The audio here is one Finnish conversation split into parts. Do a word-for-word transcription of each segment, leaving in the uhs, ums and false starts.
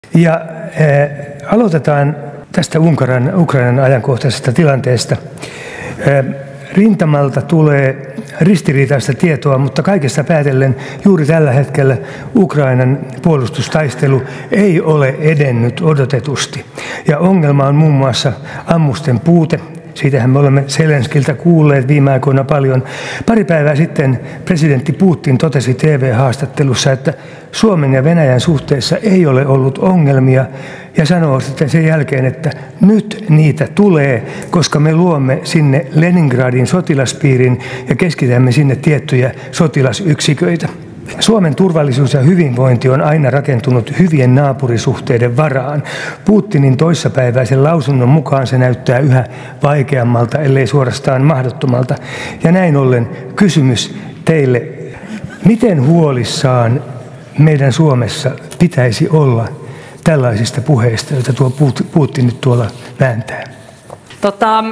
Ja eh, aloitetaan tästä Ukrainan, Ukrainan ajankohtaisesta tilanteesta. Eh, rintamalta tulee ristiriitaista tietoa, mutta kaikesta päätellen juuri tällä hetkellä Ukrainan puolustustaistelu ei ole edennyt odotetusti. Ja ongelma on muun muassa ammusten puute. Siitähän me olemme Zelenskiltä kuulleet viime aikoina paljon. Pari päivää sitten presidentti Putin totesi T V-haastattelussa, että Suomen ja Venäjän suhteessa ei ole ollut ongelmia, ja sanoo sitten sen jälkeen, että nyt niitä tulee, koska me luomme sinne Leningradin sotilaspiirin ja keskitämme sinne tiettyjä sotilasyksiköitä. Suomen turvallisuus ja hyvinvointi on aina rakentunut hyvien naapurisuhteiden varaan. Putinin toissapäiväisen lausunnon mukaan se näyttää yhä vaikeammalta, ellei suorastaan mahdottomalta. Ja näin ollen kysymys teille, miten huolissaan meidän Suomessa pitäisi olla tällaisista puheista, joita tuo Putin nyt tuolla vääntää? Tota,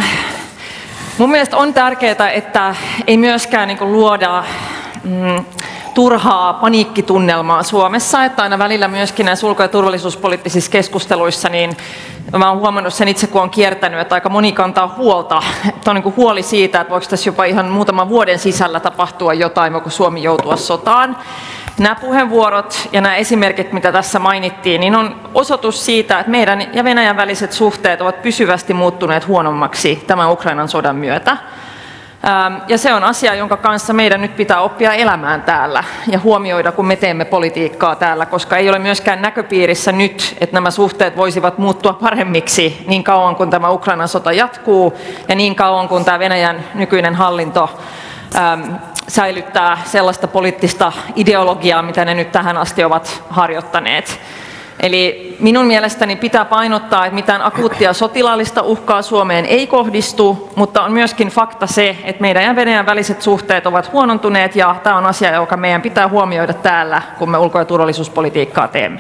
mun mielestä on tärkeää, että ei myöskään niin kuin luoda mm, turhaa paniikkitunnelmaa Suomessa, että aina välillä myöskin näissä ulko- ja turvallisuuspoliittisissa keskusteluissa, niin mä oon huomannut sen itse, kun on kiertänyt, että aika moni kantaa huolta, että on niin kuin huoli siitä, että voiko tässä jopa ihan muutaman vuoden sisällä tapahtua jotain, kun Suomi joutua sotaan. Nämä puheenvuorot ja nämä esimerkit, mitä tässä mainittiin, niin on osoitus siitä, että meidän ja Venäjän väliset suhteet ovat pysyvästi muuttuneet huonommaksi tämän Ukrainan sodan myötä. Ja se on asia, jonka kanssa meidän nyt pitää oppia elämään täällä ja huomioida, kun me teemme politiikkaa täällä, koska ei ole myöskään näköpiirissä nyt, että nämä suhteet voisivat muuttua paremmiksi niin kauan, kun tämä Ukrainan sota jatkuu ja niin kauan, kun tämä Venäjän nykyinen hallinto ähm, säilyttää sellaista poliittista ideologiaa, mitä ne nyt tähän asti ovat harjoittaneet. Eli minun mielestäni pitää painottaa, että mitään akuuttia sotilaallista uhkaa Suomeen ei kohdistu, mutta on myöskin fakta se, että meidän ja Venäjän väliset suhteet ovat huonontuneet, ja tämä on asia, joka meidän pitää huomioida täällä, kun me ulko- ja turvallisuuspolitiikkaa teemme.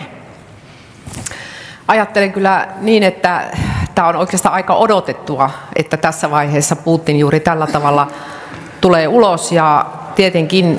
Ajattelen kyllä niin, että tämä on oikeastaan aika odotettua, että tässä vaiheessa Putin juuri tällä tavalla tulee ulos, ja tietenkin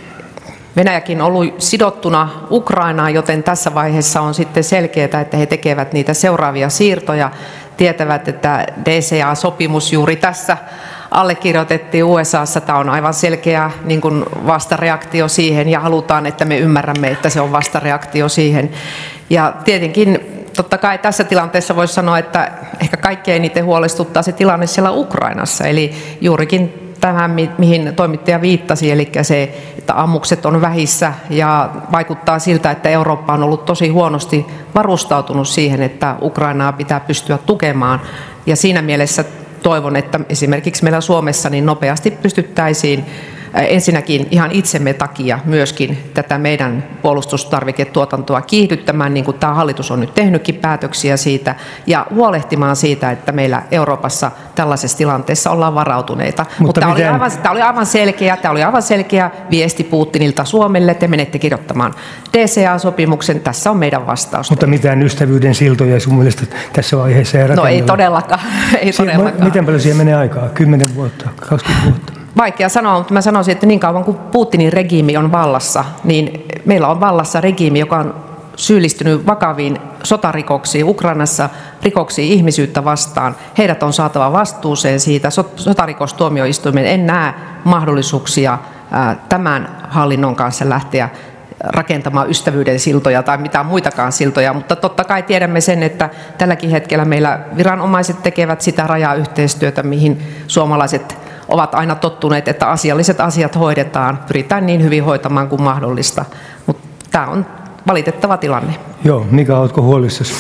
Venäjäkin on ollut sidottuna Ukrainaan, joten tässä vaiheessa on sitten selkeää, että he tekevät niitä seuraavia siirtoja. Tietävät, että D C A-sopimus juuri tässä allekirjoitettiin U S A:ssa. Tämä on aivan selkeä niin kuin vastareaktio siihen, ja halutaan, että me ymmärrämme, että se on vastareaktio siihen. Ja tietenkin totta kai tässä tilanteessa voisi sanoa, että ehkä kaikkein eniten huolestuttaa se tilanne siellä Ukrainassa, eli juurikin tähän, mihin toimittaja viittasi, eli se, että ammukset on vähissä, ja vaikuttaa siltä, että Eurooppa on ollut tosi huonosti varustautunut siihen, että Ukrainaa pitää pystyä tukemaan. Ja siinä mielessä toivon, että esimerkiksi meillä Suomessa niin nopeasti pystyttäisiin ensinnäkin ihan itsemme takia myöskin tätä meidän puolustustarviketuotantoa kiihdyttämään, niin kuin tämä hallitus on nyt tehnytkin päätöksiä siitä, ja huolehtimaan siitä, että meillä Euroopassa tällaisessa tilanteessa ollaan varautuneita. Mutta, Mutta tämä, oli aivan, tämä, oli aivan selkeä, tämä oli aivan selkeä viesti Putinilta Suomelle, te menette kirjoittamaan D C A-sopimuksen, tässä on meidän vastaus. Mutta mitään ystävyyden siltoja sun mielestä tässä vaiheessa ei rakennella? No ei todellakaan. Ei todellakaan. Miten paljon siihen menee aikaa? kymmenen vuotta, kaksikymmentä vuotta? Vaikea sanoa, mutta mä sanoisin, että niin kauan kuin Putinin regiimi on vallassa, niin meillä on vallassa regiimi, joka on syyllistynyt vakaviin sotarikoksiin Ukrainassa, rikoksiin ihmisyyttä vastaan. Heidät on saatava vastuuseen siitä. Sotarikostuomioistuimen en näe mahdollisuuksia tämän hallinnon kanssa lähteä rakentamaan ystävyyden siltoja tai mitään muitakaan siltoja, mutta totta kai tiedämme sen, että tälläkin hetkellä meillä viranomaiset tekevät sitä rajayhteistyötä, mihin suomalaiset ovat aina tottuneet, että asialliset asiat hoidetaan, pyritään niin hyvin hoitamaan kuin mahdollista, mutta tämä on valitettava tilanne. Joo, Mika, oletko huolissasi?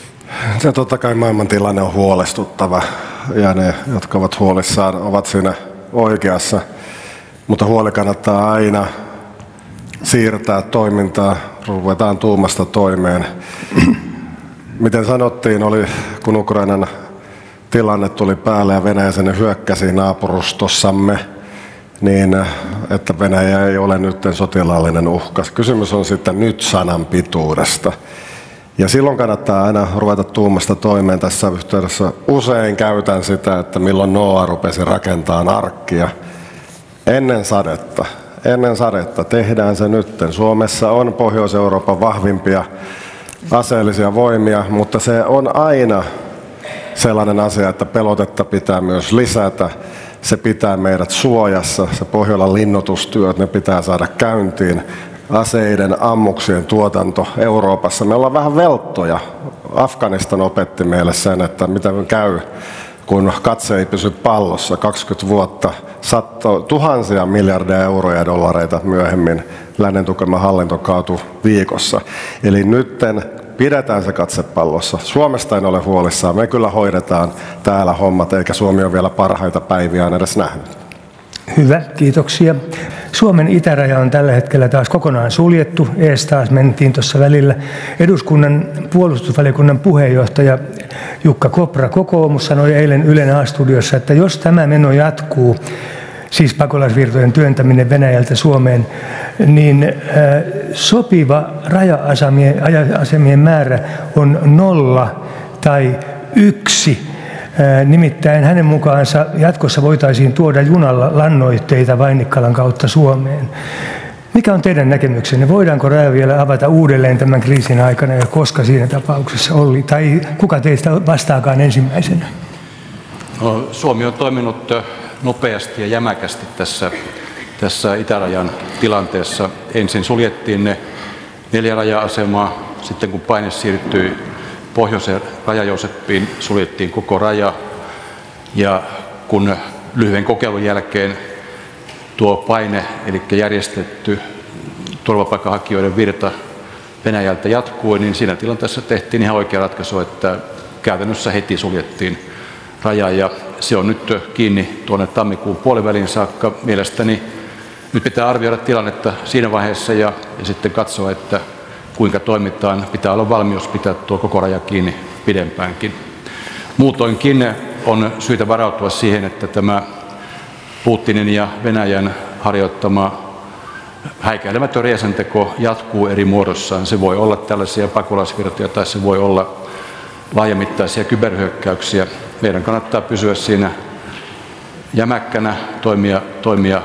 Se totta kai maailman tilanne on huolestuttava, ja ne, jotka ovat huolissaan, ovat siinä oikeassa, mutta huoli kannattaa aina siirtää toimintaa, ruvetaan tuumasta toimeen. Miten sanottiin, oli kun Ukrainan tilanne tuli päälle ja Venäjä sinne hyökkäsi naapurustossamme, niin että Venäjä ei ole nyt sotilaallinen uhka. Kysymys on sitten nyt sanan pituudesta. Ja silloin kannattaa aina ruveta tuumasta toimeen tässä yhteydessä. Usein käytän sitä, että milloin Noa rupesi rakentamaan arkkia. Ennen sadetta. Ennen sadetta tehdään se nytten. Suomessa on Pohjois-Euroopan vahvimpia aseellisia voimia, mutta se on aina sellainen asia, että pelotetta pitää myös lisätä. Se pitää meidät suojassa, se Pohjolan linnoitustyöt, ne pitää saada käyntiin. Aseiden, ammuksien tuotanto Euroopassa. Me ollaan vähän velttoja. Afganistan opetti meille sen, että mitä käy, kun katse ei pysy pallossa. kaksikymmentä vuotta, satto, tuhansia miljardia euroja ja dollareita myöhemmin lännen tukema hallinto kaatui viikossa. Eli nytten pidetään se katse pallossa. Suomesta en ole huolissaan. Me kyllä hoidetaan täällä hommat, eikä Suomi ole vielä parhaita päiviään edes nähnyt. Hyvä, kiitoksia. Suomen itäraja on tällä hetkellä taas kokonaan suljettu. Ees taas mentiin tuossa välillä. Eduskunnan puolustusvaliokunnan puheenjohtaja Jukka Kopra, kokoomus, sanoi eilen Ylen A-studiossa, että jos tämä meno jatkuu, siis pakolaisvirtojen työntäminen Venäjältä Suomeen, niin sopiva raja-asemien määrä on nolla tai yksi. Nimittäin hänen mukaansa jatkossa voitaisiin tuoda junalla lannoitteita Vainikkalan kautta Suomeen. Mikä on teidän näkemyksenne? Voidaanko raja vielä avata uudelleen tämän kriisin aikana ja koska siinä tapauksessa oli? Tai kuka teistä vastaakaan ensimmäisenä? No, Suomi on toiminut nopeasti ja jämäkästi tässä, tässä itärajan tilanteessa. Ensin suljettiin ne neljä raja-asemaa, sitten kun paine siirtyi pohjoiseen Raja-Jooseppiin, suljettiin koko raja, ja kun lyhyen kokeilun jälkeen tuo paine, eli järjestetty turvapaikanhakijoiden virta Venäjältä jatkui, niin siinä tilanteessa tehtiin ihan oikea ratkaisu, että käytännössä heti suljettiin raja, ja se on nyt kiinni tuonne tammikuun puoliväliin saakka. Mielestäni nyt pitää arvioida tilannetta siinä vaiheessa ja, ja sitten katsoa, että kuinka toimitaan. Pitää olla valmius pitää tuo koko raja kiinni pidempäänkin. Muutoinkin on syytä varautua siihen, että tämä Putinin ja Venäjän harjoittama häikäilemätön riesanteko jatkuu eri muodossaan. Se voi olla tällaisia pakolaisvirtoja tai se voi olla laajamittaisia kyberhyökkäyksiä. Meidän kannattaa pysyä siinä jämäkkänä, toimia, toimia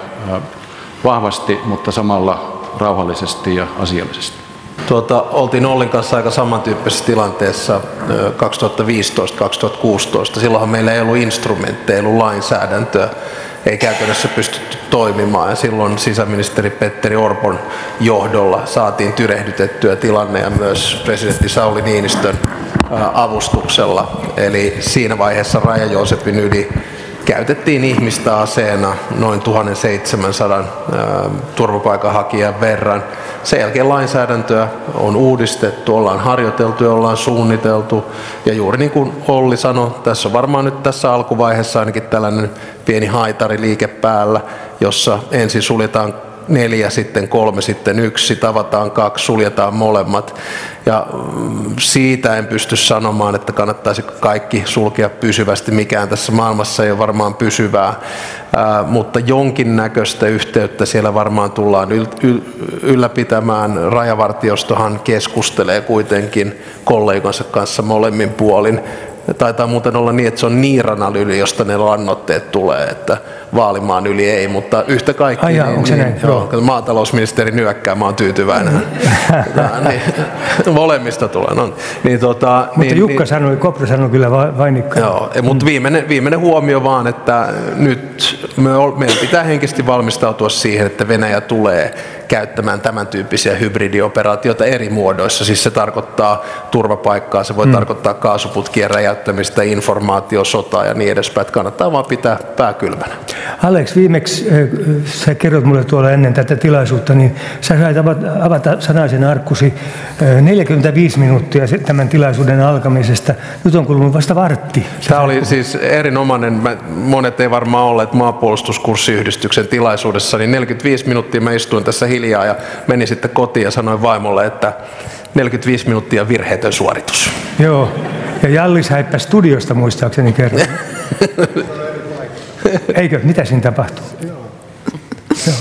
vahvasti, mutta samalla rauhallisesti ja asiallisesti. Tuota, oltiin Ollin kanssa aika samantyyppisessä tilanteessa kaksituhattaviisitoista kaksituhattakuusitoista. Silloinhan meillä ei ollut instrumentteja, ei ollut lainsäädäntöä, ei käytännössä pystytty toimimaan. Ja silloin sisäministeri Petteri Orpon johdolla saatiin tyrehdytettyä tilanne ja myös presidentti Sauli Niinistön avustuksella. Eli siinä vaiheessa Raja-Joosepin yli käytettiin ihmistä aseena noin tuhatseitsemänsataa turvapaikanhakijan verran. Sen jälkeen lainsäädäntöä on uudistettu, ollaan harjoiteltu ja ollaan suunniteltu. Ja juuri niin kuin Olli sanoi, tässä on varmaan nyt tässä alkuvaiheessa ainakin tällainen pieni haitariliike päällä, jossa ensin suljetaan neljä, sitten kolme, sitten yksi, tavataan kaksi, suljetaan molemmat. Ja siitä en pysty sanomaan, että kannattaisi kaikki sulkea pysyvästi. Mikään tässä maailmassa ei ole varmaan pysyvää, Ää, mutta jonkinnäköistä yhteyttä siellä varmaan tullaan yl- yl- ylläpitämään. Rajavartiostohan keskustelee kuitenkin kollegansa kanssa molemmin puolin. Taitaa muuten olla niin, että se on Niiranan yli, josta ne lannoitteet tulee, että Vaalimaan yli ei, mutta yhtä kaikki. Ai jaa, niin, onko se niin, näin? joo, maatalousministeri nyökkää, mä oon tyytyväinen. niin, molemmista tulee. No, niin, tota, Mutta niin, Jukka niin, sanoi, Kopra sanoi kyllä Vainikkaan. Joo, mutta viimeinen, viimeinen huomio vaan, että nyt me, meidän pitää henkisesti valmistautua siihen, että Venäjä tulee käyttämään tämän tyyppisiä hybridioperaatioita eri muodoissa. Siis se tarkoittaa turvapaikkaa, se voi mm. tarkoittaa kaasuputkien räjäyttämistä, informaatiosotaa ja niin edespäin. Että kannattaa vaan pitää pää kylmänä. Alex, viimeksi sä kerrot mulle tuolla ennen tätä tilaisuutta, niin sä sait avata sanaisen arkkusi neljäkymmentäviisi minuuttia tämän tilaisuuden alkamisesta. Nyt on kulunut vasta vartti. Tämä oli siis erinomainen, monet ei varmaan olleet maanpuolustuskurssiyhdistyksen tilaisuudessa, niin neljäkymmentäviisi minuuttia mä istuin tässä hiljaa ja menin sitten kotiin ja sanoin vaimolle, että neljäkymmentäviisi minuuttia virheetön suoritus. Joo, ja Jallis häippäsi studiosta muistaakseni kerran. Eikö? Mitä siinä tapahtuu? Joo.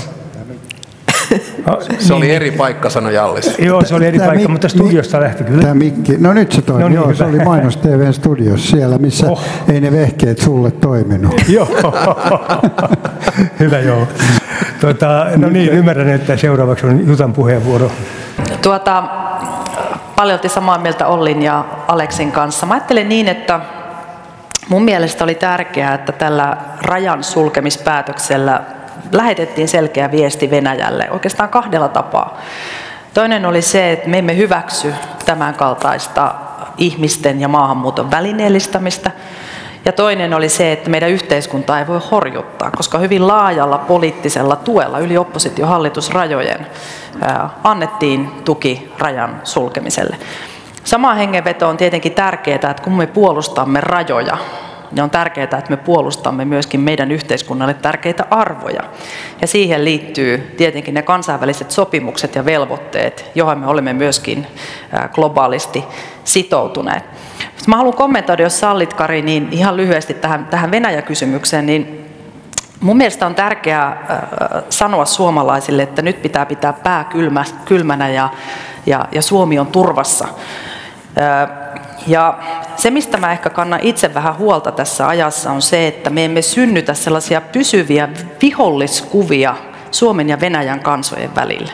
Se oli eri paikka, sanoi Jallis. Joo, se oli eri Tämä paikka, mik- mutta studiosta lähti kyllä. Tämä mikki, no nyt se toimi. No niin, Joo, hyvä. se oli Mainos T V:n studiossa siellä, missä Oh. ei ne vehkeet sulle toiminut. Joo, hyvä joo. Tuota, no niin, ymmärrän, että seuraavaksi on Jutan puheenvuoro. Tuota, paljolti samaa mieltä Ollin ja Aleksin kanssa. Mä ajattelen niin, että mun mielestä oli tärkeää, että tällä rajan sulkemispäätöksellä lähetettiin selkeä viesti Venäjälle oikeastaan kahdella tapaa. Toinen oli se, että me emme hyväksy tämän kaltaista ihmisten ja maahanmuuton välineellistämistä. Ja toinen oli se, että meidän yhteiskuntaa ei voi horjuttaa, koska hyvin laajalla poliittisella tuella yli oppositiohallitusrajojen annettiin tuki rajan sulkemiselle. Sama hengenveto on tietenkin tärkeää, että kun me puolustamme rajoja, niin on tärkeää, että me puolustamme myöskin meidän yhteiskunnalle tärkeitä arvoja. Ja siihen liittyy tietenkin ne kansainväliset sopimukset ja velvoitteet, joihin me olemme myöskin globaalisti sitoutuneet. Mä haluan kommentoida, jos sallit, Kari, niin ihan lyhyesti tähän, tähän Venäjä-kysymykseen, niin mun mielestä on tärkeää sanoa suomalaisille, että nyt pitää pitää pää kylmä, kylmänä ja, ja, ja Suomi on turvassa. Ja se, mistä mä ehkä kannan itse vähän huolta tässä ajassa, on se, että me emme synnytä sellaisia pysyviä viholliskuvia Suomen ja Venäjän kansojen välillä.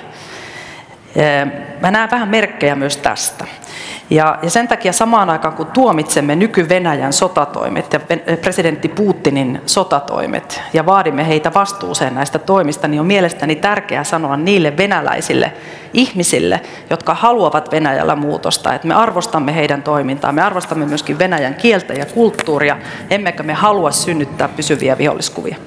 Mä näen vähän merkkejä myös tästä. Ja, ja sen takia samaan aikaan, kun tuomitsemme nyky-Venäjän sotatoimet ja presidentti Putinin sotatoimet ja vaadimme heitä vastuuseen näistä toimista, niin on mielestäni tärkeää sanoa niille venäläisille ihmisille, jotka haluavat Venäjällä muutosta, että me arvostamme heidän toimintaa, me arvostamme myöskin Venäjän kieltä ja kulttuuria, emmekä me halua synnyttää pysyviä viholliskuvia.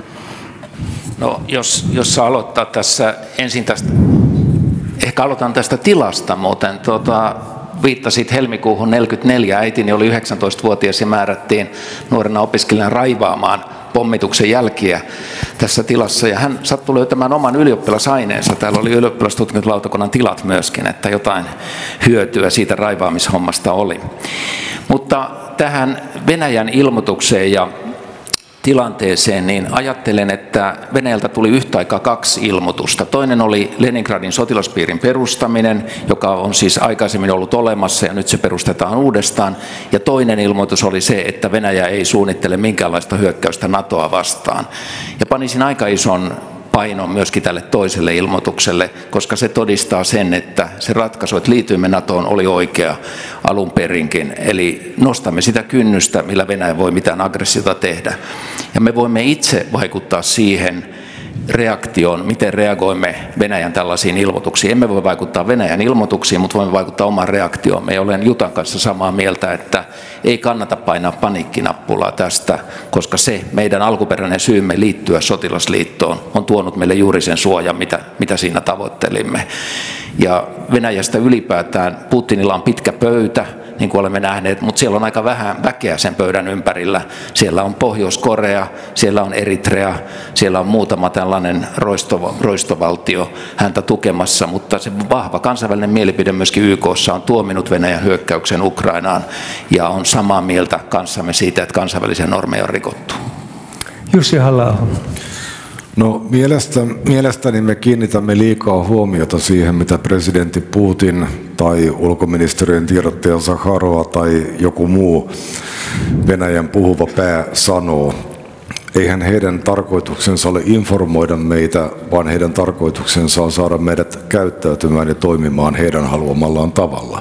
No, jos, jos saa aloittaa tässä ensin tästä, ehkä aloitan tästä tilasta muuten, tuota, viittasit helmikuuhun neljäkymmentäneljä, äitini oli yhdeksäntoistavuotias ja määrättiin nuorena opiskelijana raivaamaan pommituksen jälkiä tässä tilassa. Ja hän sattui löytämään oman ylioppilasaineensa. Täällä oli ylioppilastutkintolautakunnan tilat myöskin, että jotain hyötyä siitä raivaamishommasta oli. Mutta tähän Venäjän ilmoitukseen ja tilanteeseen, niin ajattelen, että Venäjältä tuli yhtä aikaa kaksi ilmoitusta. Toinen oli Leningradin sotilaspiirin perustaminen, joka on siis aikaisemmin ollut olemassa ja nyt se perustetaan uudestaan. Ja toinen ilmoitus oli se, että Venäjä ei suunnittele minkäänlaista hyökkäystä NATOa vastaan. Ja panisin aika ison painon myöskin tälle toiselle ilmoitukselle, koska se todistaa sen, että se ratkaisu, että liityimme NATOon, oli oikea alun perinkin. Eli nostamme sitä kynnystä, millä Venäjä voi mitään aggressiota tehdä. Ja me voimme itse vaikuttaa siihen reaktioon, miten reagoimme Venäjän tällaisiin ilmoituksiin. Emme voi vaikuttaa Venäjän ilmoituksiin, mutta voimme vaikuttaa omaan reaktioon. Me olen Jutan kanssa samaa mieltä, että ei kannata painaa paniikkinappulaa tästä, koska se meidän alkuperäinen syymme liittyä sotilasliittoon on tuonut meille juuri sen suojan, mitä, mitä siinä tavoittelimme. Ja Venäjästä ylipäätään Putinilla on pitkä pöytä, niin kuin olemme nähneet, mutta siellä on aika vähän väkeä sen pöydän ympärillä. Siellä on Pohjois-Korea, siellä on Eritrea, siellä on muutama tällainen roisto, roistovaltio häntä tukemassa, mutta se vahva kansainvälinen mielipide myöskin Y K:ssa on tuominut Venäjän hyökkäyksen Ukrainaan ja on samaa mieltä kanssamme siitä, että kansainvälisiä normeja on rikottu. Jussi Halla-aho. No mielestä, mielestäni me kiinnitämme liikaa huomiota siihen, mitä presidentti Putin tai ulkoministeriön tiedottaja Zakharova tai joku muu Venäjän puhuva pää sanoo. Eihän heidän tarkoituksensa ole informoida meitä, vaan heidän tarkoituksensa on saada meidät käyttäytymään ja toimimaan heidän haluamallaan tavalla.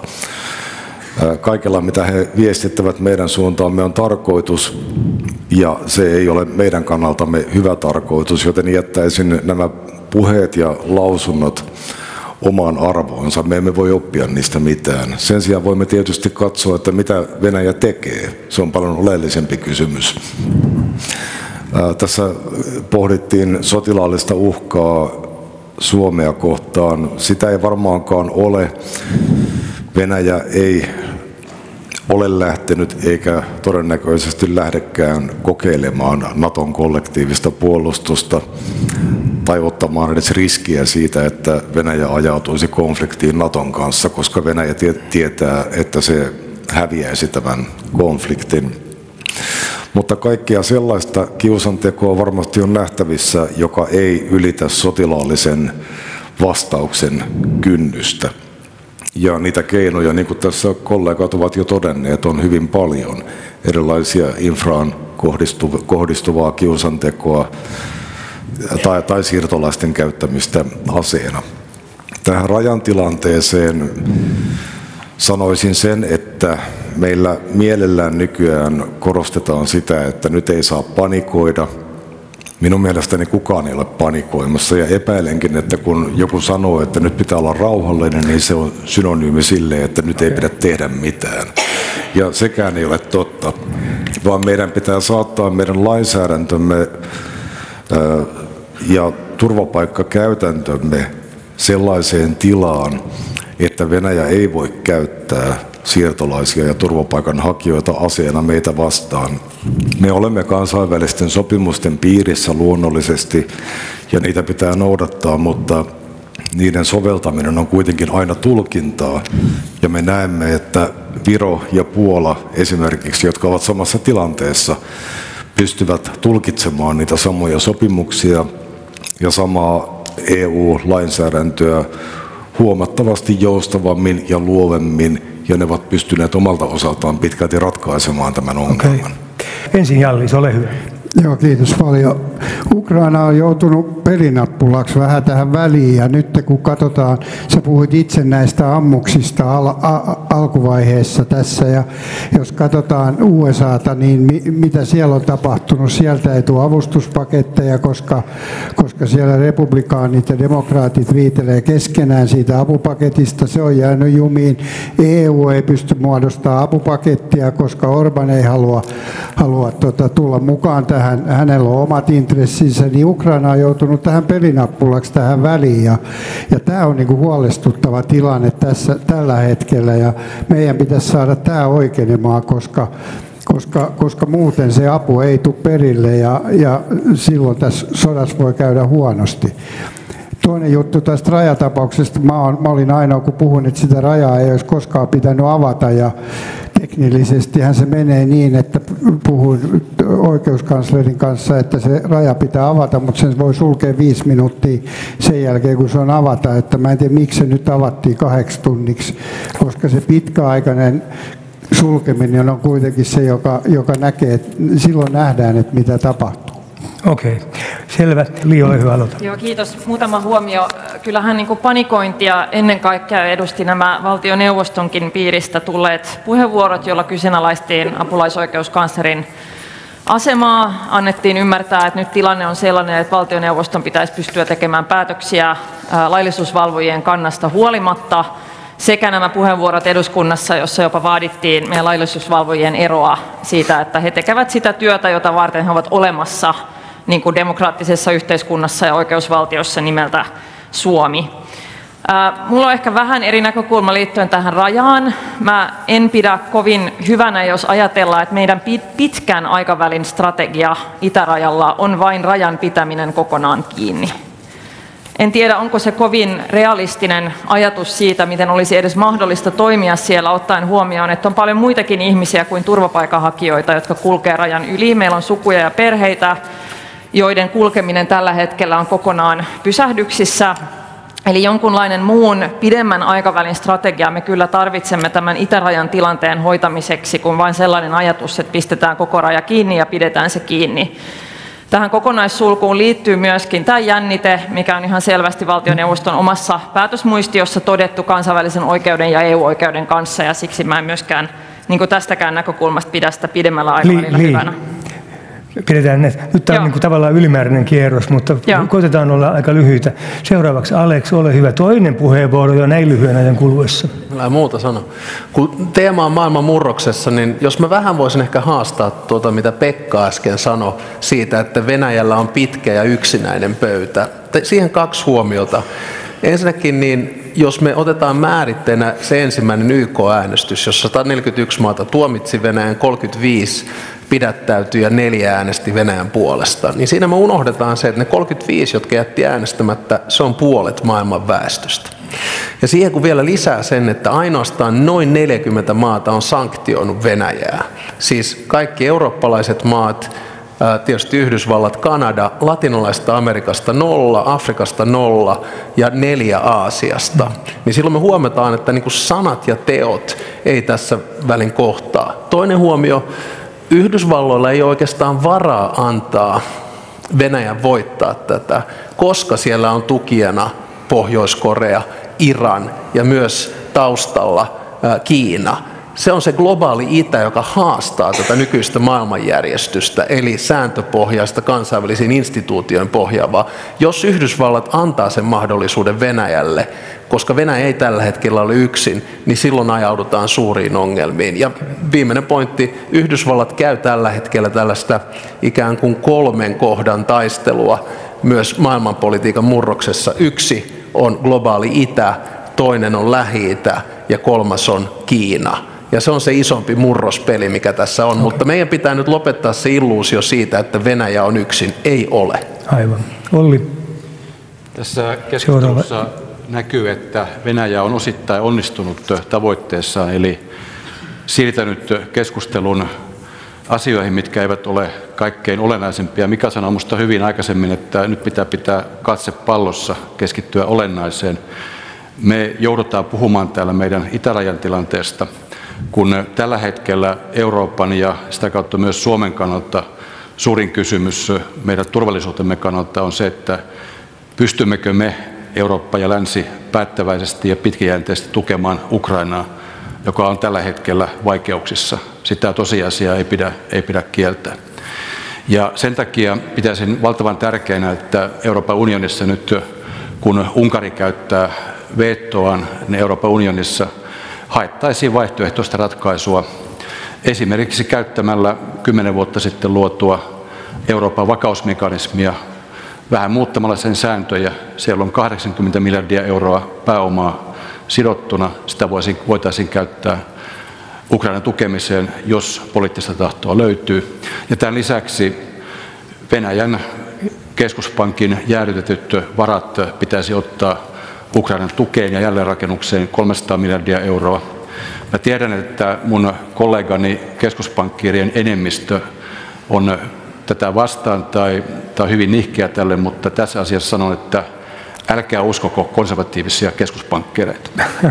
Kaikella, mitä he viestittävät meidän suuntaamme, on tarkoitus, ja se ei ole meidän kannaltamme hyvä tarkoitus, joten jättäisin nämä puheet ja lausunnot omaan arvoonsa. Me emme voi oppia niistä mitään. Sen sijaan voimme tietysti katsoa, että mitä Venäjä tekee. Se on paljon oleellisempi kysymys. Tässä pohdittiin sotilaallista uhkaa Suomea kohtaan. Sitä ei varmaankaan ole. Venäjä ei ole lähtenyt eikä todennäköisesti lähdekään kokeilemaan Naton kollektiivista puolustusta tai ottamaan edes riskiä siitä, että Venäjä ajautuisi konfliktiin Naton kanssa, koska Venäjä tietää, että se häviäisi tämän konfliktin. Mutta kaikkea sellaista kiusantekoa varmasti on nähtävissä, joka ei ylitä sotilaallisen vastauksen kynnystä. Ja niitä keinoja, niin kuin tässä kollegat ovat jo todenneet, on hyvin paljon. Erilaisia infraan kohdistuvaa kiusantekoa tai, tai siirtolaisten käyttämistä aseena. Tähän rajan tilanteeseen sanoisin sen, että meillä mielellään nykyään korostetaan sitä, että nyt ei saa panikoida. Minun mielestäni kukaan ei ole panikoimassa ja epäilenkin, että kun joku sanoo, että nyt pitää olla rauhallinen, niin se on synonyymi sille, että nyt ei pidä tehdä mitään. Ja sekään ei ole totta, vaan meidän pitää saattaa meidän lainsäädäntömme ja turvapaikkakäytäntömme sellaiseen tilaan, että Venäjä ei voi käyttää siirtolaisia ja turvapaikanhakijoita aseena meitä vastaan. Me olemme kansainvälisten sopimusten piirissä luonnollisesti ja niitä pitää noudattaa, mutta niiden soveltaminen on kuitenkin aina tulkintaa. Ja me näemme, että Viro ja Puola esimerkiksi, jotka ovat samassa tilanteessa, pystyvät tulkitsemaan niitä samoja sopimuksia ja samaa E U-lainsäädäntöä huomattavasti joustavammin ja luovemmin, ja ne ovat pystyneet omalta osaltaan pitkälti ratkaisemaan tämän ongelman. Okay. Ensin Jallis, ole hyvä. Joo, kiitos paljon. Ukraina on joutunut pelinappulaksi vähän tähän väliin, ja nyt kun katsotaan, sä puhuit itse näistä ammuksista al- a- alkuvaiheessa tässä, ja jos katsotaan U S A:ta, niin mi- mitä siellä on tapahtunut, sieltä ei tule avustuspaketteja, koska, koska siellä republikaanit ja demokraatit riitelee keskenään siitä apupaketista, se on jäänyt jumiin. E U ei pysty muodostamaan apupakettia, koska Orban ei halua, halua tota, tulla mukaan tähän. Hänellä on omat intressinsä, niin Ukraina on joutunut tähän pelinappulaksi tähän väliin. Ja, ja tämä on niinku huolestuttava tilanne tässä, tällä hetkellä. Ja meidän pitäisi saada tämä oikenemaan, koska, koska, koska muuten se apu ei tule perille ja, ja silloin tässä sodassa voi käydä huonosti. Toinen juttu tästä rajatapauksesta. Mä, on, mä olin ainoa, kun puhun, että sitä rajaa ei olisi koskaan pitänyt avata. Ja teknillisestihän se menee niin, että puhuin oikeuskanslerin kanssa, että se raja pitää avata, mutta sen voi sulkea viisi minuuttia sen jälkeen, kun se on avata. Että mä en tiedä, miksi se nyt avattiin kahdeksi tunniksi, koska se pitkäaikainen sulkeminen on kuitenkin se, joka, joka näkee, että silloin nähdään, että mitä tapahtuu. Okei, okay. Selvä. Li, ole hyvä, aloita. Joo, kiitos. Muutama huomio. Kyllähän niin kuin panikointia ennen kaikkea edusti nämä valtioneuvostonkin piiristä tulleet puheenvuorot, joilla kyseenalaistiin apulaisoikeuskanslerin asemaa. Annettiin ymmärtää, että nyt tilanne on sellainen, että valtioneuvoston pitäisi pystyä tekemään päätöksiä laillisuusvalvojien kannasta huolimatta. Sekä nämä puheenvuorot eduskunnassa, jossa jopa vaadittiin meidän laillisuusvalvojien eroa siitä, että he tekevät sitä työtä, jota varten he ovat olemassa niin kuin demokraattisessa yhteiskunnassa ja oikeusvaltiossa nimeltä Suomi. Mulla on ehkä vähän eri näkökulma liittyen tähän rajaan. Mä en pidä kovin hyvänä, jos ajatellaan, että meidän pitkän aikavälin strategia itärajalla on vain rajan pitäminen kokonaan kiinni. En tiedä, onko se kovin realistinen ajatus siitä, miten olisi edes mahdollista toimia siellä, ottaen huomioon, että on paljon muitakin ihmisiä kuin turvapaikanhakijoita, jotka kulkee rajan yli. Meillä on sukuja ja perheitä, joiden kulkeminen tällä hetkellä on kokonaan pysähdyksissä. Eli jonkunlainen muun pidemmän aikavälin strategia me kyllä tarvitsemme tämän itärajan tilanteen hoitamiseksi, kuin vain sellainen ajatus, että pistetään koko raja kiinni ja pidetään se kiinni. Tähän kokonaissulkuun liittyy myöskin tämä jännite, mikä on ihan selvästi valtioneuvoston omassa päätösmuistiossa todettu kansainvälisen oikeuden ja E U-oikeuden kanssa, ja siksi mä en myöskään niin kuin tästäkään näkökulmasta pidä sitä pidemmällä aikavälillä li, hyvänä. Pidetään ne. Nyt tämä on niin kuin tavallaan ylimääräinen kierros, mutta Joo. koitetaan olla aika lyhyitä. Seuraavaksi Alex, ole hyvä. Toinen puheenvuoro jo näin lyhyen ajan kuluessa. Älä muuta sano. Kun teema on maailman murroksessa, niin jos mä vähän voisin ehkä haastaa tuota, mitä Pekka äsken sanoi siitä, että Venäjällä on pitkä ja yksinäinen pöytä. Siihen kaksi huomiota. Ensinnäkin, niin jos me otetaan määritteenä se ensimmäinen Y K-äänestys, jossa sata neljäkymmentäyksi maata tuomitsi Venäjän, kolmekymmentäviisi pidättäytyi ja neljä äänesti Venäjän puolesta, niin siinä me unohdetaan se, että ne kolmekymmentäviisi, jotka jätti äänestämättä, se on puolet maailman väestöstä. Ja siihen kun vielä lisää sen, että ainoastaan noin neljäkymmentä maata on sanktioinut Venäjää, siis kaikki eurooppalaiset maat, tietysti Yhdysvallat, Kanada, latinalaisesta Amerikasta nolla, Afrikasta nolla ja neljä Aasiasta, niin silloin me huomataan, että niin kuin sanat ja teot ei tässä välin kohtaa. Toinen huomio, Yhdysvalloilla ei oikeastaan varaa antaa Venäjän voittaa tätä, koska siellä on tukijana Pohjois-Korea, Iran ja myös taustalla Kiina. Se on se globaali itä, joka haastaa tätä nykyistä maailmanjärjestystä, eli sääntöpohjaista kansainvälisiin instituutioihin pohjaavaa. Jos Yhdysvallat antaa sen mahdollisuuden Venäjälle, koska Venäjä ei tällä hetkellä ole yksin, niin silloin ajaudutaan suuriin ongelmiin. Ja viimeinen pointti, Yhdysvallat käy tällä hetkellä tällaista ikään kuin kolmen kohdan taistelua myös maailmanpolitiikan murroksessa. Yksi on globaali itä, toinen on Lähi-itä ja kolmas on Kiina. Ja se on se isompi murrospeli, mikä tässä on. Okay. Mutta meidän pitää nyt lopettaa se illuusio siitä, että Venäjä on yksin. Ei ole. Aivan. Olli. Tässä keskustelussa näkyy, että Venäjä on osittain onnistunut tavoitteessaan, eli siirtänyt keskustelun asioihin, mitkä eivät ole kaikkein olennaisempia. Mika sanoi minusta hyvin aikaisemmin, että nyt pitää pitää katse pallossa, keskittyä olennaiseen. Me joudutaan puhumaan täällä meidän itärajan tilanteesta, kun tällä hetkellä Euroopan ja sitä kautta myös Suomen kannalta suurin kysymys meidän turvallisuutemme kannalta on se, että pystymmekö me, Eurooppa ja länsi, päättäväisesti ja pitkäjänteisesti tukemaan Ukrainaa, joka on tällä hetkellä vaikeuksissa. Sitä tosiasiaa ei pidä, ei pidä kieltää. Ja sen takia pitäisin valtavan tärkeänä, että Euroopan unionissa nyt, kun Unkari käyttää vetoaan, niin Euroopan unionissa haettaisiin vaihtoehtoista ratkaisua esimerkiksi käyttämällä kymmenen vuotta sitten luotua Euroopan vakausmekanismia, vähän muuttamalla sen sääntöjä. Siellä on kahdeksankymmentä miljardia euroa pääomaa sidottuna. Sitä voitaisiin käyttää Ukrainan tukemiseen, jos poliittista tahtoa löytyy. Ja tämän lisäksi Venäjän keskuspankin jäädytetyt varat pitäisi ottaa Ukrainan tukeen ja jälleenrakennukseen kolmesataa miljardia euroa. Mä tiedän, että mun kollegani keskuspankkiirien enemmistö on tätä vastaan tai, tai hyvin nihkeä tälle, mutta tässä asiassa sanon, että älkää uskoko konservatiivisia keskuspankkiireita.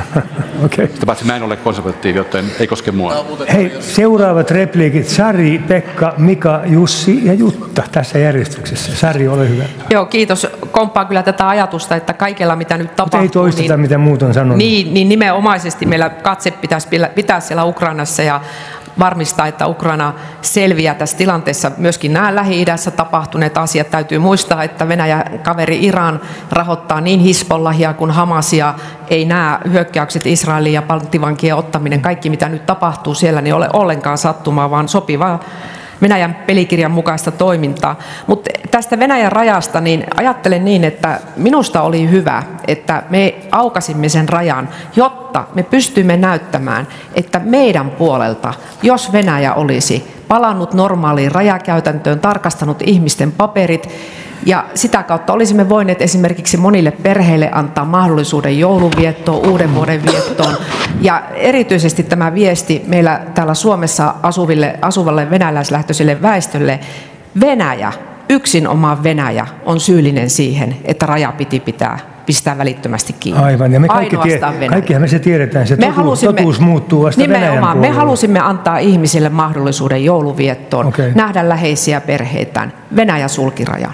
Okay. Sitä paitsi mä en ole konservatiivi, joten ei koske mua. Hei, seuraavat repliikit. Sari, Pekka, Mika, Jussi ja Jutta tässä järjestyksessä. Sari, ole hyvä. Joo, kiitos. Komppaan kyllä tätä ajatusta, että kaikella mitä nyt tapahtuu. Mutta ei toisteta, niin, mitä muut on sanonut. Niin, niin nimenomaisesti meillä katse pitäisi pitää siellä Ukrainassa ja varmistaa, että Ukraina selviää tässä tilanteessa. Myöskin nämä Lähi-idässä tapahtuneet asiat täytyy muistaa, että Venäjän kaveri Iran rahoittaa niin Hizbollahia kuin Hamasia. Ei nämä hyökkäykset Israelin ja panttivankien ottaminen, kaikki mitä nyt tapahtuu siellä, niin ole ollenkaan sattumaa, vaan sopivaa Venäjän pelikirjan mukaista toimintaa. Mutta tästä Venäjän rajasta niin ajattelen niin, että minusta oli hyvä, että me aukasimme sen rajan, jotta me pystymme näyttämään, että meidän puolelta, jos Venäjä olisi palannut normaaliin rajakäytäntöön, tarkastanut ihmisten paperit, ja sitä kautta olisimme voineet esimerkiksi monille perheille antaa mahdollisuuden joulunviettoon, uuden vuoden viettoon. Ja erityisesti tämä viesti meillä täällä Suomessa asuville, asuvalle venäläislähtöiselle väestölle: Venäjä, yksinomaan Venäjä on syyllinen siihen, että raja piti pitää pistää välittömästi kiinni. Aivan, ja me kaikki tie, kaikkihan me se tiedetään, se totuus, totuus muuttuu vasta Venäjän puolella. Me halusimme antaa ihmisille mahdollisuuden joulunviettoon, okay, nähdä läheisiä perheitään. Venäjä sulki rajan.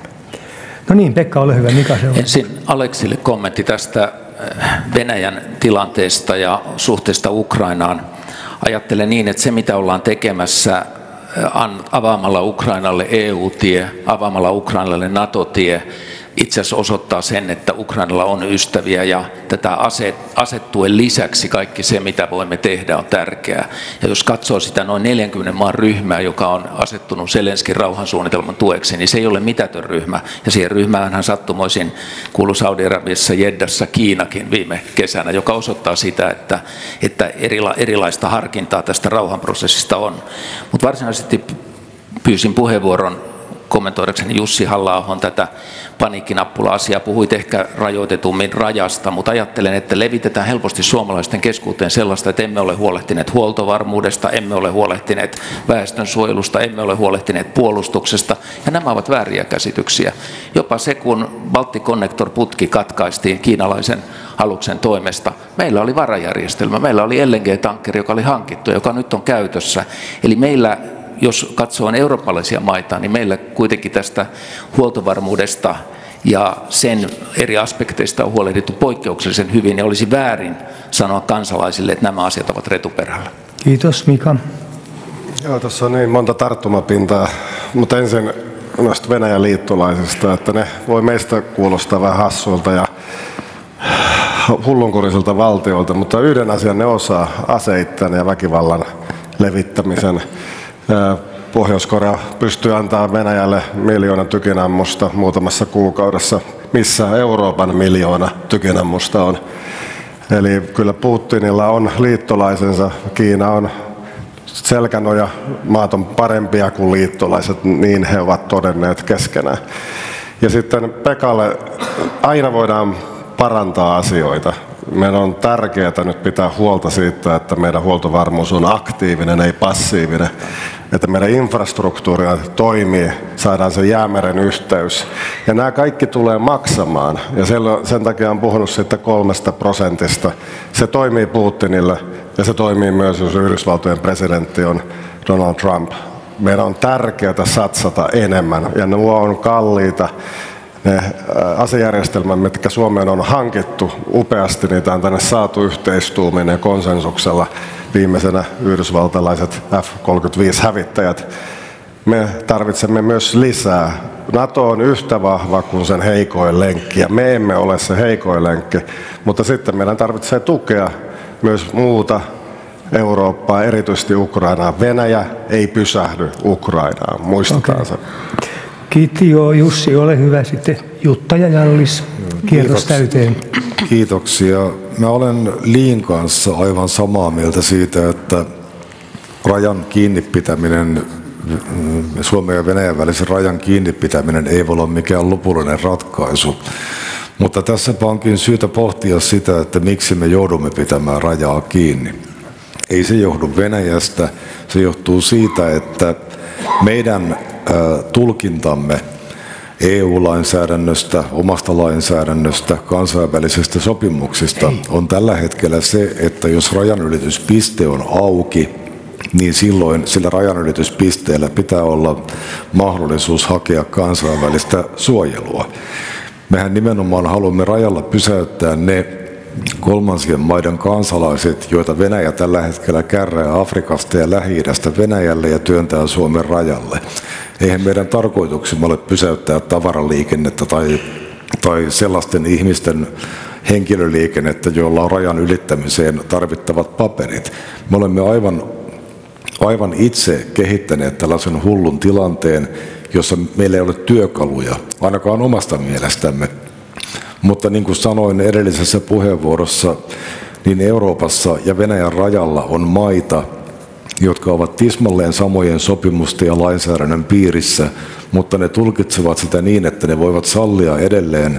No niin, Pekka, ole hyvä. Mikä se on? Ensin Aleksille kommentti tästä Venäjän tilanteesta ja suhteesta Ukrainaan. Ajattelen niin, että se mitä ollaan tekemässä avaamalla Ukrainalle E U-tie, avaamalla Ukrainalle NATO-tie, itse asiassa osoittaa sen, että Ukrainalla on ystäviä ja tätä asettuen lisäksi kaikki se, mitä voimme tehdä, on tärkeää. Ja jos katsoo sitä noin neljänkymmenen maan ryhmää, joka on asettunut Zelenskin rauhansuunnitelman tueksi, niin se ei ole mitätön ryhmä. Ja siihen ryhmään hän sattumoisin kuului Saudi-Arabiassa, Jeddassa, Kiinakin viime kesänä, joka osoittaa sitä, että, että erila, erilaista harkintaa tästä rauhanprosessista on. Mutta varsinaisesti pyysin puheenvuoron kommentoidakseni Jussi Halla-ahon tätä paniikkinappula-asiaa. Puhuit ehkä rajoitetummin rajasta, mutta ajattelen, että levitetään helposti suomalaisten keskuuteen sellaista, että emme ole huolehtineet huoltovarmuudesta, emme ole huolehtineet väestönsuojelusta, emme ole huolehtineet puolustuksesta, ja nämä ovat vääriä käsityksiä. Jopa se, kun Baltic-Connector-putki katkaistiin kiinalaisen aluksen toimesta, meillä oli varajärjestelmä, meillä oli L N G-tankkeri, joka oli hankittu, joka nyt on käytössä. Eli meillä, jos katsoo eurooppalaisia maita, niin meillä kuitenkin tästä huoltovarmuudesta ja sen eri aspekteista on huolehdittu poikkeuksellisen hyvin, ja olisi väärin sanoa kansalaisille, että nämä asiat ovat retuperällä. Kiitos, Mika. Joo, tuossa on niin monta tarttumapintaa, mutta ensin noista Venäjän liittolaisista, että ne voi meistä kuulostaa vähän hassulta ja hullunkuriselta valtiolta, mutta yhden asian ne osaa, aseittain ja väkivallan levittämisen. Pohjois-Korea pystyy antamaan Venäjälle miljoona tykinammusta muutamassa kuukaudessa, missä Euroopan miljoona tykinammusta on. Eli kyllä Putinilla on liittolaisensa, Kiina on selkänoja, maat on parempia kuin liittolaiset, niin he ovat todenneet keskenään. Ja sitten Pekalle, aina voidaan parantaa asioita. Meidän on tärkeää nyt pitää huolta siitä, että meidän huoltovarmuus on aktiivinen, ei passiivinen. Että meidän infrastruktuuri toimii, saadaan se Jäämeren yhteys. Ja nämä kaikki tulee maksamaan. Ja sen takia on puhunut siitä kolmesta prosentista. Se toimii Putinille ja se toimii myös, jos Yhdysvaltojen presidentti on Donald Trump. Meidän on tärkeää satsata enemmän ja nuo on kalliita. Ne asejärjestelmät, mitkä Suomeen on hankittu upeasti, niitä on tänne saatu yhteistuumin ja konsensuksella. Viimeisenä yhdysvaltalaiset F kolmekymmentäviisi hävittäjät. Me tarvitsemme myös lisää. NATO on yhtä vahva kuin sen heikoin lenkki ja me emme ole se heikoin lenkki, mutta sitten meidän tarvitsee tukea myös muuta Eurooppaa, erityisesti Ukrainaa. Venäjä ei pysähdy Ukrainaan, muistetaan okay. se. Kiitti jo Jussi, ole hyvä sitten. Jutta ja Jallis, kierros täyteen. Kiitoksia. Mä olen Liin kanssa aivan samaa mieltä siitä, että rajan kiinnipitäminen, Suomen ja Venäjän välisen rajan kiinnipitäminen ei voi olla mikään lopullinen ratkaisu. Mutta tässä onkin syytä pohtia sitä, että miksi me joudumme pitämään rajaa kiinni. Ei se johdu Venäjästä, se johtuu siitä, että meidän tulkintamme E U-lainsäädännöstä, omasta lainsäädännöstä, kansainvälisistä sopimuksista on tällä hetkellä se, että jos rajanylityspiste on auki, niin silloin sillä rajanylityspisteellä pitää olla mahdollisuus hakea kansainvälistä suojelua. Mehän nimenomaan haluamme rajalla pysäyttää ne kolmansien maiden kansalaiset, joita Venäjä tällä hetkellä kärrää Afrikasta ja Lähi-idästä Venäjälle ja työntää Suomen rajalle. Eihän meidän tarkoituksemme ole pysäyttää tavaraliikennettä tai, tai sellaisten ihmisten henkilöliikennettä, joilla on rajan ylittämiseen tarvittavat paperit. Me olemme aivan, aivan itse kehittäneet tällaisen hullun tilanteen, jossa meillä ei ole työkaluja, ainakaan omasta mielestämme. Mutta niin kuin sanoin edellisessä puheenvuorossa, niin Euroopassa ja Venäjän rajalla on maita, jotka ovat tismalleen samojen sopimusten ja lainsäädännön piirissä, mutta ne tulkitsevat sitä niin, että ne voivat sallia edelleen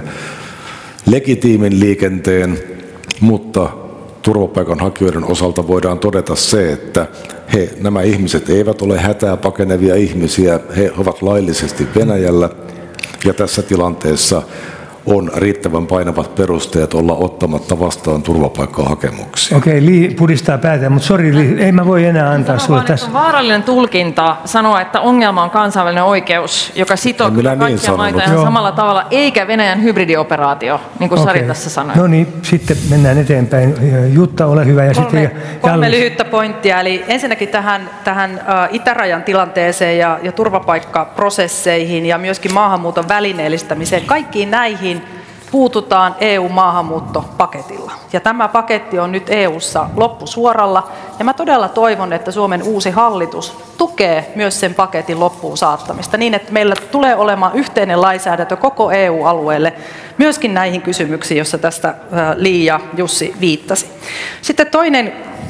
legitiimin liikenteen, mutta turvapaikanhakijoiden osalta voidaan todeta se, että he, nämä ihmiset eivät ole hätää pakenevia ihmisiä, he ovat laillisesti Venäjällä ja tässä tilanteessa on riittävän painavat perusteet olla ottamatta vastaan turvapaikkahakemuksia. Okei, okay, Li pudistaa päätä, mutta sori Li, ei mä voi enää antaa sinulle tässä. On vaarallinen tulkinta sanoa, että ongelma on kansainvälinen oikeus, joka sitoo kaikkia niin maita ihan samalla tavalla, eikä Venäjän hybridioperaatio, niin kuin okay. Sari tässä sanoi. No niin, sitten mennään eteenpäin. Jutta, ole hyvä. Ja kolme, sitten, kolme lyhyttä pointtia. Eli ensinnäkin tähän, tähän uh, itärajan tilanteeseen ja, ja turvapaikkaprosesseihin ja myöskin maahanmuuton välineellistämiseen. Kaikkiin näihin puututaan E U-maahanmuuttopaketilla. Ja tämä paketti on nyt E U:ssa loppusuoralla. Ja mä todella toivon, että Suomen uusi hallitus tukee myös sen paketin loppuun saattamista niin, että meillä tulee olemaan yhteinen lainsäädäntö koko E U-alueelle myöskin näihin kysymyksiin, joissa tästä Li ja Jussi viittasi. Sitten toinen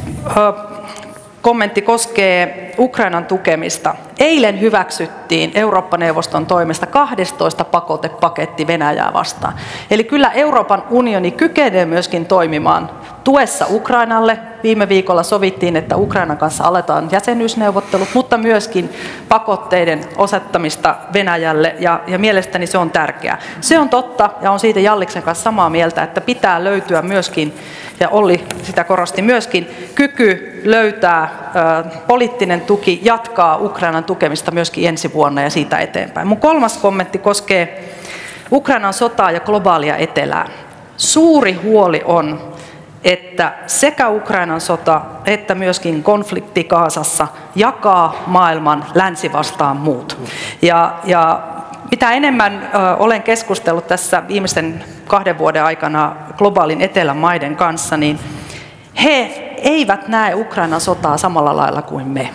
kommentti koskee Ukrainan tukemista. Eilen hyväksyttiin Eurooppa-neuvoston toimesta kahdestoista pakotepaketti Venäjää vastaan. Eli kyllä Euroopan unioni kykenee myöskin toimimaan tuessa Ukrainalle. Viime viikolla sovittiin, että Ukrainan kanssa aletaan jäsenyysneuvottelut, mutta myöskin pakotteiden osoittamista Venäjälle, ja, ja mielestäni se on tärkeää. Se on totta, ja on siitä Jalliksen kanssa samaa mieltä, että pitää löytyä myöskin, ja Olli sitä korosti myöskin, kyky löytää ö, poliittinen tuki, jatkaa Ukrainan tukemista myöskin ensi vuonna ja siitä eteenpäin. Mun kolmas kommentti koskee Ukrainan sotaa ja globaalia etelää. Suuri huoli on, että sekä Ukrainan sota että myöskin konflikti Gazassa jakaa maailman länsi vastaan muut. Ja, ja mitä enemmän ö, olen keskustellut tässä viimeisen kahden vuoden aikana globaalin etelän maiden kanssa, niin he eivät näe Ukrainan sotaa samalla lailla kuin me.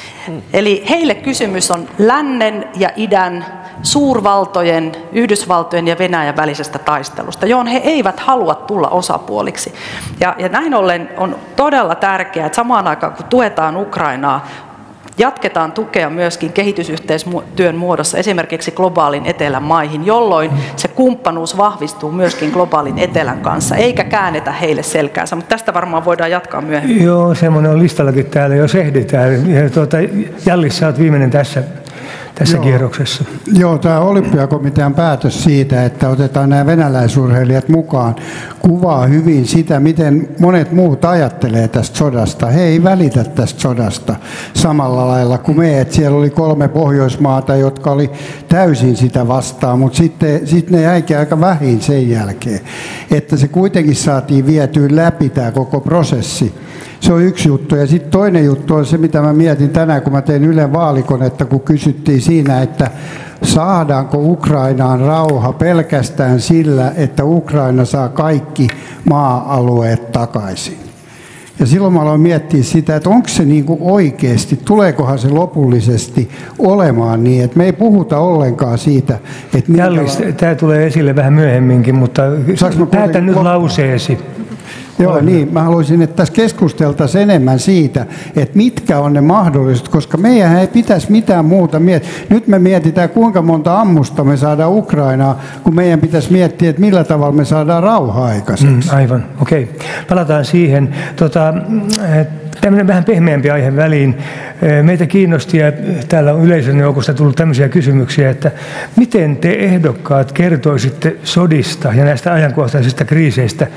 Eli heille kysymys on lännen ja idän, suurvaltojen, Yhdysvaltojen ja Venäjän välisestä taistelusta, johon he eivät halua tulla osapuoliksi. Ja, ja näin ollen on todella tärkeää, että samaan aikaan kun tuetaan Ukrainaa, jatketaan tukea myöskin kehitysyhteistyön muodossa esimerkiksi globaalin etelän maihin, jolloin se kumppanuus vahvistuu myöskin globaalin etelän kanssa, eikä käännetä heille selkäänsä, mutta tästä varmaan voidaan jatkaa myöhemmin. Joo, semmoinen on listallakin täällä, jos ehditään. Ja tuota, Jallis, sä oot viimeinen tässä. tässä Joo. kierroksessa. Joo, tämä olympiakomitean päätös siitä, että otetaan nämä venäläisurheilijat mukaan, kuvaa hyvin sitä, miten monet muut ajattelee tästä sodasta. He ei välitä tästä sodasta samalla lailla kuin me. Että siellä oli kolme Pohjoismaata, jotka oli täysin sitä vastaan, mutta sitten, sitten ne jäikin aika vähin sen jälkeen. Että se kuitenkin saatiin vietyä läpi tämä koko prosessi. Se on yksi juttu. Ja sitten toinen juttu on se, mitä mä mietin tänään, kun mä tein Ylen vaalikonetta, kun kysyttiin siinä, että saadaanko Ukrainaan rauha pelkästään sillä, että Ukraina saa kaikki maa-alueet takaisin. Ja silloin mä aloin miettiä sitä, että onko se niin kuin oikeasti, tuleekohan se lopullisesti olemaan niin, että me ei puhuta ollenkaan siitä, että... Jallis, tämä tulee esille vähän myöhemminkin, mutta päätä nyt lauseesi. Joo, niin. Mä haluaisin, että tässä keskusteltaisiin enemmän siitä, että mitkä on ne mahdollisuudet, koska meidän ei pitäisi mitään muuta miettiä. Nyt me mietitään, kuinka monta ammusta me saadaan Ukrainaa, kun meidän pitäisi miettiä, että millä tavalla me saadaan rauha aikaiseksi. Mm, aivan, okei. Okay. Palataan siihen. Tota, tämmöinen vähän pehmeämpi aihe väliin. Meitä kiinnosti, ja täällä on yleisön joukosta tullut tämmöisiä kysymyksiä, että miten te ehdokkaat kertoisitte sodista ja näistä ajankohtaisista kriiseistä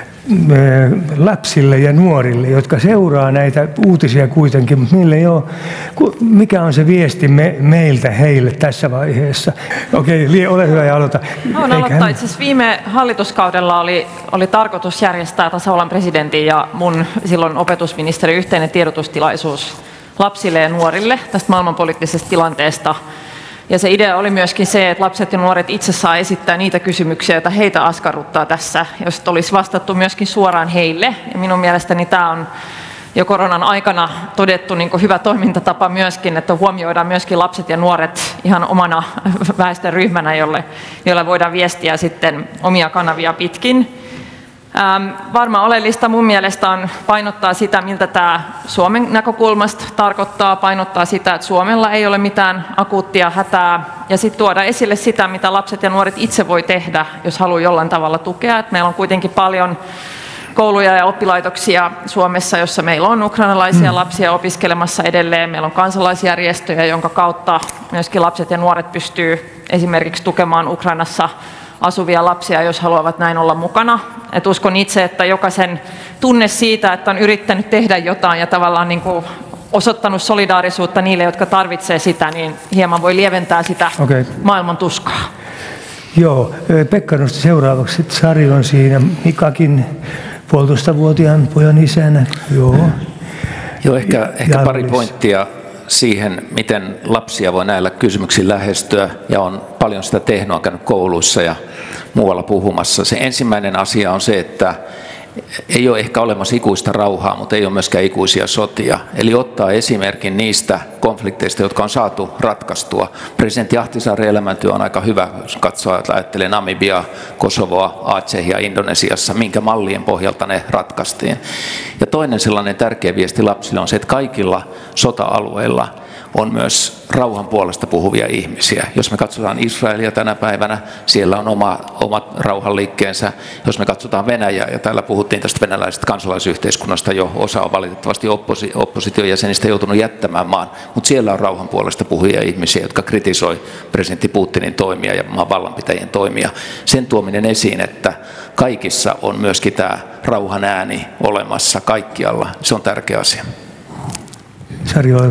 lapsille ja nuorille, jotka seuraa näitä uutisia kuitenkin, mutta niille ei ole, mikä on se viesti me, meiltä heille tässä vaiheessa? Okei, okay, ole hyvä ja aloita. Haluan aloittaa. Itse asiassa viime hallituskaudella oli, oli tarkoitus järjestää tasavallan presidentin ja mun silloin opetusministerin yhteinen tiedotustilaisuus lapsille ja nuorille tästä maailmanpoliittisesta tilanteesta. Ja se idea oli myöskin se, että lapset ja nuoret itse saa esittää niitä kysymyksiä, joita heitä askarruttaa tässä, jos olisi vastattu myöskin suoraan heille. Ja minun mielestäni tämä on jo koronan aikana todettu niin kuin hyvä toimintatapa myöskin, että huomioidaan myöskin lapset ja nuoret ihan omana väestöryhmänä, jolle, jolle voidaan viestiä sitten omia kanavia pitkin. Ähm, varmaan oleellista mun mielestä on painottaa sitä, miltä tämä Suomen näkökulmasta tarkoittaa, painottaa sitä, että Suomella ei ole mitään akuuttia hätää, ja sitten tuoda esille sitä, mitä lapset ja nuoret itse voi tehdä, jos haluaa jollain tavalla tukea. Et meillä on kuitenkin paljon kouluja ja oppilaitoksia Suomessa, jossa meillä on ukrainalaisia lapsia opiskelemassa edelleen. Meillä on kansalaisjärjestöjä, jonka kautta myöskin lapset ja nuoret pystyy esimerkiksi tukemaan Ukrainassa asuvia lapsia, jos haluavat näin olla mukana. Et uskon itse, että jokaisen tunne siitä, että on yrittänyt tehdä jotain ja tavallaan niin kuin osoittanut solidaarisuutta niille, jotka tarvitsee sitä, niin hieman voi lieventää sitä okay. maailman tuskaa. Joo, Pekka nosti seuraavaksi. Sari on siinä. Mikakin puolitoistavuotiaan pojan isänä. Joo, Joo ehkä, ehkä pari pointtia siihen, miten lapsia voi näillä kysymyksillä lähestyä, ja on paljon sitä tehnyt, on käynyt kouluissa ja muualla puhumassa. Se ensimmäinen asia on se, että ei ole ehkä olemassa ikuista rauhaa, mutta ei ole myöskään ikuisia sotia. Eli ottaa esimerkin niistä konflikteista, jotka on saatu ratkaistua. Presidentti Ahtisaaren elämäntyö on aika hyvä, jos katsoo, että ajattelee Namibiaa, Kosovoa, Acehia, Indonesiassa, minkä mallien pohjalta ne ratkaistiin. Ja toinen sellainen tärkeä viesti lapsille on se, että kaikilla sota-alueilla on myös rauhan puolesta puhuvia ihmisiä. Jos me katsotaan Israelia tänä päivänä, siellä on oma, omat rauhanliikkeensä. Jos me katsotaan Venäjää, ja täällä puhuttiin tästä venäläisestä kansalaisyhteiskunnasta jo, osa on valitettavasti opposi, opposition jäsenistä joutunut jättämään maan, mutta siellä on rauhan puolesta puhuvia ihmisiä, jotka kritisoi presidentti Putinin toimia ja maan vallanpitäjien toimia. Sen tuominen esiin, että kaikissa on myöskin tämä rauhan ääni olemassa kaikkialla, se on tärkeä asia. Sari, ole hyvä.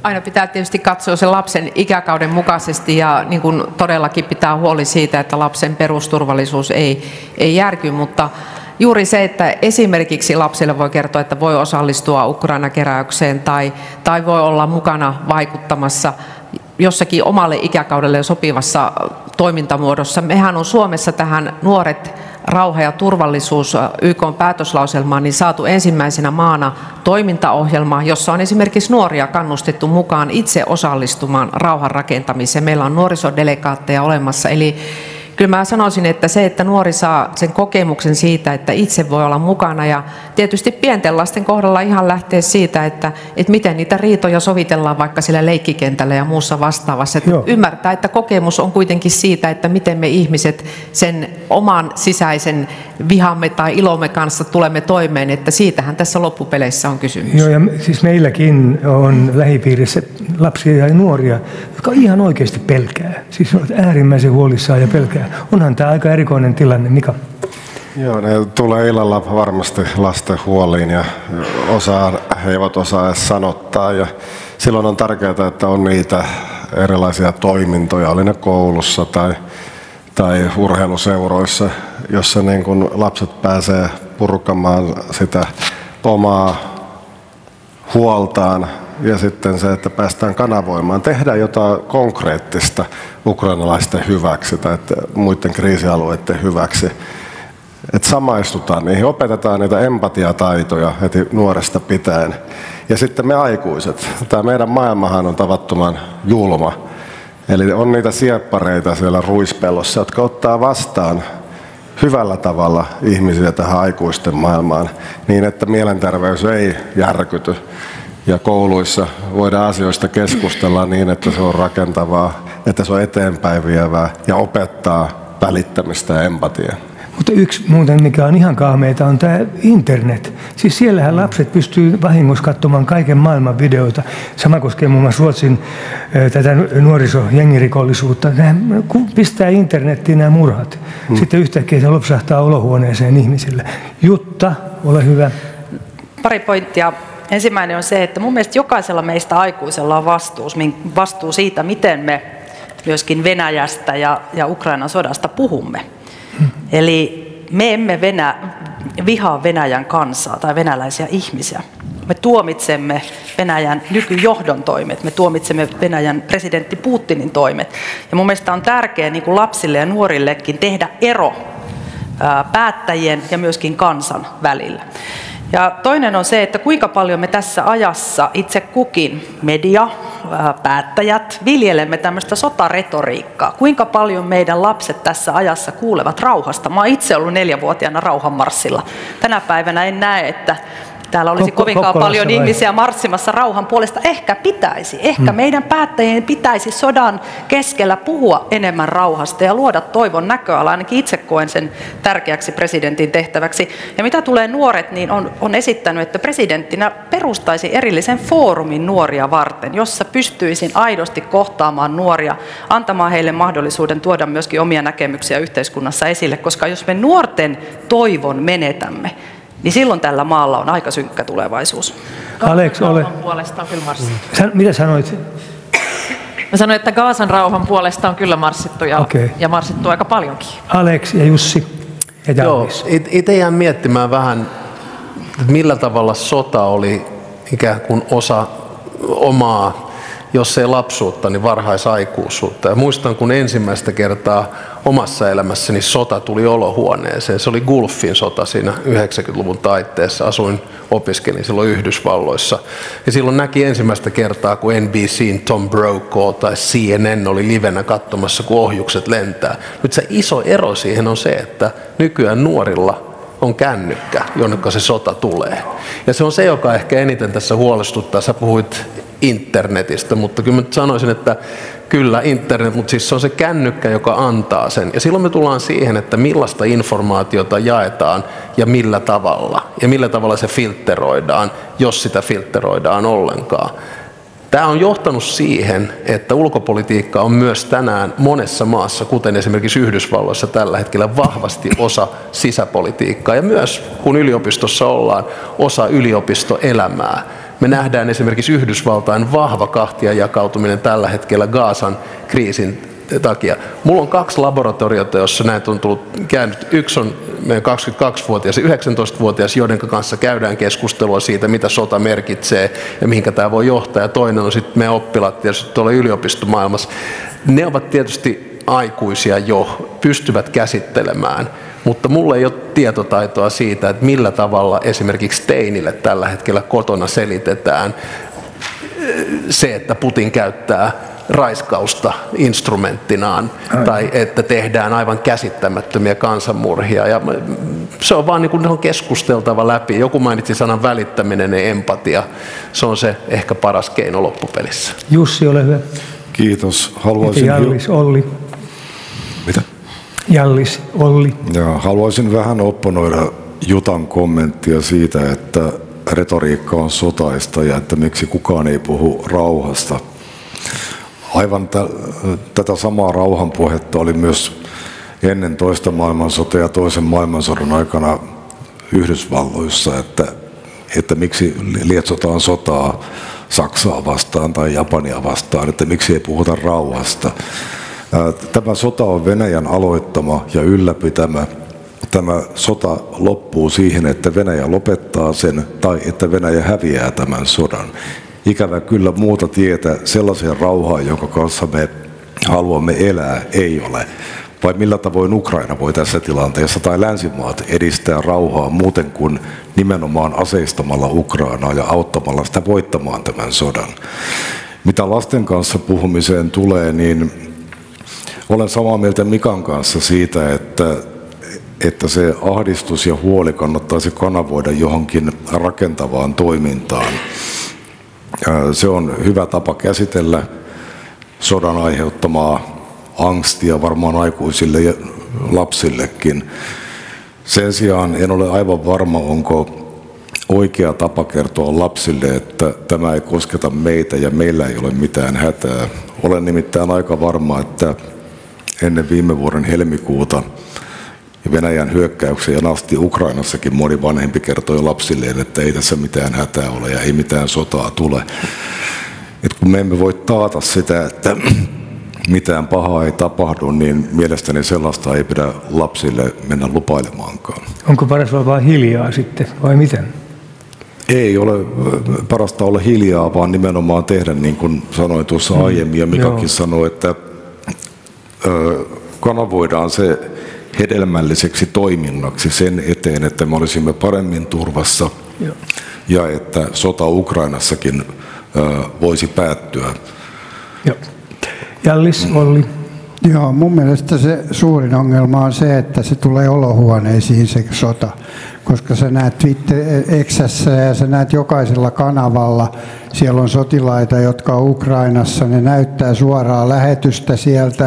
Aina pitää tietysti katsoa sen lapsen ikäkauden mukaisesti ja niin kuin todellakin pitää huoli siitä, että lapsen perusturvallisuus ei, ei järky, mutta juuri se, että esimerkiksi lapsille voi kertoa, että voi osallistua Ukraina-keräykseen tai, tai voi olla mukana vaikuttamassa jossakin omalle ikäkaudelle sopivassa toimintamuodossa. Mehän on Suomessa tähän nuoret rauha ja turvallisuus Y K:n päätöslauselmaan niin saatu ensimmäisenä maana toimintaohjelma, jossa on esimerkiksi nuoria kannustettu mukaan itse osallistumaan rauhan rakentamiseen. Meillä on nuorisodelegaatteja olemassa, eli kyllä mä sanoisin, että se, että nuori saa sen kokemuksen siitä, että itse voi olla mukana ja tietysti pienten lasten kohdalla ihan lähtee siitä, että, että miten niitä riitoja sovitellaan vaikka siellä leikkikentällä ja muussa vastaavassa. Että ymmärtää, että kokemus on kuitenkin siitä, että miten me ihmiset sen oman sisäisen vihamme tai ilomme kanssa tulemme toimeen, että siitähän tässä loppupeleissä on kysymys. Joo, ja siis meilläkin on lähipiirissä lapsia ja nuoria, jotka ihan oikeasti pelkää. Siis ovat äärimmäisen huolissaan ja pelkää. Onhan tämä aika erikoinen tilanne, Mika. Joo, ne tulee illalla varmasti lasten huoliin ja osaa, he eivät osaa edes sanottaa. Ja silloin on tärkeää, että on niitä erilaisia toimintoja, oli ne koulussa tai, tai urheiluseuroissa, jossa niin kun lapset pääsee purkamaan sitä omaa huoltaan. Ja sitten se, että päästään kanavoimaan, tehdään jotain konkreettista ukrainalaisten hyväksi tai muiden kriisialueiden hyväksi. Että samaistutaan niihin, opetetaan niitä empatiataitoja heti nuoresta pitäen. Ja sitten me aikuiset, tämä meidän maailmahan on tavattoman julma. Eli on niitä sieppareita siellä ruispellossa, jotka ottaa vastaan hyvällä tavalla ihmisiä tähän aikuisten maailmaan niin, että mielenterveys ei järkyty. Ja kouluissa voidaan asioista keskustella niin, että se on rakentavaa, että se on eteenpäin vievää ja opettaa välittämistä ja empatiaa. Mutta yksi muuten, mikä on ihan kaameita, on tämä internet. Siis siellähän lapset pystyy vahingossa katsomaan kaiken maailman videoita. Sama koskee muun muassa Ruotsin tätä nuorisojengirikollisuutta. Nämä pistää internettiin nämä murhat. Hmm. Sitten yhtäkkiä se lopsahtaa olohuoneeseen ihmisille. Jutta, ole hyvä. Pari pointtia. Ensimmäinen on se, että mun mielestä jokaisella meistä aikuisella on vastuus, vastuu siitä, miten me myöskin Venäjästä ja, ja Ukrainan sodasta puhumme. Hmm. Eli me emme Venä, vihaa Venäjän kansaa tai venäläisiä ihmisiä. Me tuomitsemme Venäjän nykyjohdon toimet, me tuomitsemme Venäjän presidentti Putinin toimet. Ja mun mielestä on tärkeää niin kuin lapsille ja nuorillekin tehdä ero ää, päättäjien ja myöskin kansan välillä. Ja toinen on se, että kuinka paljon me tässä ajassa itse kukin, media, päättäjät, viljelemme tämmöistä sotaretoriikkaa. Kuinka paljon meidän lapset tässä ajassa kuulevat rauhasta. Mä oon itse ollut neljävuotiaana rauhanmarssilla. Tänä päivänä en näe, että täällä olisi Kokko, kovinkaan paljon vai? ihmisiä marssimassa rauhan puolesta. Ehkä pitäisi. Ehkä hmm. meidän päättäjien pitäisi sodan keskellä puhua enemmän rauhasta ja luoda toivon näköala. Ainakin itse koen sen tärkeäksi presidentin tehtäväksi. Ja mitä tulee nuoret, niin on, on esittänyt, että presidenttinä perustaisi erillisen foorumin nuoria varten, jossa pystyisin aidosti kohtaamaan nuoria, antamaan heille mahdollisuuden tuoda myöskin omia näkemyksiä yhteiskunnassa esille. Koska jos me nuorten toivon menetämme, niin silloin tällä maalla on aika synkkä tulevaisuus. Alex, ole. Sä, mitä sanoit? Mä sanoin, että Gaasan rauhan puolesta on kyllä marssittu ja, okay. ja marssittu aika paljonkin. Alex ja Jussi ja Jallis. Joo, itse jään miettimään vähän, että millä tavalla sota oli ikään kuin osa omaa, jos ei lapsuutta, niin varhaisaikuisuutta. Ja muistan, kun ensimmäistä kertaa omassa elämässäni sota tuli olohuoneeseen. Se oli Gulfin sota siinä yhdeksänkymmentäluvun taitteessa. Asuin, opiskelin silloin Yhdysvalloissa. Ja silloin näki ensimmäistä kertaa, kun N B C:n Tom Brokaw tai C N N oli livenä katsomassa, kun ohjukset lentää. Nyt se iso ero siihen on se, että nykyään nuorilla on kännykkä, jonnekka se sota tulee. Ja se on se, joka ehkä eniten tässä huolestuttaa. Sä puhuit internetistä, mutta kyllä mä sanoisin, että kyllä internet, mutta siis se on se kännykkä, joka antaa sen. Ja silloin me tullaan siihen, että millaista informaatiota jaetaan ja millä tavalla. Ja millä tavalla se filtteroidaan, jos sitä filtteroidaan ollenkaan. Tämä on johtanut siihen, että ulkopolitiikka on myös tänään monessa maassa, kuten esimerkiksi Yhdysvalloissa tällä hetkellä, vahvasti osa sisäpolitiikkaa. Ja myös kun yliopistossa ollaan, osa yliopistoelämää. Me nähdään esimerkiksi Yhdysvaltain vahva kahtia jakautuminen tällä hetkellä Gazan kriisin takia. Mulla on kaksi laboratoriota, jossa näitä on tullut käynyt. Yksi on meidän kaksikymmentäkaksivuotias ja yhdeksäntoistavuotias, joiden kanssa käydään keskustelua siitä, mitä sota merkitsee ja mihinkä tämä voi johtaa. Ja toinen on sitten meidän oppilaat tietysti tuolla yliopistomaailmassa. Ne ovat tietysti aikuisia jo, pystyvät käsittelemään, mutta mulla ei ole tietotaitoa siitä, että millä tavalla esimerkiksi teinille tällä hetkellä kotona selitetään se, että Putin käyttää raiskausta instrumenttinaan tai että tehdään aivan käsittämättömiä kansanmurhia. Ja se on vaan niin kuin ne on keskusteltava läpi. Joku mainitsi sanan välittäminen ja empatia. Se on se ehkä paras keino loppupelissä. Jussi, ole hyvä. Kiitos. Haluaisin Jallis, Olli. Mitä? Jallis, Olli. Ja, haluaisin vähän opponoida Jutan kommenttia siitä, että retoriikka on sotaista ja että miksi kukaan ei puhu rauhasta. Aivan t- tätä samaa rauhanpuhetta oli myös ennen toista maailmansotaa ja toisen maailmansodan aikana Yhdysvalloissa, että, että miksi lietsotaan sotaa Saksaa vastaan tai Japania vastaan, että miksi ei puhuta rauhasta. Tämä sota on Venäjän aloittama ja ylläpitämä. Tämä sota loppuu siihen, että Venäjä lopettaa sen tai että Venäjä häviää tämän sodan. Ikävä kyllä muuta tietä sellaiseen rauhaan, jonka kanssa me haluamme elää, ei ole. Vai millä tavoin Ukraina voi tässä tilanteessa tai länsimaat edistää rauhaa muuten kuin nimenomaan aseistamalla Ukrainaa ja auttamalla sitä voittamaan tämän sodan. Mitä lasten kanssa puhumiseen tulee, niin olen samaa mieltä Mikan kanssa siitä, että, että se ahdistus ja huoli kannattaisi kanavoida johonkin rakentavaan toimintaan. Se on hyvä tapa käsitellä sodan aiheuttamaa angstia varmaan aikuisille ja lapsillekin. Sen sijaan en ole aivan varma, onko oikea tapa kertoa lapsille, että tämä ei kosketa meitä ja meillä ei ole mitään hätää. Olen nimittäin aika varma, että ennen viime vuoden helmikuuta Venäjän hyökkäykseen asti Ukrainassakin moni vanhempi kertoi lapsilleen, että ei tässä mitään hätää ole ja ei mitään sotaa tule. Et kun me emme voi taata sitä, että mitään pahaa ei tapahdu, niin mielestäni sellaista ei pidä lapsille mennä lupailemaankaan. Onko paras olla vain hiljaa sitten vai miten? Ei ole parasta olla hiljaa, vaan nimenomaan tehdä niin kuin sanoin tuossa hmm. aiemmin ja Mikakin Joo. sanoi, että ö, kanavoidaan se hedelmälliseksi toiminnaksi sen eteen, että me olisimme paremmin turvassa Joo. ja että sota Ukrainassakin ö, voisi päättyä. Joo. Jallis, Olli. Joo, mun mielestä se suurin ongelma on se, että se tulee olohuoneisiin se sota, koska sä näet Twitter-X:ssä ja sä näet jokaisella kanavalla, siellä on sotilaita, jotka on Ukrainassa, ne näyttää suoraa lähetystä sieltä.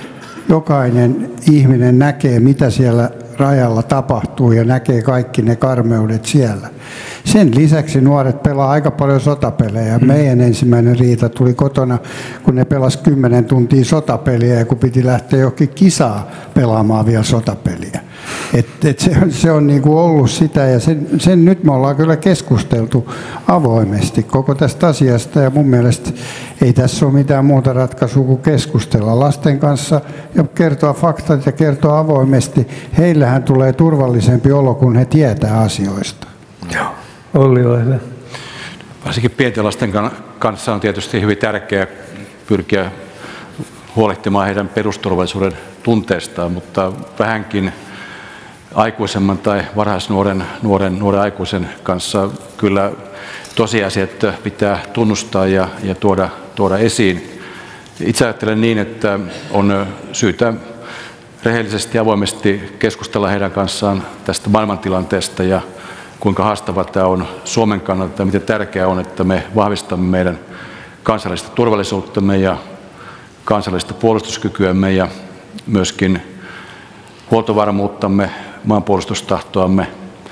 Jokainen ihminen näkee, mitä siellä rajalla tapahtuu ja näkee kaikki ne karmeudet siellä. Sen lisäksi nuoret pelaa aika paljon sotapelejä. Meidän ensimmäinen riita tuli kotona, kun ne pelasi kymmenen tuntia sotapeliä ja kun piti lähteä johonkin kisaa pelaamaan vielä sotapeliä. Et, et se, se on niinku ollut sitä ja sen, sen nyt me ollaan kyllä keskusteltu avoimesti koko tästä asiasta ja mun mielestä ei tässä ole mitään muuta ratkaisua kuin keskustella lasten kanssa ja kertoa faktat ja kertoa avoimesti. Heillähän tulee turvallisempi olo, kun he tietää asioista. Joo. Olli, ole hyvä. Varsinkin pienten lasten kanssa on tietysti hyvin tärkeää pyrkiä huolehtimaan heidän perusturvallisuuden tunteestaan, mutta vähänkin aikuisemman tai varhaisnuoren nuoren, nuoren aikuisen kanssa kyllä tosiasiat pitää tunnustaa ja, ja tuoda, tuoda esiin. Itse ajattelen niin, että on syytä rehellisesti ja avoimesti keskustella heidän kanssaan tästä maailmantilanteesta ja kuinka haastava tämä on Suomen kannalta ja miten tärkeää on, että me vahvistamme meidän kansallista turvallisuuttamme ja kansallista puolustuskykyämme ja myöskin huoltovarmuuttamme, maanpuolustustahtoamme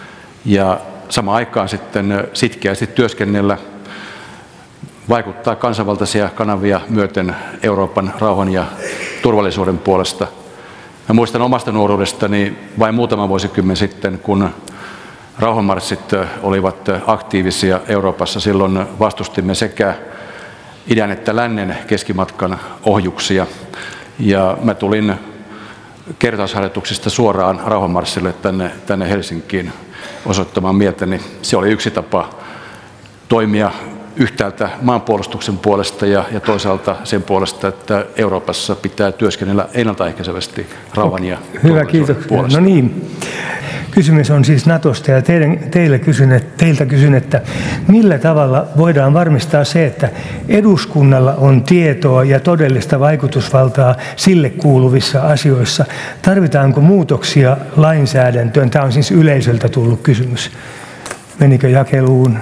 ja samaan aikaan sitten sitkeästi työskennellä, vaikuttaa kansanvaltaisia kanavia myöten Euroopan rauhan ja turvallisuuden puolesta. Mä muistan omasta nuoruudestani vain muutama vuosikymmen sitten, kun rauhanmarssit olivat aktiivisia Euroopassa. Silloin vastustimme sekä idän että lännen keskimatkan ohjuksia. Ja mä tulin kertausharjoituksista suoraan rauhanmarssille tänne, tänne Helsinkiin osoittamaan mieltäni. Se oli yksi tapa toimia yhtäältä maanpuolustuksen puolesta ja, ja toisaalta sen puolesta, että Euroopassa pitää työskennellä ennaltaehkäisevästi rauhan ja Hyvä, kiitos. puolesta. No niin. Kysymys on siis Natosta ja teidän, teille kysyn, että, teiltä kysyn, että millä tavalla voidaan varmistaa se, että eduskunnalla on tietoa ja todellista vaikutusvaltaa sille kuuluvissa asioissa. Tarvitaanko muutoksia lainsäädäntöön? Tämä on siis yleisöltä tullut kysymys. Menikö jakeluun?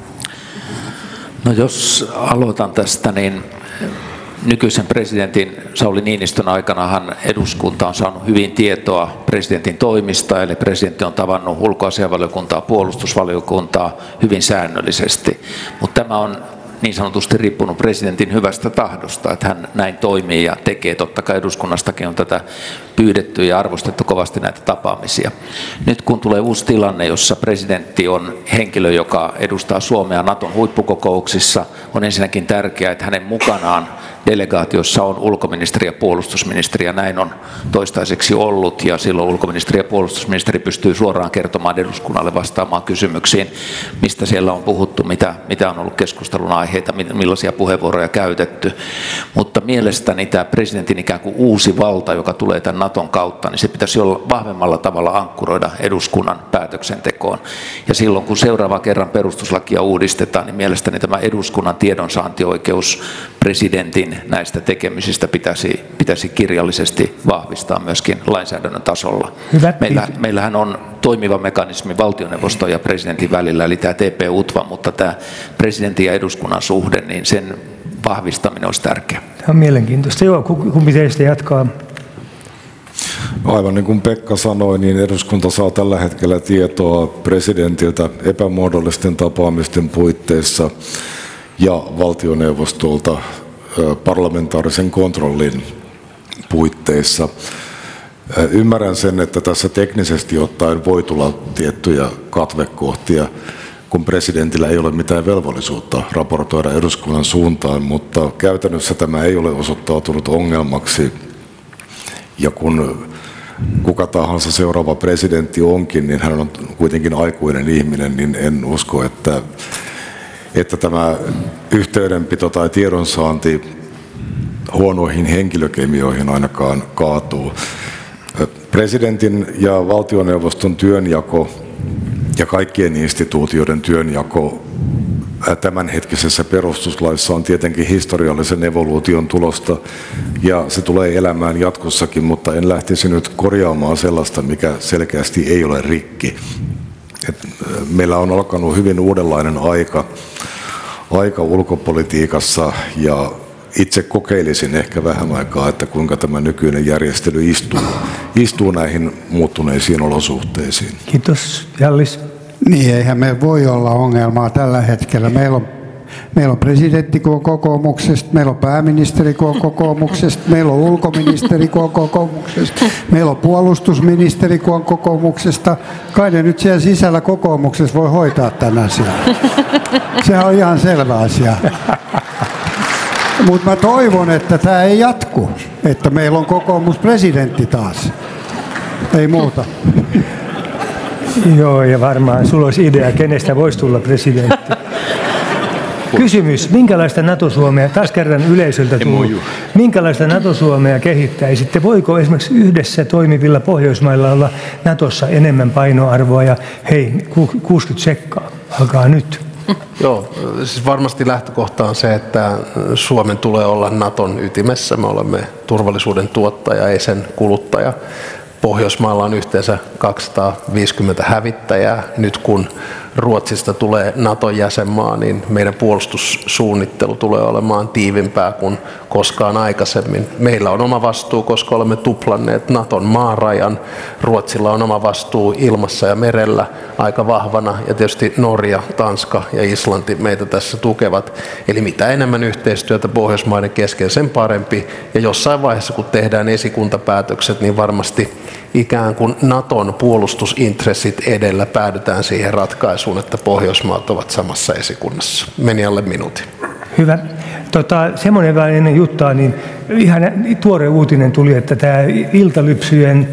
No jos aloitan tästä, niin nykyisen presidentin Sauli Niinistön aikanahan eduskunta on saanut hyvin tietoa presidentin toimista, eli presidentti on tavannut ulkoasiainvaliokuntaa, puolustusvaliokuntaa hyvin säännöllisesti, mutta tämä on niin sanotusti riippunut presidentin hyvästä tahdosta, että hän näin toimii ja tekee. Totta kai eduskunnastakin on tätä pyydetty ja arvostettu kovasti näitä tapaamisia. Nyt kun tulee uusi tilanne, jossa presidentti on henkilö, joka edustaa Suomea Naton huippukokouksissa, on ensinnäkin tärkeää, että hänen mukanaan delegaatiossa on ulkoministeri ja puolustusministeri, ja näin on toistaiseksi ollut, ja silloin ulkoministeri ja puolustusministeri pystyy suoraan kertomaan eduskunnalle vastaamaan kysymyksiin, mistä siellä on puhuttu, mitä, mitä on ollut keskustelun aiheita, millaisia puheenvuoroja käytetty. Mutta mielestäni tämä presidentin ikään kuin uusi valta, joka tulee tämän Naton kautta, niin se pitäisi olla vahvemmalla tavalla ankkuroida eduskunnan päätöksentekoon. Ja silloin kun seuraava kerran perustuslakia uudistetaan, niin mielestäni tämä eduskunnan tiedonsaantioikeus presidentin näistä tekemisistä pitäisi, pitäisi kirjallisesti vahvistaa myöskin lainsäädännön tasolla. Meillä, meillähän on toimiva mekanismi valtioneuvoston ja presidentin välillä, eli tämä T P-UTVA, mutta tämä presidentin ja eduskunnan suhde, niin sen vahvistaminen olisi tärkeää. Tämä on mielenkiintoista. Joo, kumpi teistä jatkaa? Aivan niin kuin Pekka sanoi, niin eduskunta saa tällä hetkellä tietoa presidentiltä epämuodollisten tapaamisten puitteissa ja valtioneuvostolta parlamentaarisen kontrollin puitteissa. Ymmärrän sen, että tässä teknisesti ottaen voi tulla tiettyjä katvekohtia, kun presidentillä ei ole mitään velvollisuutta raportoida eduskunnan suuntaan, mutta käytännössä tämä ei ole osoittautunut ongelmaksi. Ja kun kuka tahansa seuraava presidentti onkin, niin hän on kuitenkin aikuinen ihminen, niin en usko, että, että tämä yhteydenpito tai tiedonsaanti huonoihin henkilökemioihin ainakaan kaatuu. Presidentin ja valtioneuvoston työnjako ja kaikkien instituutioiden työnjako tämänhetkisessä perustuslaissa on tietenkin historiallisen evoluution tulosta ja se tulee elämään jatkossakin, mutta en lähtisi nyt korjaamaan sellaista, mikä selkeästi ei ole rikki. Et meillä on alkanut hyvin uudenlainen aika, aika ulkopolitiikassa ja itse kokeilisin ehkä vähän aikaa, että kuinka tämä nykyinen järjestely istuu, istuu näihin muuttuneisiin olosuhteisiin. Kiitos. Jallis. Niin, eihän me voi olla ongelmaa tällä hetkellä. Meillä on, meillä on presidentti kun on kokoomuksesta, meillä on pääministeri kun on kokoomuksesta, meillä on ulkoministeri kun on kokoomuksesta, meillä on puolustusministeri kun on kokoomuksesta. Kai ne nyt siellä sisällä kokoomuksessa voi hoitaa tämän asian. Sehän on ihan selvä asia. Mutta mä toivon, että tämä ei jatku, että meillä on kokoomuspresidentti taas. Ei muuta. Joo, ja varmaan sulla olisi idea, kenestä voisi tulla presidentti. Kysymys, minkälaista NATO-Suomea, taas kerran yleisöltä tullut, minkälaista NATO-Suomea kehittäisitte? Voiko esimerkiksi yhdessä toimivilla Pohjoismailla olla NATOssa enemmän painoarvoa ja hei, kuusikymmentä sekkaa, alkaa nyt. Joo, siis varmasti lähtökohta on se, että Suomen tulee olla Naton ytimessä. Me olemme turvallisuuden tuottaja, ei sen kuluttaja. Pohjoismailla on yhteensä kaksisataaviisikymmentä hävittäjää. Nyt kun Ruotsista tulee Naton jäsenmaa, niin meidän puolustussuunnittelu tulee olemaan tiivimpää kuin koskaan aikaisemmin. Meillä on oma vastuu, koska olemme tuplanneet Naton maarajan. Ruotsilla on oma vastuu ilmassa ja merellä aika vahvana. Ja tietysti Norja, Tanska ja Islanti meitä tässä tukevat. Eli mitä enemmän yhteistyötä Pohjoismaiden kesken, sen parempi. Ja jossain vaiheessa, kun tehdään esikuntapäätökset, niin varmasti ikään kuin Naton puolustusintressit edellä päädytään siihen ratkaisuun, että Pohjoismaat ovat samassa esikunnassa. Meni alle minuutin. Hyvä. Tota, semmoinen vähän ennen juttaa, niin ihan tuore uutinen tuli, että tämä iltalypsyjen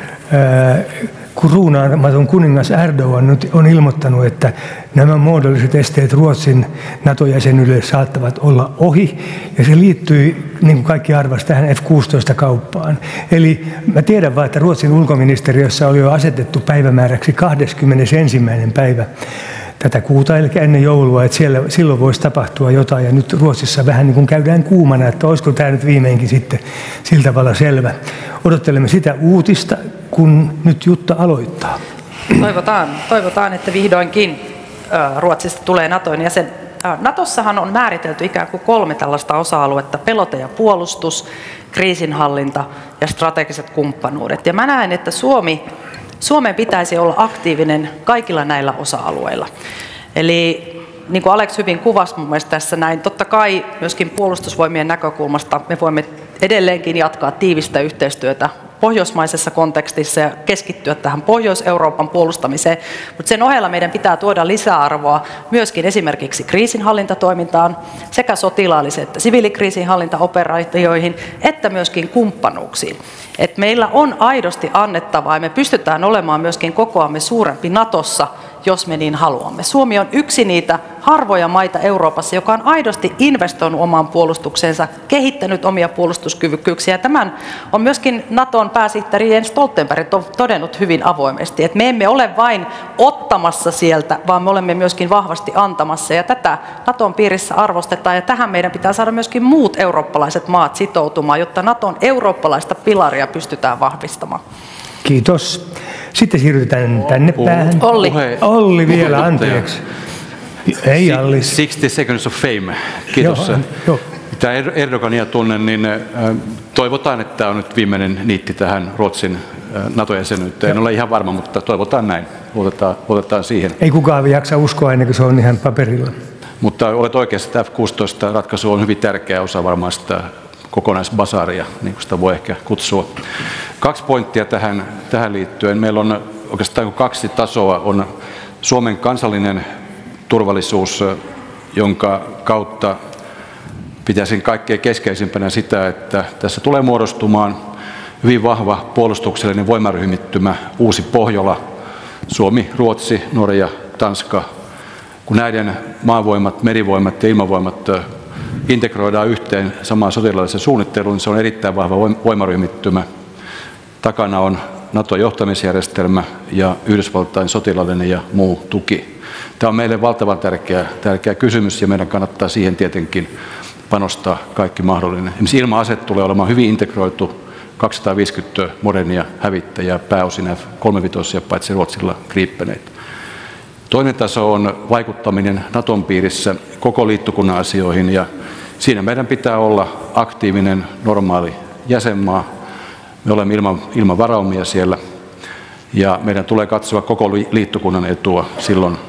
ää, kruunaamaton kuningas Erdogan nyt on ilmoittanut, että nämä muodolliset esteet Ruotsin NATO-jäsenyydelle saattavat olla ohi, ja se liittyy, niin kuin kaikki arvasi, tähän F kuusitoista-kauppaan. Eli mä tiedän vaan, että Ruotsin ulkoministeriössä oli jo asetettu päivämääräksi kahdeskymmenesensimmäinen päivä tätä kuuta, eli ennen joulua, että siellä, silloin voisi tapahtua jotain, ja nyt Ruotsissa vähän niin kuin käydään kuumana, että olisiko tämä nyt viimeinkin sitten sillä tavalla selvä. Odottelemme sitä uutista, kun nyt Jutta aloittaa. Toivotaan, toivotaan että vihdoinkin Ruotsista tulee Naton jäsen. Natossahan on määritelty ikään kuin kolme tällaista osa-aluetta: pelote ja puolustus, kriisinhallinta ja strategiset kumppanuudet. Ja mä näen, että Suomi Suomen pitäisi olla aktiivinen kaikilla näillä osa-alueilla. Eli niin kuin Alex hyvin kuvasi mun mielestä tässä näin, totta kai myöskin puolustusvoimien näkökulmasta me voimme edelleenkin jatkaa tiivistä yhteistyötä pohjoismaisessa kontekstissa ja keskittyä tähän Pohjois-Euroopan puolustamiseen, mutta sen ohella meidän pitää tuoda lisäarvoa myöskin esimerkiksi kriisinhallintatoimintaan, sekä sotilaalliseen että siviilikriisinhallintaoperaatioihin, että myöskin kumppanuuksiin. Et meillä on aidosti annettavaa ja me pystytään olemaan myöskin kokoamme suurempi Natossa, jos me niin haluamme. Suomi on yksi niitä harvoja maita Euroopassa, joka on aidosti investoinut omaan puolustukseensa, kehittänyt omia puolustuskyvykkyyksiä. Tämän on myöskin Naton pääsihteeri Jens Stoltenberg todennut hyvin avoimesti, että me emme ole vain ottamassa sieltä, vaan me olemme myöskin vahvasti antamassa, ja tätä Naton piirissä arvostetaan, ja tähän meidän pitää saada myöskin muut eurooppalaiset maat sitoutumaan, jotta Naton eurooppalaista pilaria pystytään vahvistamaan. Kiitos. Sitten siirrytään tänne päähän. Olli. Olli vielä, anteeksi. Ei Alli. sixty seconds of fame. Kiitos. Joo, joo. Mitä Erdogania tunnen, niin toivotaan, että tämä on nyt viimeinen niitti tähän Ruotsin NATO-jäsenyyteen. En ole ihan varma, mutta toivotaan näin. Luotetaan, luotetaan siihen. Ei kukaan jaksa uskoa ennen kuin se on ihan paperilla. Mutta olet oikeassa, että F kuusitoista ratkaisu on hyvin tärkeä osa varmaan sitä kokonaisbasaria, niin kuin sitä voi ehkä kutsua. Kaksi pointtia tähän, tähän liittyen. Meillä on oikeastaan kaksi tasoa. On Suomen kansallinen turvallisuus, jonka kautta pitäisin kaikkein keskeisimpänä sitä, että tässä tulee muodostumaan hyvin vahva puolustuksellinen voimaryhmittymä, uusi Pohjola, Suomi, Ruotsi, Norja, Tanska. Kun näiden maavoimat, merivoimat ja ilmavoimat integroidaan yhteen samaan sotilaalliseen suunnitteluun, niin se on erittäin vahva voimaryhmittymä. Takana on NATO-johtamisjärjestelmä ja Yhdysvaltain sotilaallinen ja muu tuki. Tämä on meille valtavan tärkeä, tärkeä kysymys, ja meidän kannattaa siihen tietenkin panostaa kaikki mahdollinen. Esimerkiksi ilma-aset tulee olemaan hyvin integroitu, kaksisataaviisikymmentä modernia hävittäjää, pääosin F kolmekymmentäviisi, paitsi Ruotsilla Gripeneitä. Toinen taso on vaikuttaminen Naton piirissä koko liittokunnan asioihin, ja siinä meidän pitää olla aktiivinen, normaali jäsenmaa. Me olemme ilman, ilman varaumia siellä, ja meidän tulee katsoa koko liittokunnan etua silloin.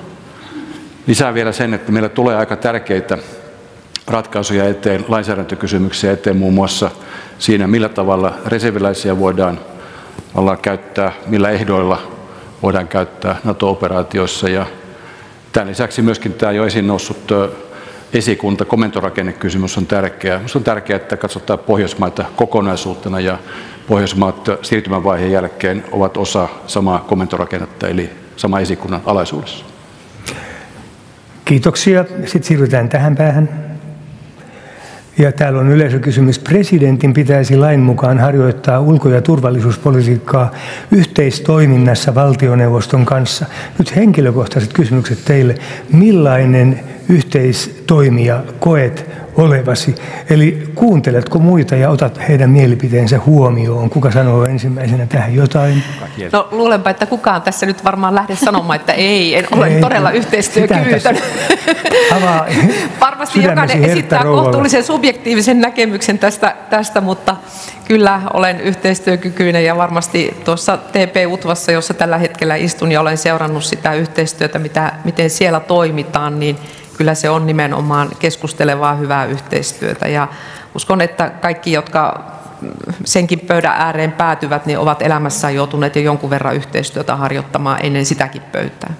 Lisää vielä sen, että meillä tulee aika tärkeitä ratkaisuja eteen, lainsäädäntökysymyksiä eteen muun muassa siinä, millä tavalla reserviläisiä voidaan olla käyttää, millä ehdoilla voidaan käyttää NATO-operaatioissa. Ja tämän lisäksi myöskin tämä jo esiin noussut esikunta, komentorakennekysymys on tärkeä. Minusta on tärkeää, että katsotaan Pohjoismaita kokonaisuutena, ja Pohjoismaat siirtymävaiheen jälkeen ovat osa samaa komentorakennetta, eli sama esikunnan alaisuudessa. Kiitoksia. Sitten siirrytään tähän päähän. Ja täällä on yleisökysymys. Presidentin pitäisi lain mukaan harjoittaa ulko- ja turvallisuuspolitiikkaa yhteistoiminnassa valtioneuvoston kanssa. Nyt henkilökohtaiset kysymykset teille. Millainen yhteistoimija koet olevasi? Eli kuunteletko muita ja otat heidän mielipiteensä huomioon? Kuka sanoo ensimmäisenä tähän jotain? No luulenpa, että kukaan tässä nyt varmaan lähde sanomaan, että ei, en ole ei, todella yhteistyökyvytön. Varmasti jokainen esittää kohtuullisen subjektiivisen näkemyksen tästä, tästä, mutta kyllä olen yhteistyökykyinen, ja varmasti tuossa T P-UTVassa, jossa tällä hetkellä istun ja olen seurannut sitä yhteistyötä, mitä, miten siellä toimitaan, niin kyllä se on nimenomaan keskustelevaa, hyvää yhteistyötä, ja uskon, että kaikki, jotka senkin pöydän ääreen päätyvät, niin ovat elämässään joutuneet jo jonkun verran yhteistyötä harjoittamaan ennen sitäkin pöytää.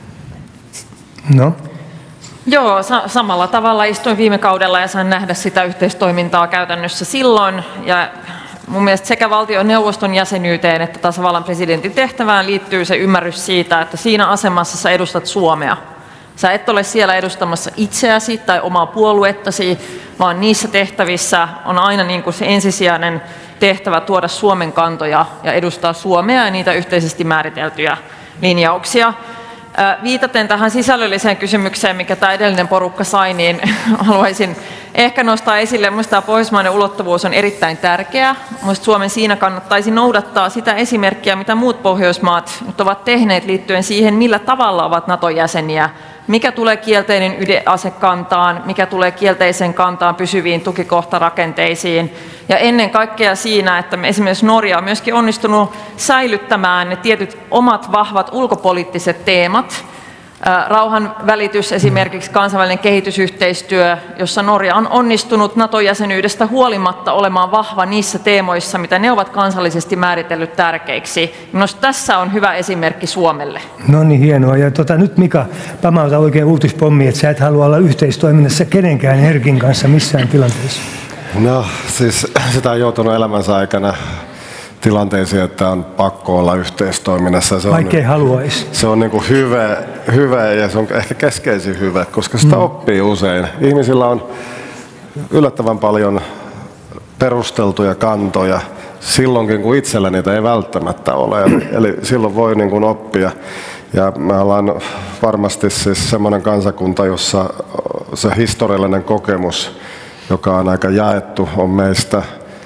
No. Joo, sa- samalla tavalla istuin viime kaudella ja sain nähdä sitä yhteistoimintaa käytännössä silloin. Ja mun mielestä sekä valtioneuvoston jäsenyyteen että tasavallan presidentin tehtävään liittyy se ymmärrys siitä, että siinä asemassa sä edustat Suomea. Sä et ole siellä edustamassa itseäsi tai omaa puoluettasi, vaan niissä tehtävissä on aina niin kuin se ensisijainen tehtävä tuoda Suomen kantoja ja edustaa Suomea ja niitä yhteisesti määriteltyjä linjauksia. Viitaten tähän sisällölliseen kysymykseen, mikä tämä edellinen porukka sai, niin haluaisin ehkä nostaa esille, minusta tämä pohjoismainen ulottuvuus on erittäin tärkeä. Minusta Suomen siinä kannattaisi noudattaa sitä esimerkkiä, mitä muut Pohjoismaat nyt ovat tehneet liittyen siihen, millä tavalla ovat NATO-jäseniä, mikä tulee kielteinen ydinasekantaan, mikä tulee kielteisen kantaan pysyviin tukikohtarakenteisiin. Ja ennen kaikkea siinä, että me esimerkiksi Norja on myöskin onnistunut säilyttämään ne tietyt omat vahvat ulkopoliittiset teemat. Rauhan välitys, esimerkiksi kansainvälinen kehitysyhteistyö, jossa Norja on onnistunut NATO-jäsenyydestä huolimatta olemaan vahva niissä teemoissa, mitä ne ovat kansallisesti määritellyt tärkeiksi. Minusta tässä on hyvä esimerkki Suomelle. No niin, hienoa. Ja tota, nyt Mika, pamauta oikein uutispommi, että sä et halua olla yhteistoiminnassa kenenkään herkin kanssa missään tilanteessa. No siis sitä on joutunut elämänsä aikana tilanteisiin, että on pakko olla yhteistoiminnassa. Se Vaikkei on, haluaisi. Se on niin kuin hyvä, hyvä ja se on ehkä keskeisin hyvä, koska sitä mm. oppii usein. Ihmisillä on yllättävän paljon perusteltuja kantoja silloinkin, kun itsellä niitä ei välttämättä ole. Eli, eli silloin voi niin kuin oppia. Ja me ollaan varmasti siis semmoinen kansakunta, jossa se historiallinen kokemus, joka on aika jaettu, on meistä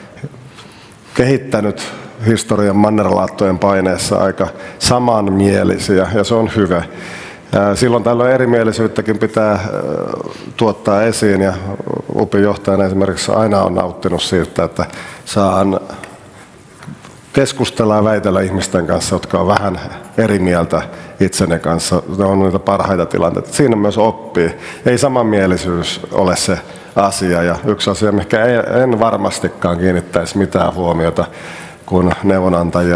kehittänyt historian mannerlaattojen paineessa aika samanmielisiä, ja se on hyvä. Silloin tällöin erimielisyyttäkin pitää tuottaa esiin, ja U P I-johtajana esimerkiksi aina on nauttinut siitä, että saan keskustella ja väitellä ihmisten kanssa, jotka on vähän eri mieltä itsenne kanssa. Ne on niitä parhaita tilanteita. Siinä myös oppii. Ei samanmielisyys ole se asia. Ja yksi asia, mikä en varmastikaan kiinnittäisi mitään huomiota, kun neuvonantajia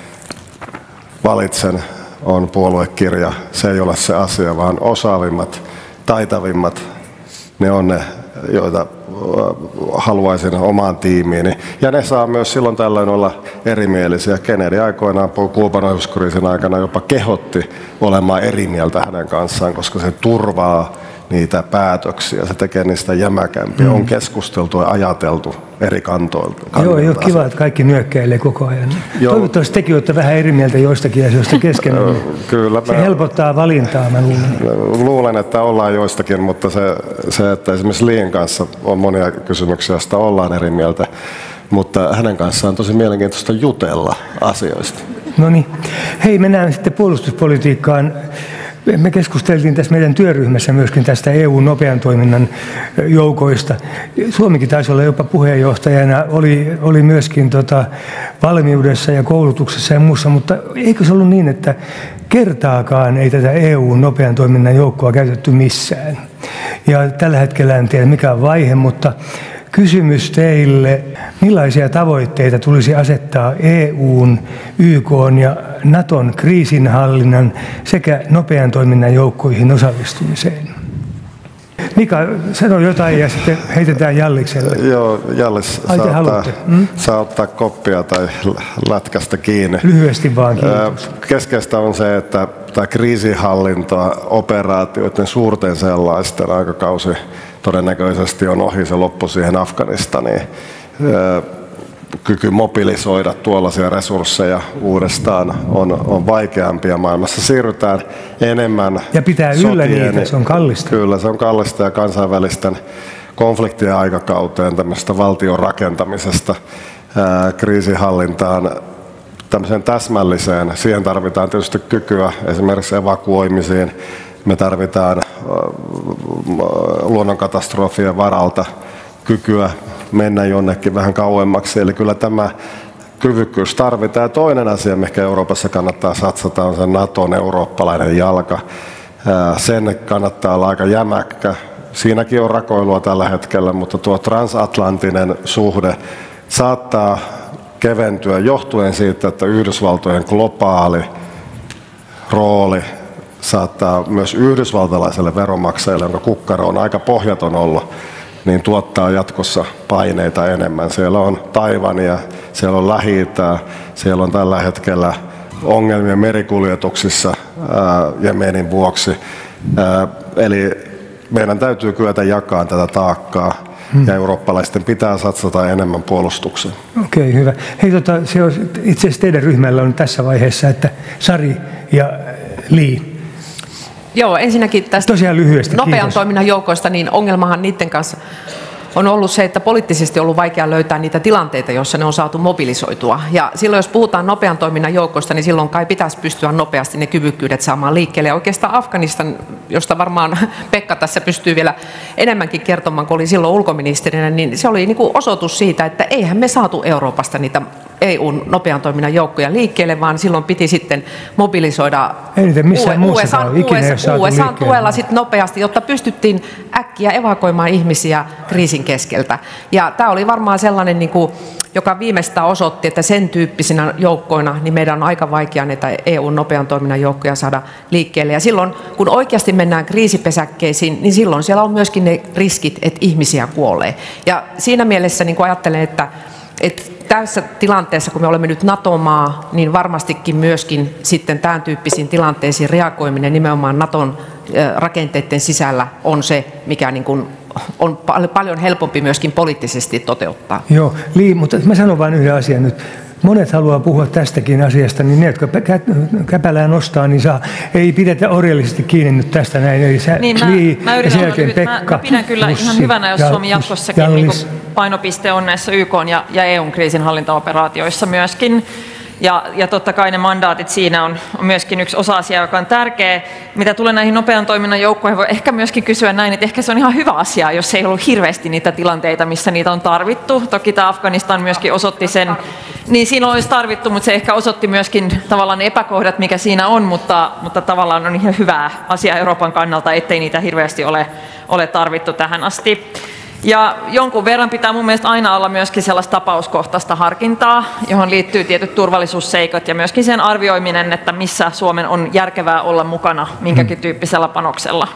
valitsen, on puoluekirja. Se ei ole se asia, vaan osaavimmat, taitavimmat, ne on ne, joita haluaisin omaan tiimiini. Ja ne saa myös silloin tällöin olla erimielisiä. Kennedy aikoinaan Kuuban ohjuskriisin aikana jopa kehotti olemaan eri mieltä hänen kanssaan, koska se turvaa niitä päätöksiä, se tekee niistä jämäkämpiä. Mm. On keskusteltu ja ajateltu eri kantoilta. Joo, ei ole kiva, että kaikki nyökkäilee koko ajan. Joo. Toivottavasti tekin olette vähän eri mieltä joistakin asioista kesken. Kyllä. Se helpottaa valintaa, mä luulen. Luulen, että ollaan joistakin, mutta se, se että esimerkiksi Liin kanssa on monia kysymyksiä, joista ollaan eri mieltä. Mutta hänen kanssaan on tosi mielenkiintoista jutella asioista. No niin. Hei, mennään sitten puolustuspolitiikkaan. Me keskusteltiin tässä meidän työryhmässä myöskin tästä E U-nopean toiminnan joukoista. Suomikin taisi olla jopa puheenjohtajana, oli, oli myöskin tota valmiudessa ja koulutuksessa ja muussa, mutta eikö se ollut niin, että kertaakaan ei tätä E U-nopean toiminnan joukkoa käytetty missään? Ja tällä hetkellä en tiedä mikä on vaihe, mutta kysymys teille, millaisia tavoitteita tulisi asettaa E U:n, Y K:n ja Naton kriisinhallinnan sekä nopean toiminnan joukkoihin osallistumiseen? Mika, sano jotain ja sitten heitetään Jallikselle. Joo, Jallis, Ai, saa, ottaa, hmm? saa ottaa koppia tai lätkästä kiinni. Lyhyesti vaan, kiitos. Keskeistä on se, että tämä kriisinhallinta, operaatioiden suurten sellaisten aikakausi todennäköisesti on ohi, se loppu siihen Afganistaniin. Kyky mobilisoida tuollaisia resursseja uudestaan on, on vaikeampia maailmassa. Siirrytään enemmän ja pitää yllä sotien, niitä, se on kallista. Kyllä, se on kallista ja kansainvälisten konfliktien aikakauteen, tämmöistä valtion rakentamisesta, ää, kriisinhallintaan, tämmöiseen täsmälliseen. Siihen tarvitaan tietysti kykyä esimerkiksi evakuoimisiin. Me tarvitaan luonnonkatastrofien varalta kykyä mennä jonnekin vähän kauemmaksi. Eli kyllä tämä kyvykkyys tarvitaan. Ja toinen asia, mikä Euroopassa kannattaa satsata, on se Naton eurooppalainen jalka. Sen kannattaa olla aika jämäkkä. Siinäkin on rakoilua tällä hetkellä, mutta tuo transatlanttinen suhde saattaa keventyä johtuen siitä, että Yhdysvaltojen globaali rooli saattaa myös yhdysvaltalaiselle veronmaksajalle, jonka kukkaro on aika pohjaton ollut, niin tuottaa jatkossa paineita enemmän. Siellä on Taivania, siellä on Lähi-itää, siellä on tällä hetkellä ongelmia merikuljetuksissa ää, Jemenin vuoksi. Ää, eli meidän täytyy kyetä jakamaan tätä taakkaa hmm. ja eurooppalaisten pitää satsata enemmän puolustukseen. Okei, hyvä. Hei, tota, se on, itse asiassa teidän ryhmällä on tässä vaiheessa, että Sari ja Li. Joo, ensinnäkin tästä Tosiaan lyhyesti, nopean kiitos. toiminnan joukoista, niin ongelmahan niiden kanssa on ollut se, että poliittisesti on ollut vaikea löytää niitä tilanteita, joissa ne on saatu mobilisoitua. Ja silloin, jos puhutaan nopean toiminnan joukoista, niin silloin kai pitäisi pystyä nopeasti ne kyvykkyydet saamaan liikkeelle. Ja oikeastaan Afganistan, josta varmaan Pekka tässä pystyy vielä enemmänkin kertomaan, kun oli silloin ulkoministerinä, niin se oli niin kuin osoitus siitä, että eihän me saatu Euroopasta niitä E U:n nopean toiminnan joukkoja liikkeelle, vaan silloin piti sitten mobilisoida U S A:n tuella sitten nopeasti, jotta pystyttiin äkkiä evakuoimaan ihmisiä kriisin keskeltä. Ja tämä oli varmaan sellainen, niin kuin, joka viimeistään osoitti, että sen tyyppisinä joukkoina niin meidän on aika vaikea näitä E U:n nopean toiminnan joukkoja saada liikkeelle. Ja silloin, kun oikeasti mennään kriisipesäkkeisiin, niin silloin siellä on myöskin ne riskit, että ihmisiä kuolee. Ja siinä mielessä niin kuin ajattelen, että että tässä tilanteessa, kun me olemme nyt NATO-maa, niin varmastikin myöskin sitten tämän tyyppisiin tilanteisiin reagoiminen nimenomaan NATOn rakenteiden sisällä on se, mikä niin kuin on paljon helpompi myöskin poliittisesti toteuttaa. Joo, Li, mutta mä sanon vain yhden asian nyt. Monet haluaa puhua tästäkin asiasta, niin ne, jotka käpälää nostaa, niin saa, ei pidetä orjallisesti kiinni nyt tästä näin. Eli sä, niin, Li, mä, mä, ja sen jälkeen Pekka, mä, mä pidän kyllä Jussi, ihan hyvänä, jos Suomi jatkossakin niin painopiste on näissä Y K:n ja, ja E U:n kriisinhallintaoperaatioissa myöskin. Ja, ja totta kai ne mandaatit siinä on, on myöskin yksi osa-asia, joka on tärkeä. Mitä tulee näihin nopean toiminnan joukkoihin, voi ehkä myöskin kysyä näin, että ehkä se on ihan hyvä asia, jos ei ollut hirveästi niitä tilanteita, missä niitä on tarvittu. Toki tämä Afganistan myöskin osoitti sen, niin siinä olisi tarvittu, mutta se ehkä osoitti myöskin tavallaan ne epäkohdat, mikä siinä on, mutta, mutta tavallaan on ihan hyvä asia Euroopan kannalta, ettei niitä hirveästi ole, ole tarvittu tähän asti. Ja jonkun verran pitää mun mielestä aina olla myöskin sellaista tapauskohtaista harkintaa, johon liittyy tietyt turvallisuusseikat ja myöskin sen arvioiminen, että missä Suomen on järkevää olla mukana minkäkin tyyppisellä panoksella.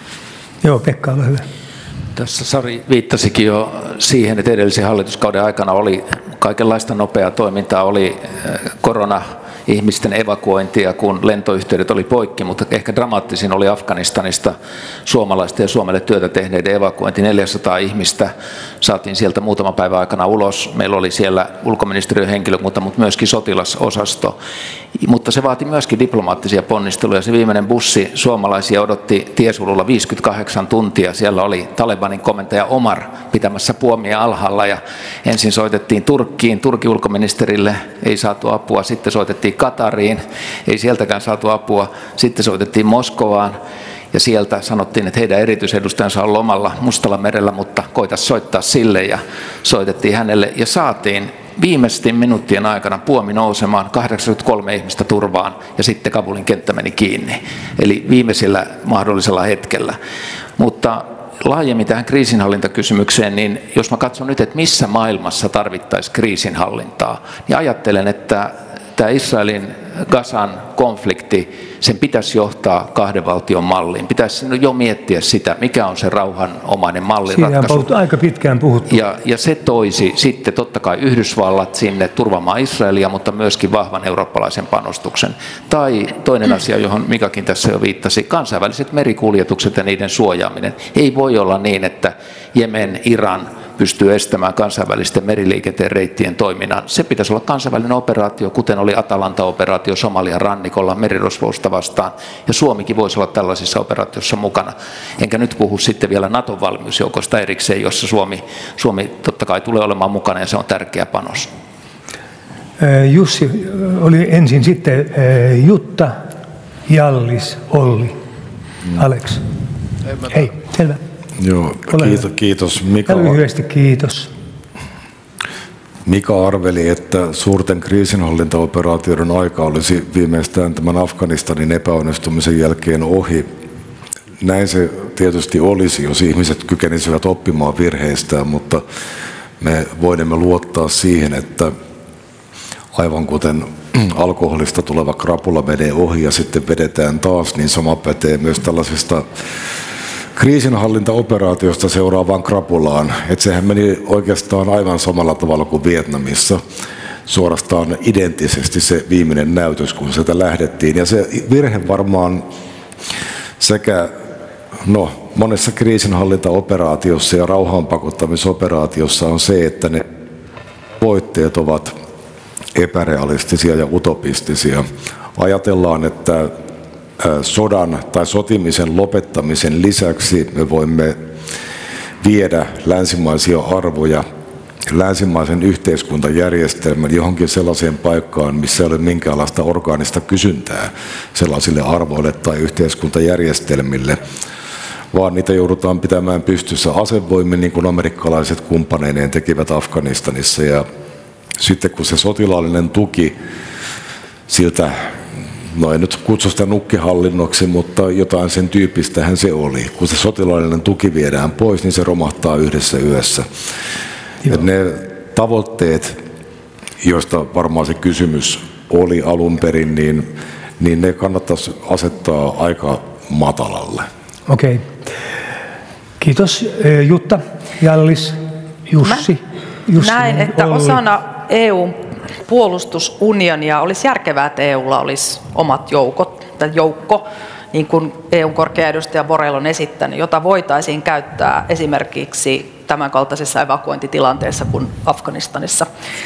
Joo, Pekka, ole hyvä. Tässä Sari viittasikin jo siihen, että edellisen hallituskauden aikana oli kaikenlaista nopeaa toimintaa, oli korona ihmisten evakuointia, kun lentoyhteydet oli poikki, mutta ehkä dramaattisin oli Afganistanista suomalaisten ja Suomelle työtä tehneiden evakuointi. neljäsataa ihmistä saatiin sieltä muutama päivä aikana ulos. Meillä oli siellä ulkoministeriön henkilökunta, mutta myöskin sotilasosasto. Mutta se vaati myöskin diplomaattisia ponnisteluja. Se viimeinen bussi suomalaisia odotti tiesululla viisikymmentäkahdeksan tuntia. Siellä oli Talebanin komentaja Omar pitämässä puomia alhaalla ja ensin soitettiin Turkkiin, Turkin ulkoministerille ei saatu apua, sitten soitettiin Katariin, ei sieltäkään saatu apua, sitten soitettiin Moskovaan ja sieltä sanottiin, että heidän erityisedustajansa on lomalla Mustalla merellä, mutta koita soittaa sille ja soitettiin hänelle ja saatiin viimeisten minuuttien aikana puomi nousemaan, kahdeksankymmentäkolme ihmistä turvaan ja sitten Kabulin kenttä meni kiinni, eli viimeisellä mahdollisella hetkellä. Mutta laajemmin tähän kriisinhallintakysymykseen, niin jos mä katson nyt, että missä maailmassa tarvittaisiin kriisinhallintaa, niin ajattelen, että tämä Israelin Gazan konflikti, sen pitäisi johtaa kahden valtion malliin. Pitäisi jo miettiä sitä, mikä on se rauhanomainen malliratkaisu. Siitä on aika pitkään puhuttu. Ja, ja se toisi sitten totta kai Yhdysvallat sinne turvaamaan Israelia, mutta myöskin vahvan eurooppalaisen panostuksen. Tai toinen asia, johon Mikakin tässä jo viittasi, kansainväliset merikuljetukset ja niiden suojaaminen. Ei voi olla niin, että Jemen, Iran pystyy estämään kansainvälisten meriliikenteen reittien toiminnan. Se pitäisi olla kansainvälinen operaatio, kuten oli Atalanta-operaatio Somalian rannikolla merirosvousta vastaan. Ja Suomikin voisi olla tällaisissa operaatioissa mukana. Enkä nyt puhu sitten vielä Naton valmiusjoukosta erikseen, jossa Suomi, Suomi totta kai tulee olemaan mukana ja se on tärkeä panos. Jussi oli ensin, sitten Jutta, Jallis, Olli, Alex. Hei, selvä. Joo, kiitos, kiitos Mika. Lyhyesti kiitos. Mika arveli, että suurten kriisinhallintaoperaatioiden aika olisi viimeistään tämän Afganistanin epäonnistumisen jälkeen ohi. Näin se tietysti olisi, jos ihmiset kykenisivät oppimaan virheistään, mutta me voimme luottaa siihen, että aivan kuten alkoholista tuleva krapula menee ohi ja sitten vedetään taas, niin sama pätee myös tällaisesta kriisinhallintaoperaatiosta seuraavaan krapulaan. Että sehän meni oikeastaan aivan samalla tavalla kuin Vietnamissa, suorastaan identtisesti se viimeinen näytös, kun sieltä lähdettiin. Ja se virhe varmaan sekä no, monessa kriisinhallintaoperaatiossa ja rauhaanpakottamisoperaatiossa on se, että ne tavoitteet ovat epärealistisia ja utopistisia. Ajatellaan, että sodan tai sotimisen lopettamisen lisäksi me voimme viedä länsimaisia arvoja, länsimaisen yhteiskuntajärjestelmän johonkin sellaiseen paikkaan, missä ei ole minkäänlaista orgaanista kysyntää sellaisille arvoille tai yhteiskuntajärjestelmille, vaan niitä joudutaan pitämään pystyssä asevoimin, niin kuin amerikkalaiset kumppaneineen tekivät Afganistanissa. Ja sitten kun se sotilaallinen tuki siltä, no ei nyt kutsu sitä nukkehallinnoksi, mutta jotain sen tyyppistähän se oli. Kun se sotilaallinen tuki viedään pois, niin se romahtaa yhdessä yössä. Ja ne tavoitteet, joista varmaan se kysymys oli alun perin, niin, niin ne kannattaisi asettaa aika matalalle. Okei. Okay. Kiitos Jutta, Jallis, Jussi. Jussi näin, että Olli. Osana E U-puolustusunionia olisi järkevää, että E U:lla olisi omat joukot tai joukko, niin kuin E U:n korkea edustaja Borrell on esittänyt, jota voitaisiin käyttää esimerkiksi tämän kaltaisessa evakuointitilanteessa kuin Afganistanissa.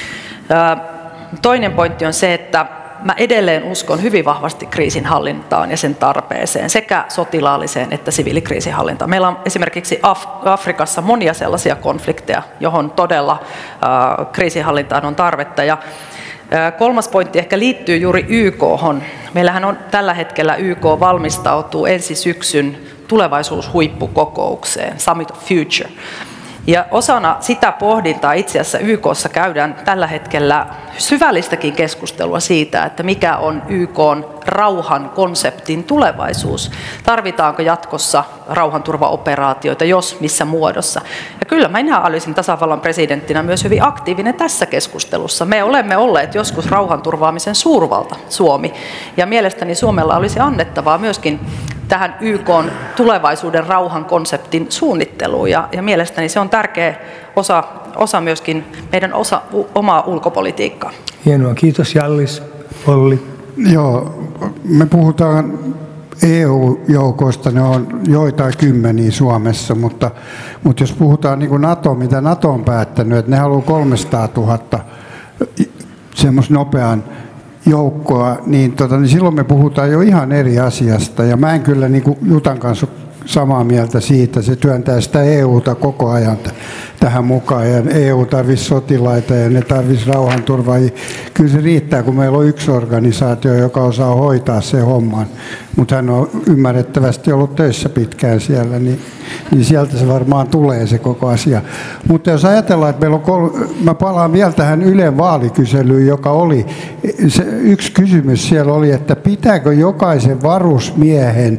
Toinen pointti on se, että mä edelleen uskon hyvin vahvasti kriisinhallintaan ja sen tarpeeseen, sekä sotilaalliseen että siviilikriisinhallintaan. Meillä on esimerkiksi Af- Afrikassa monia sellaisia konflikteja, johon todella äh, kriisinhallintaan on tarvetta. Ja, äh, kolmas pointti ehkä liittyy juuri Y K:hon. Meillähän on tällä hetkellä Y K valmistautuu ensi syksyn tulevaisuushuippukokoukseen, Summit of Future. Ja osana sitä pohdintaa itse asiassa Y K:ssa käydään tällä hetkellä syvällistäkin keskustelua siitä, että mikä on Y K:n rauhan konseptin tulevaisuus. Tarvitaanko jatkossa rauhanturvaoperaatioita, jos missä muodossa. Ja kyllä minä olisin tasavallan presidenttinä myös hyvin aktiivinen tässä keskustelussa. Me olemme olleet joskus rauhanturvaamisen suurvalta, Suomi. Ja mielestäni Suomella olisi annettavaa myöskin tähän Y K:n tulevaisuuden rauhan konseptin suunnitteluun. Ja, ja mielestäni se on tärkeä osa, osa myöskin meidän osa, u, omaa ulkopolitiikkaa. Hienoa. Kiitos Jallis. Olli. Joo, me puhutaan E U-joukoista, ne on joitain kymmeniä Suomessa, mutta, mutta jos puhutaan niin kuin NATO, mitä NATO on päättänyt, että ne haluaa kolmesataatuhatta semmoisen nopean joukkoa, niin, tota, niin silloin me puhutaan jo ihan eri asiasta. Ja mä en kyllä niin kuin Jutan kanssa samaa mieltä siitä. Se työntää sitä E U:ta koko ajan tähän mukaan. Ja E U tarvitsisi sotilaita ja ne tarvitsisi rauhanturvaajia. Kyllä se riittää, kun meillä on yksi organisaatio, joka osaa hoitaa se homman. Mutta hän on ymmärrettävästi ollut töissä pitkään siellä, niin, niin sieltä se varmaan tulee se koko asia. Mutta jos ajatellaan, että meillä on kol... mä palaan vielä tähän Ylen vaalikyselyyn, joka oli, se yksi kysymys siellä oli, että pitääkö jokaisen varusmiehen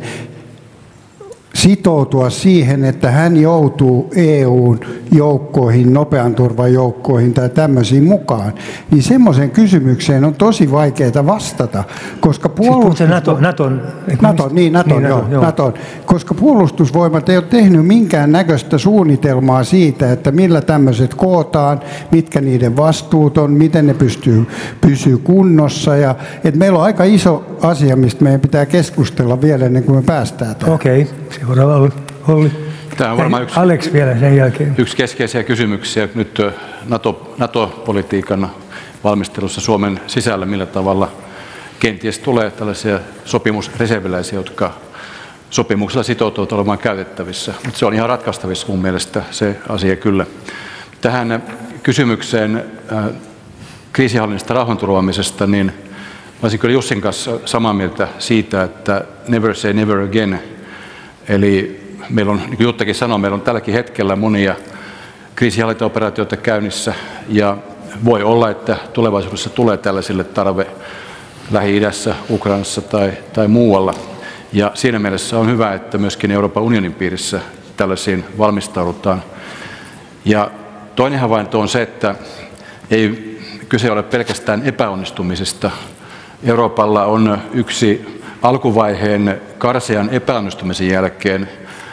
sitoutua siihen, että hän joutuu E U:n joukkoihin, nopean turvan joukkoihin tai tämmöisiin mukaan, niin semmoiseen kysymykseen on tosi vaikeaa vastata, koska puolustus... Siis NATO, Naton, Naton, niin, Naton, niin, joo, joo. Naton, koska puolustusvoimat ei ole tehnyt minkään näköistä suunnitelmaa siitä, että millä tämmöiset kootaan, mitkä niiden vastuut on, miten ne pystyy, pysyy kunnossa. Ja, että meillä on aika iso asia, mistä meidän pitää keskustella vielä ennen kuin me päästään tähän. Okei, okay. Seuraava Olli. Olli. Tämä on varmaan yksi, Alex vielä sen jälkeen. Yksi keskeisiä kysymyksiä nyt NATO, NATO-politiikan valmistelussa Suomen sisällä, millä tavalla kenties tulee tällaisia sopimusreserviläisiä, jotka sopimuksella sitoutuvat olemaan käytettävissä. Mutta se on ihan ratkaistavissa mun mielestä se asia kyllä. Tähän kysymykseen äh, kriisinhallinnasta rauhanturvaamisesta, niin olisin kyllä Jussin kanssa samaa mieltä siitä, että never say never again. Eli meillä on, niin kuin Juttakin sanoi, meillä on tälläkin hetkellä monia kriisinhallintaoperaatioita käynnissä ja voi olla, että tulevaisuudessa tulee tällaisille tarve Lähi-idässä, Ukrainassa tai, tai muualla. Ja siinä mielessä on hyvä, että myöskin Euroopan unionin piirissä tällaisiin valmistaudutaan. Ja toinen havainto on se, että ei, kyse ei ole pelkästään epäonnistumisesta. Euroopalla on yksi alkuvaiheen karsean epäonnistumisen jälkeen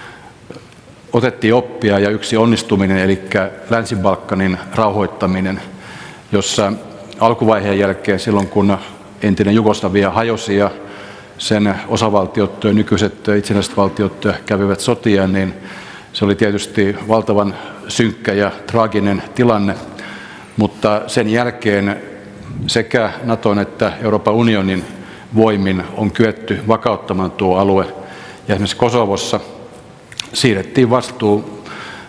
otettiin oppia ja yksi onnistuminen, eli Länsi-Balkanin rauhoittaminen, jossa alkuvaiheen jälkeen silloin kun entinen Jugoslavia hajosi ja sen osavaltiot, nykyiset itsenäiset valtiot kävivät sotia, niin se oli tietysti valtavan synkkä ja traaginen tilanne, mutta sen jälkeen sekä Naton että Euroopan unionin voimin on kyetty vakauttamaan tuo alue. Ja esimerkiksi Kosovossa siirrettiin vastuu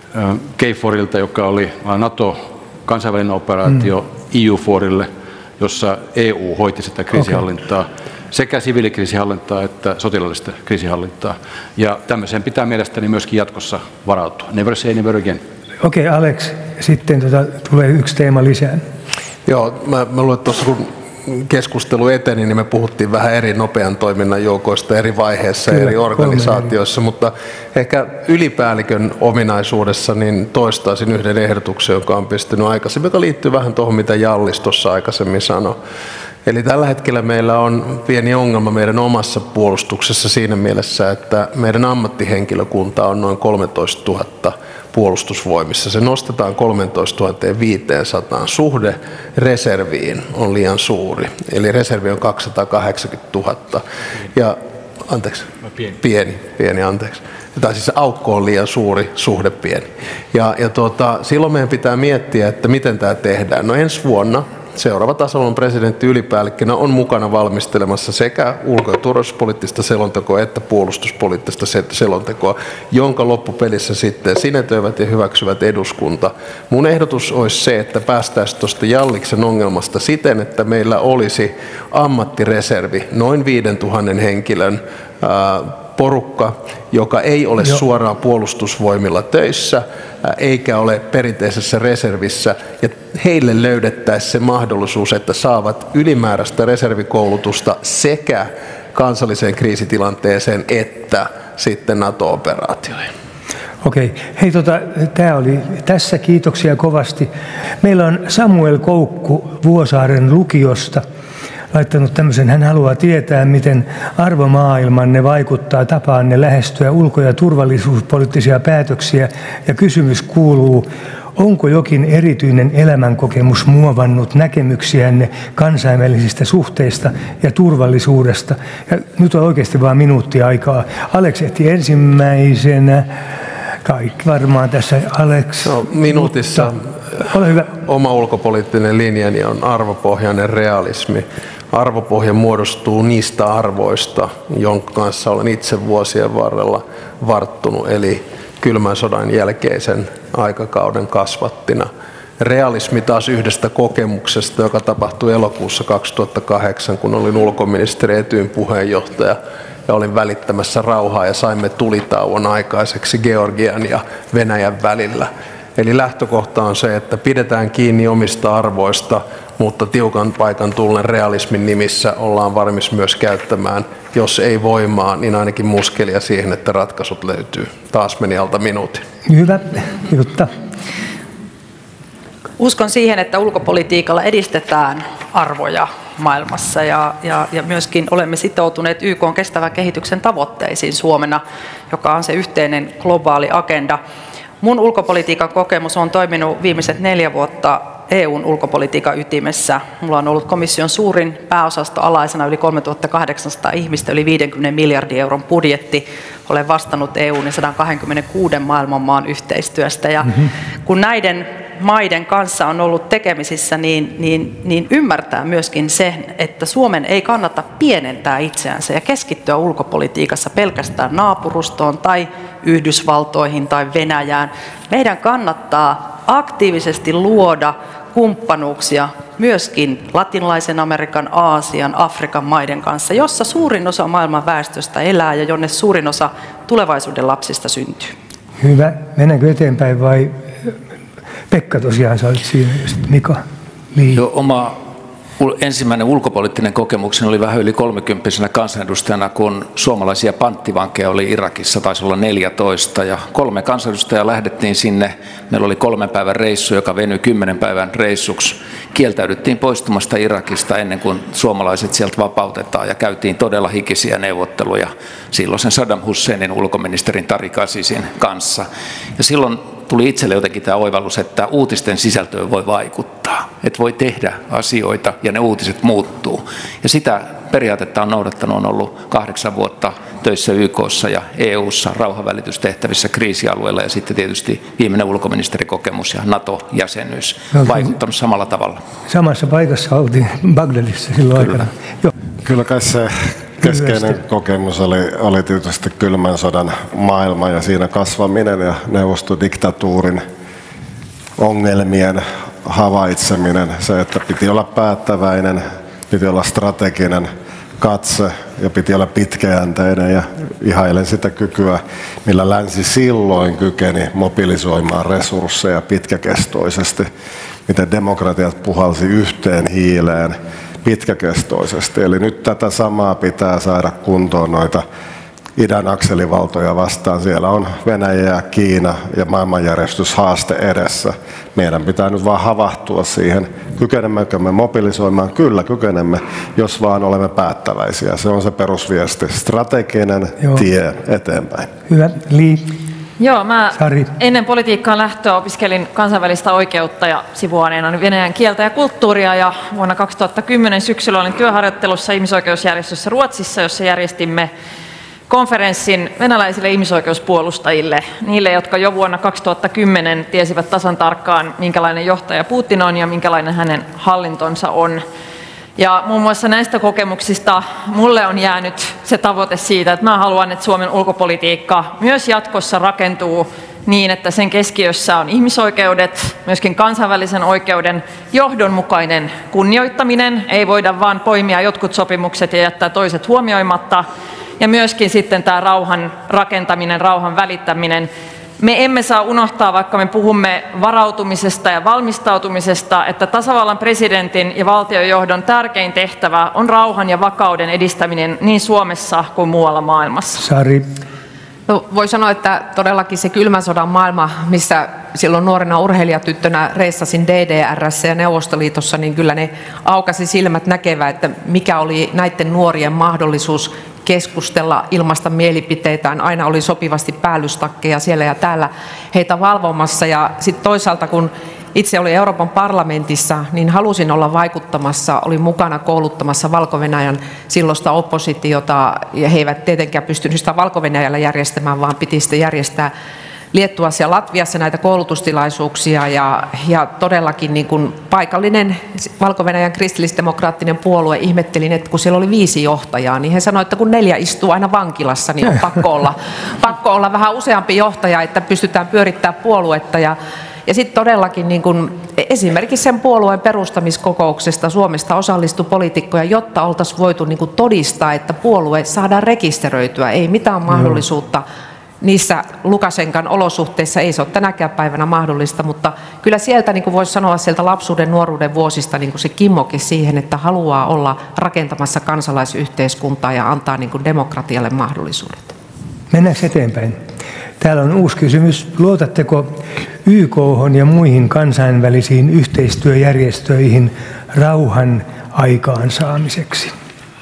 KFORilta, joka oli NATO-kansainvälinen operaatio, mm. E U FORille, jossa E U hoiti sitä kriisinhallintaa, okay. sekä siviilikriisinhallintaa että sotilaallista kriisinhallintaa. Ja tämmöiseen pitää mielestäni myöskin jatkossa varautua. Never say never again. Okei, okay, Alex, sitten tuota, tulee yksi teema lisää. Joo, mä, mä luulen, että tuossa kun keskustelu eteni, niin me puhuttiin vähän eri nopean toiminnan joukoista eri vaiheissa, Kyllä, eri organisaatioissa, mutta ehkä ylipäällikön ominaisuudessa niin toistaisin yhden ehdotuksen, joka on pistynyt aikaisemmin, joka liittyy vähän tuohon, mitä Jallis tuossa aikaisemmin sanoi. Eli tällä hetkellä meillä on pieni ongelma meidän omassa puolustuksessa siinä mielessä, että meidän ammattihenkilökunta on noin kolmetoistatuhatta puolustusvoimissa. Se nostetaan kolmetoistatuhatta viisisataa. Suhde reserviin on liian suuri. Eli reservi on kaksisataakahdeksankymmentätuhatta. Ja, anteeksi, pieni. pieni, pieni anteeksi. Tai siis aukko on liian suuri, suhde pieni. Ja, ja tuota, silloin meidän pitää miettiä, että miten tämä tehdään. No ensi vuonna seuraava tasavallan presidentti ylipäällikkönä on mukana valmistelemassa sekä ulko- ja turvallisuuspoliittista selontekoa että puolustuspoliittista selontekoa, jonka loppupelissä sitten sinetöivät ja hyväksyvät eduskunta. Mun ehdotus olisi se, että päästäisiin tuosta Jalliksen ongelmasta siten, että meillä olisi ammattireservi, noin viidentuhannen henkilön ää, porukka, joka ei ole Joo. suoraan puolustusvoimilla töissä, eikä ole perinteisessä reservissä, ja heille löydettäisiin se mahdollisuus, että saavat ylimääräistä reservikoulutusta sekä kansalliseen kriisitilanteeseen että sitten NATO-operaatioihin. Okei. Hei, tota, tämä oli tässä. Kiitoksia kovasti. Meillä on Samuel Koukku Vuosaaren lukiosta laittanut tämmöisen, hän haluaa tietää, miten arvomaailmanne vaikuttaa tapaanne lähestyä ulko- ja turvallisuuspoliittisia päätöksiä, ja kysymys kuuluu, onko jokin erityinen elämänkokemus muovannut näkemyksiänne kansainvälisistä suhteista ja turvallisuudesta? Ja nyt on oikeasti vain minuutti aikaa. Alex ehti ensimmäisenä. Kaikki varmaan tässä, Alex. No, minuutissa ole hyvä. Oma ulkopoliittinen linjani on arvopohjainen realismi. Arvopohja muodostuu niistä arvoista, jonka kanssa olen itse vuosien varrella varttunut, eli kylmän sodan jälkeisen aikakauden kasvattina. Realismi taas yhdestä kokemuksesta, joka tapahtui elokuussa kaksituhattakahdeksan, kun olin ulkoministeri Etyjin puheenjohtaja ja olin välittämässä rauhaa ja saimme tulitauon aikaiseksi Georgian ja Venäjän välillä. Eli lähtökohta on se, että pidetään kiinni omista arvoista, mutta tiukan paikan tullen realismin nimissä ollaan valmis myös käyttämään, jos ei voimaa, niin ainakin muskelia siihen, että ratkaisut löytyy. Taas meni alta minuutin. Hyvä, Jutta. Uskon siihen, että ulkopolitiikalla edistetään arvoja maailmassa ja, ja, ja myöskin olemme sitoutuneet Y K:n kestävän kehityksen tavoitteisiin Suomena, joka on se yhteinen globaali agenda. Mun ulkopolitiikan kokemus on toiminut viimeiset neljä vuotta E U:n ulkopolitiikan ytimessä. Mulla on ollut komission suurin pääosasto alaisena yli kolmetuhattakahdeksansataa ihmistä, yli viidenkymmenen miljardin euron budjetti. Olen vastannut E U:n ja sata kaksikymmentäkuusi maailman maan yhteistyöstä. Ja mm-hmm. kun näiden maiden kanssa on ollut tekemisissä, niin, niin, niin ymmärtää myöskin sen, että Suomen ei kannata pienentää itseänsä ja keskittyä ulkopolitiikassa pelkästään naapurustoon tai Yhdysvaltoihin tai Venäjään. Meidän kannattaa aktiivisesti luoda kumppanuuksia myöskin latinalaisen Amerikan, Aasian, Afrikan maiden kanssa, jossa suurin osa maailman väestöstä elää ja jonne suurin osa tulevaisuuden lapsista syntyy. Hyvä. Mennäänkö eteenpäin vai Pekka tosiaan sä olit siinä ja sitten Mika? Niin. Joo, oma ensimmäinen ulkopoliittinen kokemukseni oli vähän yli kolmekymppisenä kansanedustajana, kun suomalaisia panttivankeja oli Irakissa, taisi olla neljätoista, ja kolme kansanedustajaa lähdettiin sinne. Meillä oli kolmen päivän reissu, joka venyi kymmenen päivän reissuksi. Kieltäydyttiin poistumasta Irakista ennen kuin suomalaiset sieltä vapautetaan, ja käytiin todella hikisiä neuvotteluja silloisen Saddam Husseinin ulkoministerin Tariq Azizin kanssa. Ja silloin tuli itselle jotenkin tämä oivallus, että uutisten sisältöön voi vaikuttaa, että voi tehdä asioita ja ne uutiset muuttuu. Ja sitä periaatetta on noudattanut, on ollut kahdeksan vuotta töissä Y K:ssa ja E U:ssa rauhanvälitystehtävissä kriisialueilla ja sitten tietysti viimeinen ulkoministerikokemus ja NATO-jäsenyys vaikuttanut samalla tavalla. Samassa paikassa oltiin Bagdadissa silloin Kyllä. aikana. Joo. Kyllä kai se keskeinen kokemus oli, oli tietysti kylmän sodan maailma ja siinä kasvaminen ja neuvostodiktatuurin ongelmien havaitseminen. Se, että piti olla päättäväinen, piti olla strateginen katse ja piti olla pitkäjänteinen ja ihailen sitä kykyä, millä länsi silloin kykeni mobilisoimaan resursseja pitkäkestoisesti, miten demokratiat puhalsi yhteen hiileen pitkäkestoisesti. Eli nyt tätä samaa pitää saada kuntoon noita idän akselivaltoja vastaan. Siellä on Venäjä ja Kiina ja maailmanjärjestys haaste edessä. Meidän pitää nyt vaan havahtua siihen. Kykenemmekö me mobilisoimaan? Kyllä kykenemme, jos vaan olemme päättäväisiä. Se on se perusviesti. Strateginen Joo. tie eteenpäin. Hyvä. Li. Joo, mä Sari. ennen politiikkaan lähtöä opiskelin kansainvälistä oikeutta ja sivuaineena venäjän kieltä ja kulttuuria, ja vuonna kaksituhattakymmenen syksyllä olin työharjoittelussa ihmisoikeusjärjestössä Ruotsissa, jossa järjestimme konferenssin venäläisille ihmisoikeuspuolustajille, niille, jotka jo vuonna kaksituhattakymmenen tiesivät tasan tarkkaan, minkälainen johtaja Putin on ja minkälainen hänen hallintonsa on. Ja muun muassa näistä kokemuksista mulle on jäänyt se tavoite siitä, että mä haluan, että Suomen ulkopolitiikka myös jatkossa rakentuu niin, että sen keskiössä on ihmisoikeudet, myöskin kansainvälisen oikeuden johdonmukainen kunnioittaminen. Ei voida vaan poimia jotkut sopimukset ja jättää toiset huomioimatta. Ja myöskin sitten tämä rauhan rakentaminen, rauhan välittäminen. Me emme saa unohtaa, vaikka me puhumme varautumisesta ja valmistautumisesta, että tasavallan presidentin ja valtiojohdon tärkein tehtävä on rauhan ja vakauden edistäminen niin Suomessa kuin muualla maailmassa. Sari. No, voi sanoa, että todellakin se kylmän sodan maailma, missä silloin nuorena urheilijatyttönä reissasin D D R:ssä ja Neuvostoliitossa, niin kyllä ne aukasi silmät näkevä, että mikä oli näiden nuorien mahdollisuus keskustella, ilmaista mielipiteitään. Aina oli sopivasti päällystakkeja siellä ja täällä heitä valvomassa. Ja sitten toisaalta, kun itse olin Euroopan parlamentissa, niin halusin olla vaikuttamassa, olin mukana kouluttamassa Valko-Venäjän silloista oppositiota, ja he eivät tietenkään pystynyt sitä Valko-Venäjällä järjestämään, vaan piti sitten järjestää Liettuassa ja Latviassa näitä koulutustilaisuuksia, ja, ja todellakin niin kuin paikallinen Valko-Venäjän kristillisdemokraattinen puolue, ihmettelin, että kun siellä oli viisi johtajaa, niin he sanoivat, että kun neljä istuu aina vankilassa, niin on pakko olla, pakko olla vähän useampi johtaja, että pystytään pyörittämään puoluetta. Ja, ja sitten todellakin niin kuin esimerkiksi sen puolueen perustamiskokouksesta Suomesta osallistui poliitikkoja, jotta oltaisiin voitu niin kuin todistaa, että puolue saadaan rekisteröityä, ei mitään mahdollisuutta niissä Lukasenkan olosuhteissa, ei se ole tänäkään päivänä mahdollista, mutta kyllä sieltä, niin kuin voisi sanoa, sieltä lapsuuden, nuoruuden vuosista niin kuin se kimmoke siihen, että haluaa olla rakentamassa kansalaisyhteiskuntaa ja antaa niin kuin demokratialle mahdollisuudet. Mennään eteenpäin. Täällä on uusi kysymys. Luotatteko Y K:hon ja muihin kansainvälisiin yhteistyöjärjestöihin rauhan aikaansaamiseksi?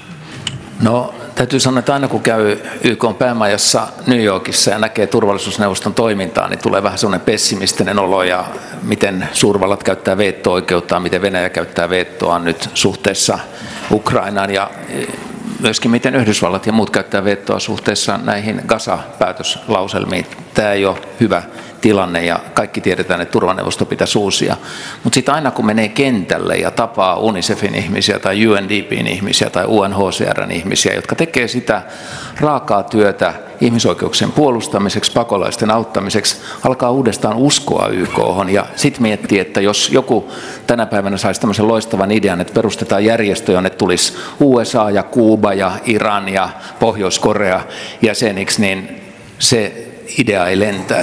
No, täytyy sanoa, että aina kun käy Y K:n päämajassa New Yorkissa ja näkee turvallisuusneuvoston toimintaa, niin tulee vähän sellainen pessimistinen olo, ja miten suurvallat käyttää veto-oikeuttaan, miten Venäjä käyttää vetoaan nyt suhteessa Ukrainaan, ja myöskin miten Yhdysvallat ja muut käyttää vetoa suhteessa näihin Gaza-päätöslauselmiin. Tämä ei ole hyvä tilanne, ja kaikki tiedetään, että turvaneuvosto pitäisi uusia. Mutta sitten aina kun menee kentälle ja tapaa UNICEFin ihmisiä tai U N D P:n ihmisiä tai U N H C R:n ihmisiä, jotka tekee sitä raakaa työtä ihmisoikeuksien puolustamiseksi, pakolaisten auttamiseksi, alkaa uudestaan uskoa Y K:hon ja sitten miettii, että jos joku tänä päivänä saisi tämmöisen loistavan idean, että perustetaan järjestö, jonne tulisi U S A ja Kuuba ja Iran ja Pohjois-Korea jäseniksi, niin se idea ei lentäisi.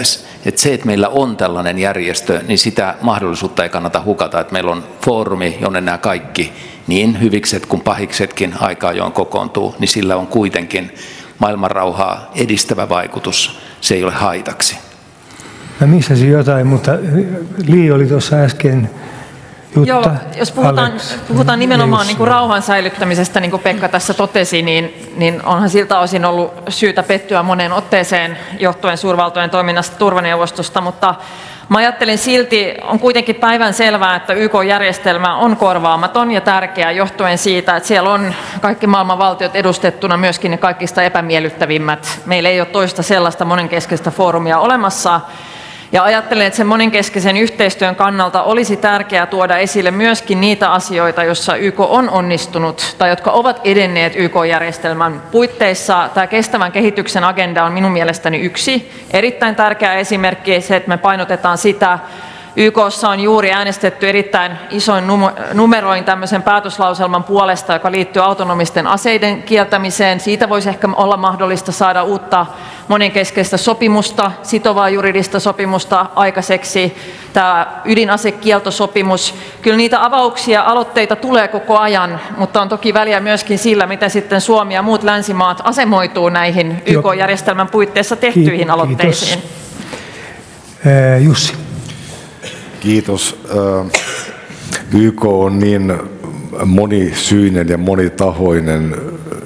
Että se, että meillä on tällainen järjestö, niin sitä mahdollisuutta ei kannata hukata, että meillä on foorumi, jonne nämä kaikki, niin hyvikset kuin pahiksetkin aika ajoin kokoontuu, niin sillä on kuitenkin maailmanrauhaa edistävä vaikutus. Se ei ole haitaksi. Mä missasin jotain, mutta Li oli tuossa äsken. Jutta, Joo, jos puhutaan, Alex, puhutaan nimenomaan niin kuin rauhan säilyttämisestä, niin kuin Pekka tässä totesi, niin, niin onhan siltä osin ollut syytä pettyä moneen otteeseen johtuen suurvaltojen toiminnasta turvaneuvostosta, mutta mä ajattelin silti, on kuitenkin päivän selvää, että Y K-järjestelmä on korvaamaton ja tärkeä johtuen siitä, että siellä on kaikki maailman valtiot edustettuna, myöskin ne kaikista epämiellyttävimmät. Meillä ei ole toista sellaista monenkeskistä foorumia olemassa. Ja ajattelen, että sen monenkeskisen yhteistyön kannalta olisi tärkeää tuoda esille myöskin niitä asioita, joissa Y K on onnistunut tai jotka ovat edenneet Y K-järjestelmän puitteissa. Tämä kestävän kehityksen agenda on minun mielestäni yksi erittäin tärkeä esimerkki, se, että me painotetaan sitä. Y K:ssa on juuri äänestetty erittäin isoin numeroin tämmöisen päätöslauselman puolesta, joka liittyy autonomisten aseiden kieltämiseen. Siitä voisi ehkä olla mahdollista saada uutta monenkeskeistä sopimusta, sitovaa juridista sopimusta aikaiseksi. Tämä ydinasekieltosopimus. Kyllä niitä avauksia, aloitteita tulee koko ajan, mutta on toki väliä myöskin sillä, miten sitten Suomi ja muut länsimaat asemoituu näihin Y K-järjestelmän puitteissa tehtyihin aloitteisiin. Kiitos. Jussi. Kiitos. Y K on niin monisyinen ja monitahoinen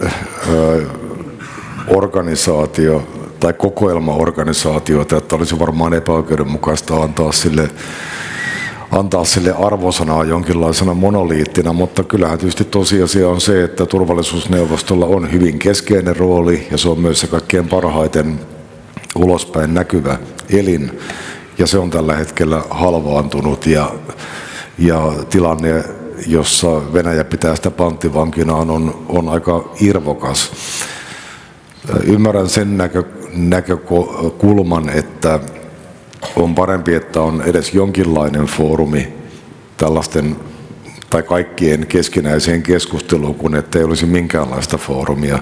organisaatio tai kokoelmaorganisaatioita, että olisi varmaan epäoikeudenmukaista antaa sille, antaa sille arvosanaa jonkinlaisena monoliittina, mutta kyllähän tietysti tosiasia on se, että turvallisuusneuvostolla on hyvin keskeinen rooli ja se on myös se kaikkein parhaiten ulospäin näkyvä elin. Ja se on tällä hetkellä halvaantunut ja, ja tilanne, jossa Venäjä pitää sitä panttivankinaan, on, on aika irvokas. Ymmärrän sen näkö, näkökulman, että on parempi, että on edes jonkinlainen foorumi tällaisten tai kaikkien keskinäiseen keskusteluun, kun ettei olisi minkäänlaista foorumia.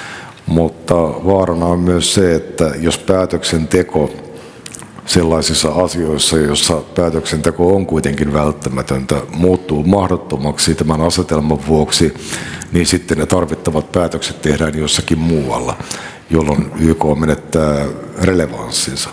Mutta vaarana on myös se, että jos päätöksenteko sellaisissa asioissa, joissa päätöksenteko on kuitenkin välttämätöntä, muuttuu mahdottomaksi tämän asetelman vuoksi, niin sitten ne tarvittavat päätökset tehdään jossakin muualla, jolloin Y K menettää relevanssinsa.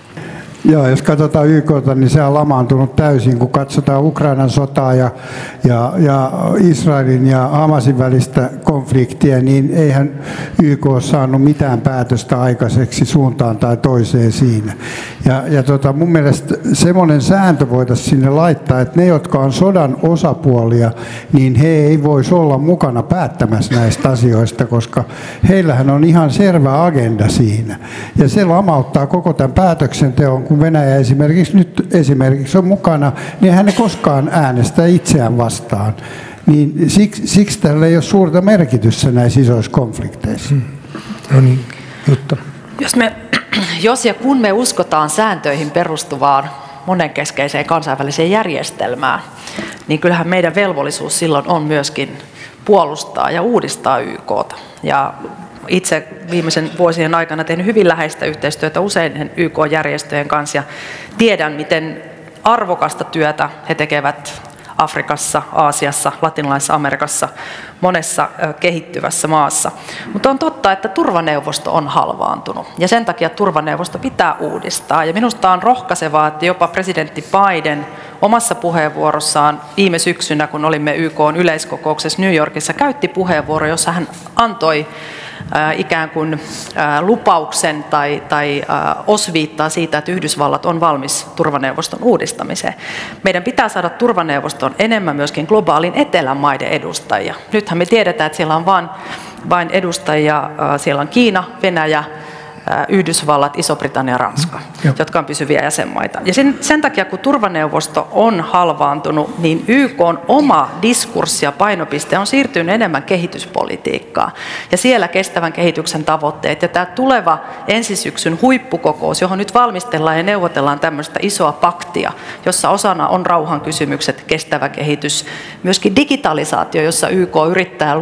Joo, jos katsotaan Y K:ta, niin se on lamaantunut täysin, kun katsotaan Ukrainan sotaa ja, ja, ja Israelin ja Hamasin välistä konfliktia, niin eihän Y K ole saanut mitään päätöstä aikaiseksi suuntaan tai toiseen siinä. Ja, ja tota, mun mielestä semmoinen sääntö voitaisiin sinne laittaa, että ne, jotka on sodan osapuolia, niin he ei voisi olla mukana päättämässä näistä asioista, koska heillähän on ihan selvä agenda siinä. Ja se lamauttaa koko tämän päätöksenteon, kun Venäjä esimerkiksi nyt esimerkiksi on mukana, niin hän ei koskaan äänestä itseään vastaan. Niin siksi, siksi tällä ei ole suurta merkitystä näissä isoissa konflikteissa. Hmm. No niin, Jutta. Jos, me, jos ja kun me uskotaan sääntöihin perustuvaan monenkeskeiseen kansainväliseen järjestelmään, niin kyllähän meidän velvollisuus silloin on myöskin puolustaa ja uudistaa Y K:ta. Ja itse viimeisen vuosien aikana tehnyt hyvin läheistä yhteistyötä usein Y K-järjestöjen kanssa ja tiedän, miten arvokasta työtä he tekevät Afrikassa, Aasiassa, Latinalaisessa Amerikassa, monessa kehittyvässä maassa. Mutta on totta, että turvaneuvosto on halvaantunut ja sen takia turvaneuvosto pitää uudistaa. Ja minusta on rohkaisevaa, että jopa presidentti Biden omassa puheenvuorossaan viime syksynä, kun olimme Y K:n yleiskokouksessa New Yorkissa, käytti puheenvuoro, jossa hän antoi Äh, ikään kuin äh, lupauksen tai, tai äh, osviittaa siitä, että Yhdysvallat on valmis turvaneuvoston uudistamiseen. Meidän pitää saada turvaneuvoston enemmän myöskin globaalin etelän maiden edustajia. Nythän me tiedetään, että siellä on vain, vain edustajia, äh, siellä on Kiina, Venäjä, Yhdysvallat, Iso-Britannia ja Ranska, mm, jotka on pysyviä jäsenmaita. Ja sen, sen takia, kun turvaneuvosto on halvaantunut, niin Y K:n oma diskurssi ja painopiste on siirtynyt enemmän kehityspolitiikkaan. Ja siellä kestävän kehityksen tavoitteet ja tämä tuleva ensisyksyn huippukokous, johon nyt valmistellaan ja neuvotellaan tämmöistä isoa paktia, jossa osana on rauhan kysymykset, kestävä kehitys, myöskin digitalisaatio, jossa Y K yrittää luoda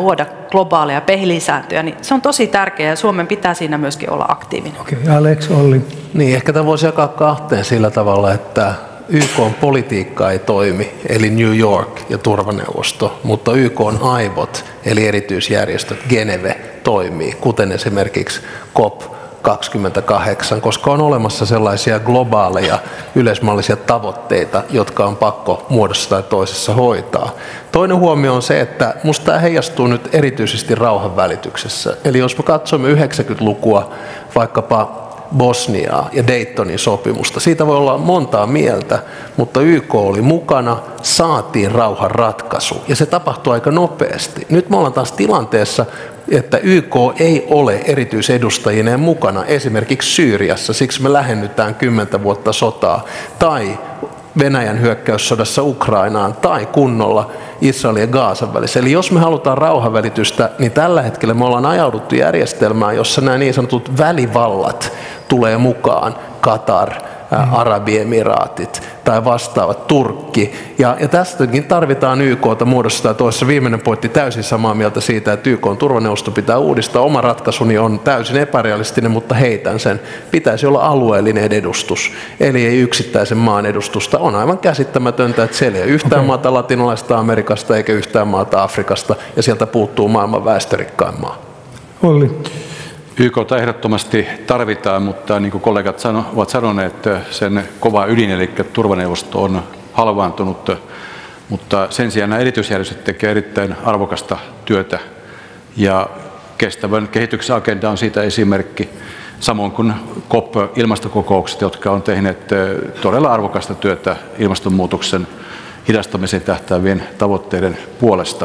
globaaleja pelisääntöjä, niin se on tosi tärkeää ja Suomen pitää siinä myöskin olla aktiivinen. Okei, okay, Alex, Olli. Niin, ehkä tämä voisi jakaa kahteen sillä tavalla, että Y K:n politiikka ei toimi, eli New York ja turvaneuvosto, mutta Y K:n aivot, eli erityisjärjestöt Geneve toimii, kuten esimerkiksi C O P kaksikymmentäkahdeksan, koska on olemassa sellaisia globaaleja yleismallisia tavoitteita, jotka on pakko muodossa tai toisessa hoitaa. Toinen huomio on se, että musta tämä heijastuu nyt erityisesti rauhanvälityksessä. Eli jos me katsomme yhdeksänkymmentälukua, vaikkapa Bosniaa ja Daytonin sopimusta. Siitä voi olla montaa mieltä, mutta Y K oli mukana, saatiin rauhan ratkaisu ja se tapahtui aika nopeasti. Nyt me ollaan taas tilanteessa, että Y K ei ole erityisedustajineen mukana esimerkiksi Syyriassa, siksi me lähennytään kymmentä vuotta sotaa, tai Venäjän hyökkäyssodassa Ukrainaan, tai kunnolla Israelin ja Gaasan välissä. Eli jos me halutaan rauhanvälitystä, niin tällä hetkellä me ollaan ajauduttu järjestelmään, jossa nämä niin sanotut välivallat tulee mukaan, Katar, mm. Arabiemiraatit tai vastaavat, Turkki. Ja, ja tästäkin tarvitaan Y K:ta muodossa tai toisessa. Viimeinen pointti täysin samaa mieltä siitä, että Y K:n turvaneuvosto pitää uudistaa. Oma ratkaisuni on täysin epärealistinen, mutta heitän sen. Pitäisi olla alueellinen edustus, eli ei yksittäisen maan edustusta. On aivan käsittämätöntä, että siellä ei ole yhtään okay. maata latinalaista Amerikasta eikä yhtään maata Afrikasta, ja sieltä puuttuu maailman väestörikkain maa. Olli. Y K:ta ehdottomasti tarvitaan, mutta niin kuin kollegat sano, ovat sanoneet, että sen kova ydin, eli turvaneuvosto on halvaantunut, mutta sen sijaan nämä erityisjärjestöt tekevät erittäin arvokasta työtä ja kestävän kehityksen agenda on siitä esimerkki, samoin kuin C O P-ilmastokokoukset, jotka on tehneet todella arvokasta työtä ilmastonmuutoksen hidastamiseen tähtäävien tavoitteiden puolesta.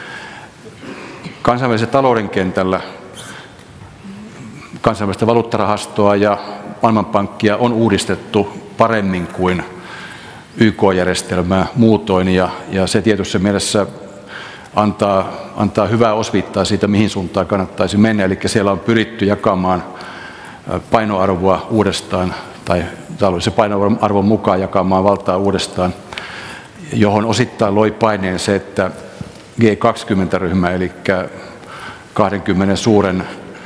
Kansainvälisen talouden kentällä kansainvälistä valuuttarahastoa ja Maailmanpankkia on uudistettu paremmin kuin Y K-järjestelmää muutoin, ja, ja se tietyssä mielessä antaa, antaa hyvää osviittaa siitä, mihin suuntaan kannattaisi mennä. Eli siellä on pyritty jakamaan painoarvoa uudestaan, tai taloudellisen painoarvon mukaan jakamaan valtaa uudestaan, johon osittain loi paineen se, että G kaksikymmentä-ryhmä, eli kaksikymmentä suuren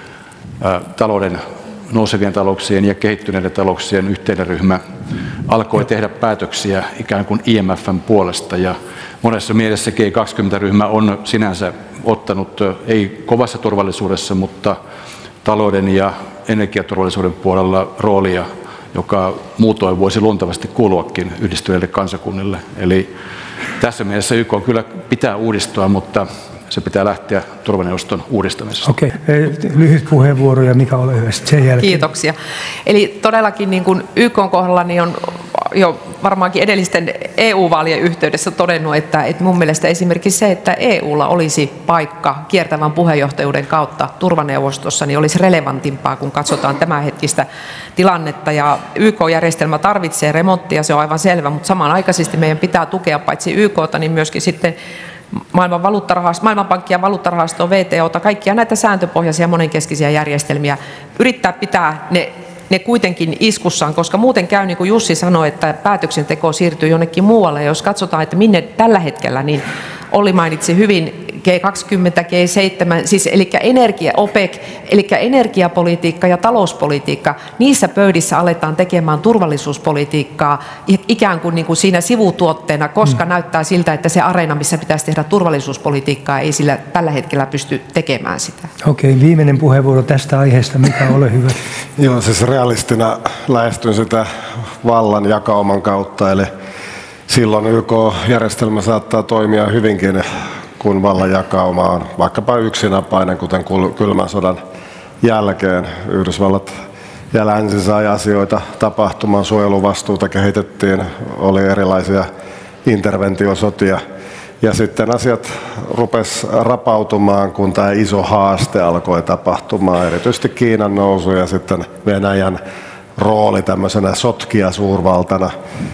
talouden, nousevien talouksien ja kehittyneiden talouksien yhteinen ryhmä alkoi tehdä päätöksiä ikään kuin I M F:n puolesta, ja monessa mielessä G kaksikymmentä-ryhmä on sinänsä ottanut, ei kovassa turvallisuudessa, mutta talouden ja energiaturvallisuuden puolella roolia, joka muutoin voisi luontevasti kuuluakin yhdistyneille kansakunnille. Eli tässä mielessä Y K kyllä pitää uudistua, mutta se pitää lähteä turvaneuvoston uudistamisesta. Okei, lyhyt puheenvuoro ja Mika, ole hyvä sen jälkeen. Kiitoksia. Eli todellakin niin kuin Y K:n kohdalla niin on jo varmaankin edellisten E U-vaalien yhteydessä todennut, että, että mun mielestä esimerkiksi se, että E U:lla olisi paikka kiertävän puheenjohtajuuden kautta turvaneuvostossa, niin olisi relevantimpaa, kun katsotaan tämänhetkistä tilannetta. Ja Y K-järjestelmä tarvitsee remonttia, se on aivan selvä, mutta samanaikaisesti meidän pitää tukea paitsi Y K:ta, niin myöskin sitten Maailman valuuttarahasto, Maailmanpankki ja valuuttarahasto, V T O:ta, kaikkia näitä sääntöpohjaisia monenkeskisiä järjestelmiä, yrittää pitää ne, ne kuitenkin iskussaan, koska muuten käy niin kuin Jussi sanoi, että päätöksenteko siirtyy jonnekin muualle. Ja jos katsotaan, että minne tällä hetkellä, niin Olli mainitsi hyvin G kaksikymmentä, G seitsemän, siis eli energia, OPEC, eli energiapolitiikka ja talouspolitiikka, niissä pöydissä aletaan tekemään turvallisuuspolitiikkaa ikään kuin, niin kuin siinä sivutuotteena, koska mm. näyttää siltä, että se areena, missä pitäisi tehdä turvallisuuspolitiikkaa, ei sillä tällä hetkellä pysty tekemään sitä. Okei, viimeinen puheenvuoro tästä aiheesta, Mika, ole hyvä. Joo, siis realistina lähestyn sitä vallan jakauman kautta, eli silloin Y K-järjestelmä saattaa toimia hyvinkin, kun vallan jakauma on vaikkapa yksinapainen, kuten kylmän sodan jälkeen. Yhdysvallat ja länsi sai asioita tapahtumaan, suojeluvastuuta kehitettiin, oli erilaisia interventiosotia. Ja sitten asiat rupesi rapautumaan, kun tämä iso haaste alkoi tapahtumaan, erityisesti Kiinan nousu ja sitten Venäjän rooli tämmöisenä sotkija suurvaltana.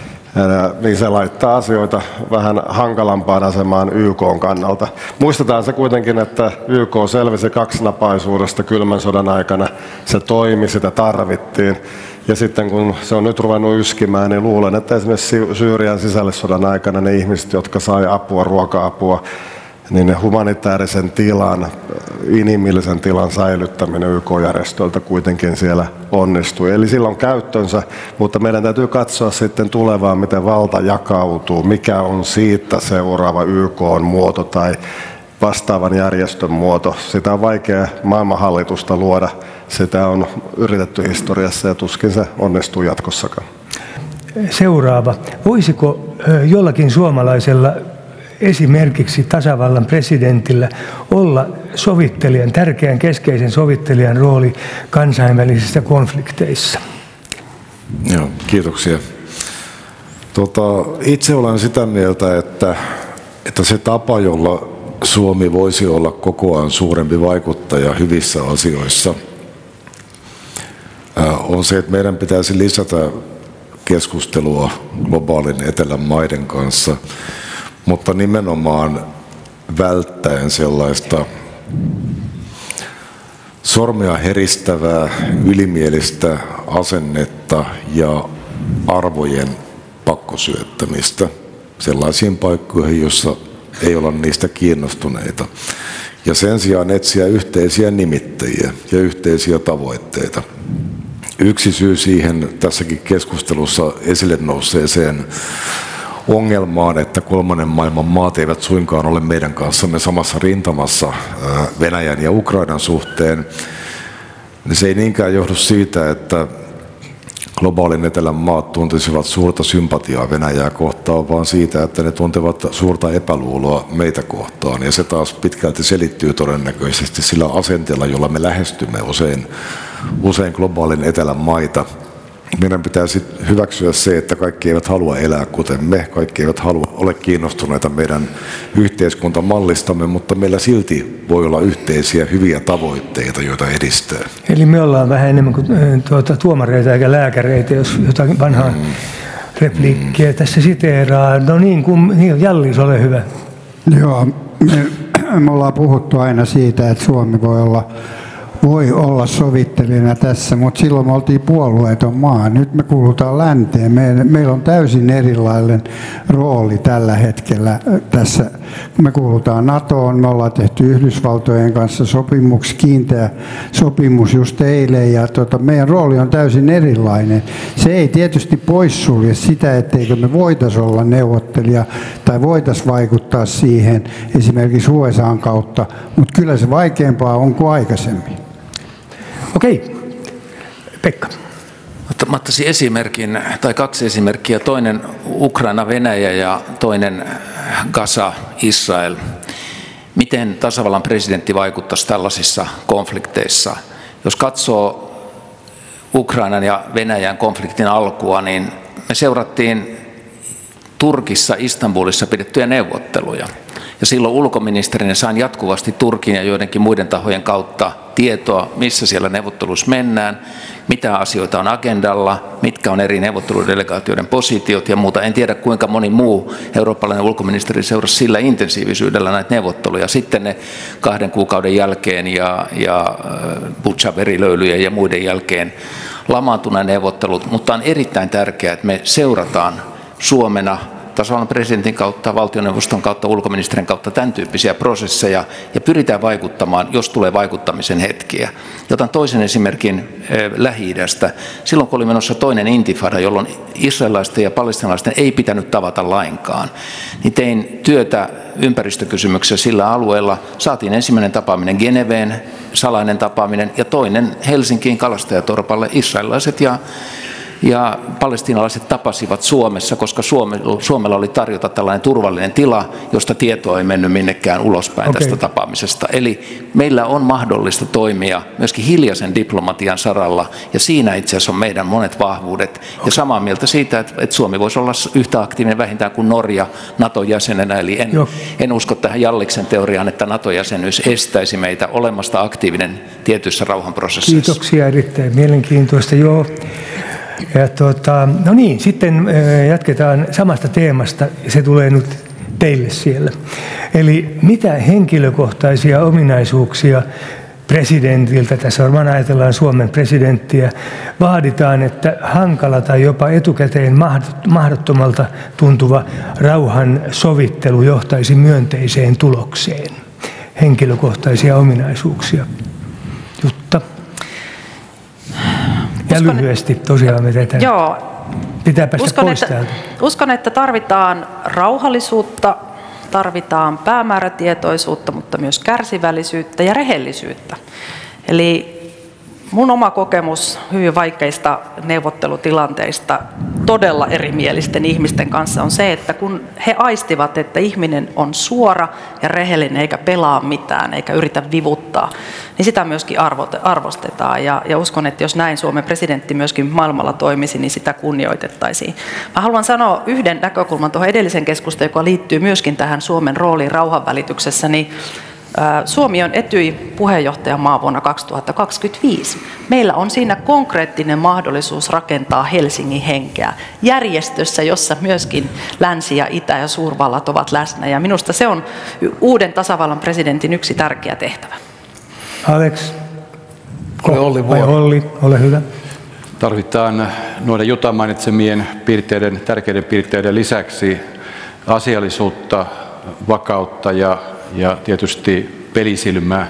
Niin se laittaa asioita vähän hankalampaan asemaan Y K:n kannalta. Muistetaan se kuitenkin, että Y K selvisi kaksinapaisuudesta kylmän sodan aikana. Se toimi, sitä tarvittiin. Ja sitten kun se on nyt ruvennut yskimään, niin luulen, että esimerkiksi Syyrian sisällissodan aikana ne ihmiset, jotka sai apua, ruoka-apua, niin ne humanitaarisen tilan, inhimillisen tilan säilyttäminen Y K-järjestöltä kuitenkin siellä onnistui. Eli sillä on käyttönsä, mutta meidän täytyy katsoa sitten tulevaan, miten valta jakautuu, mikä on siitä seuraava Y K-muoto tai vastaavan järjestön muoto. Sitä on vaikea maailmanhallitusta luoda. Sitä on yritetty historiassa ja tuskin se onnistuu jatkossakaan. Seuraava. Voisiko jollakin suomalaisella, esimerkiksi tasavallan presidentillä, olla sovittelijan, tärkeän keskeisen sovittelijan rooli kansainvälisissä konflikteissa? Joo, kiitoksia. Tota, itse olen sitä mieltä, että, että se tapa, jolla Suomi voisi olla kokoaan suurempi vaikuttaja hyvissä asioissa, on se, että meidän pitäisi lisätä keskustelua globaalin etelän maiden kanssa, mutta nimenomaan välttäen sellaista sormea heristävää, ylimielistä asennetta ja arvojen pakkosyöttämistä sellaisiin paikkoihin, joissa ei olla niistä kiinnostuneita. Ja sen sijaan etsiä yhteisiä nimittäjiä ja yhteisiä tavoitteita. Yksi syy siihen tässäkin keskustelussa esille nousseeseen ongelmaan, että kolmannen maailman maat eivät suinkaan ole meidän kanssamme samassa rintamassa Venäjän ja Ukrainan suhteen, niin se ei niinkään johdu siitä, että globaalin etelän maat tuntisivat suurta sympatiaa Venäjää kohtaan, vaan siitä, että ne tuntevat suurta epäluuloa meitä kohtaan. Ja se taas pitkälti selittyy todennäköisesti sillä asenteella, jolla me lähestymme usein, usein globaalin etelän maita. Meidän pitäisi hyväksyä se, että kaikki eivät halua elää kuten me, kaikki eivät halua, ole kiinnostuneita meidän yhteiskuntamallistamme, mutta meillä silti voi olla yhteisiä hyviä tavoitteita, joita edistää. Eli me ollaan vähän enemmän kuin tuota, tuomareita eikä lääkäreitä, jos jotain vanhaa mm. repliikkiä tässä siteeraa. No niin, kun, niin Jallis, ole hyvä. Joo, me, me ollaan puhuttu aina siitä, että Suomi voi olla voi olla sovittelijana tässä, mutta silloin me oltiin puolueeton maa. Nyt me kuulutaan länteen. Me, meillä on täysin erilainen rooli tällä hetkellä tässä. Me kuulutaan NATOon, me ollaan tehty Yhdysvaltojen kanssa sopimus, kiinteä sopimus just eilen, ja tota, meidän rooli on täysin erilainen. Se ei tietysti poissulje sitä, etteikö me voitaisiin olla neuvottelija tai voitaisiin vaikuttaa siihen esimerkiksi U S A:n kautta, mutta kyllä se vaikeampaa on kuin aikaisemmin. Okei, Pekka. Mä ottaisin esimerkin, tai kaksi esimerkkiä. Toinen Ukraina, Venäjä ja toinen Gaza, Israel. Miten tasavallan presidentti vaikuttaisi tällaisissa konflikteissa? Jos katsoo Ukrainan ja Venäjän konfliktin alkua, niin me seurattiin Turkissa, Istanbulissa pidettyjä neuvotteluja. Ja silloin ulkoministerinä sain jatkuvasti Turkin ja joidenkin muiden tahojen kautta tietoa, missä siellä neuvotteluissa mennään, mitä asioita on agendalla, mitkä on eri neuvotteludelegaatioiden positiot ja muuta. En tiedä, kuinka moni muu eurooppalainen ulkoministeri seurasi sillä intensiivisyydellä näitä neuvotteluja. Sitten ne kahden kuukauden jälkeen ja, ja Butcha-verilöylyjen ja muiden jälkeen lamaantuneet neuvottelut, mutta on erittäin tärkeää, että me seurataan Suomena tasavallan presidentin kautta, valtioneuvoston kautta, ulkoministerin kautta tämän tyyppisiä prosesseja ja pyritään vaikuttamaan, jos tulee vaikuttamisen hetkiä. Otan toisen esimerkin äh, Lähi-idästä. Silloin kun oli menossa toinen intifada, jolloin israelilaisten ja palestiinalaisten ei pitänyt tavata lainkaan, niin tein työtä ympäristökysymyksessä sillä alueella. Saatiin ensimmäinen tapaaminen Geneveen, salainen tapaaminen, ja toinen Helsinkiin kalastajatorpalle. Israelilaiset ja Ja palestiinalaiset tapasivat Suomessa, koska Suomella oli tarjota tällainen turvallinen tila, josta tietoa ei mennyt minnekään ulospäin okay. tästä tapaamisesta. Eli meillä on mahdollista toimia myöskin hiljaisen diplomatian saralla, ja siinä itse asiassa on meidän monet vahvuudet. Okay. Ja samaa mieltä siitä, että Suomi voisi olla yhtä aktiivinen vähintään kuin Norja NATO-jäsenenä. Eli en, en usko tähän Jalliksen teoriaan, että NATO-jäsenyys estäisi meitä olemasta aktiivinen tietyissä rauhanprosesseissa. Kiitoksia, erittäin mielenkiintoista. Joo. Ja tuota, no niin, sitten jatketaan samasta teemasta, se tulee nyt teille siellä. Eli mitä henkilökohtaisia ominaisuuksia presidentiltä, tässä varmaan ajatellaan Suomen presidenttiä, vaaditaan, että hankala tai jopa etukäteen mahdottomalta tuntuva rauhan sovittelu johtaisi myönteiseen tulokseen. Henkilökohtaisia ominaisuuksia. Jutta. Ja uskon, lyhyesti tosiaan me tetään. Joo. Pitää päästä uskon, pois että, täältä. Uskon, että tarvitaan rauhallisuutta, tarvitaan päämäärätietoisuutta, mutta myös kärsivällisyyttä ja rehellisyyttä. Eli mun oma kokemus hyvin vaikeista neuvottelutilanteista todella erimielisten ihmisten kanssa on se, että kun he aistivat, että ihminen on suora ja rehellinen eikä pelaa mitään eikä yritä vivuttaa, niin sitä myöskin arvostetaan. Ja, ja uskon, että jos näin Suomen presidentti myöskin maailmalla toimisi, niin sitä kunnioitettaisiin. Mä haluan sanoa yhden näkökulman tuohon edellisen keskusteluun, joka liittyy myöskin tähän Suomen rooliin rauhanvälityksessä, niin Suomi on Etyj-puheenjohtajamaa vuonna kaksituhattakaksikymmentäviisi. Meillä on siinä konkreettinen mahdollisuus rakentaa Helsingin henkeä järjestössä, jossa myöskin Länsi ja Itä ja suurvallat ovat läsnä. Ja minusta se on uuden tasavallan presidentin yksi tärkeä tehtävä. Alex, Olli, vai Olli, ole hyvä. Tarvitaan noiden Jutan mainitsemien piirteiden, tärkeiden piirteiden lisäksi asiallisuutta, vakautta ja ja tietysti pelisilmää,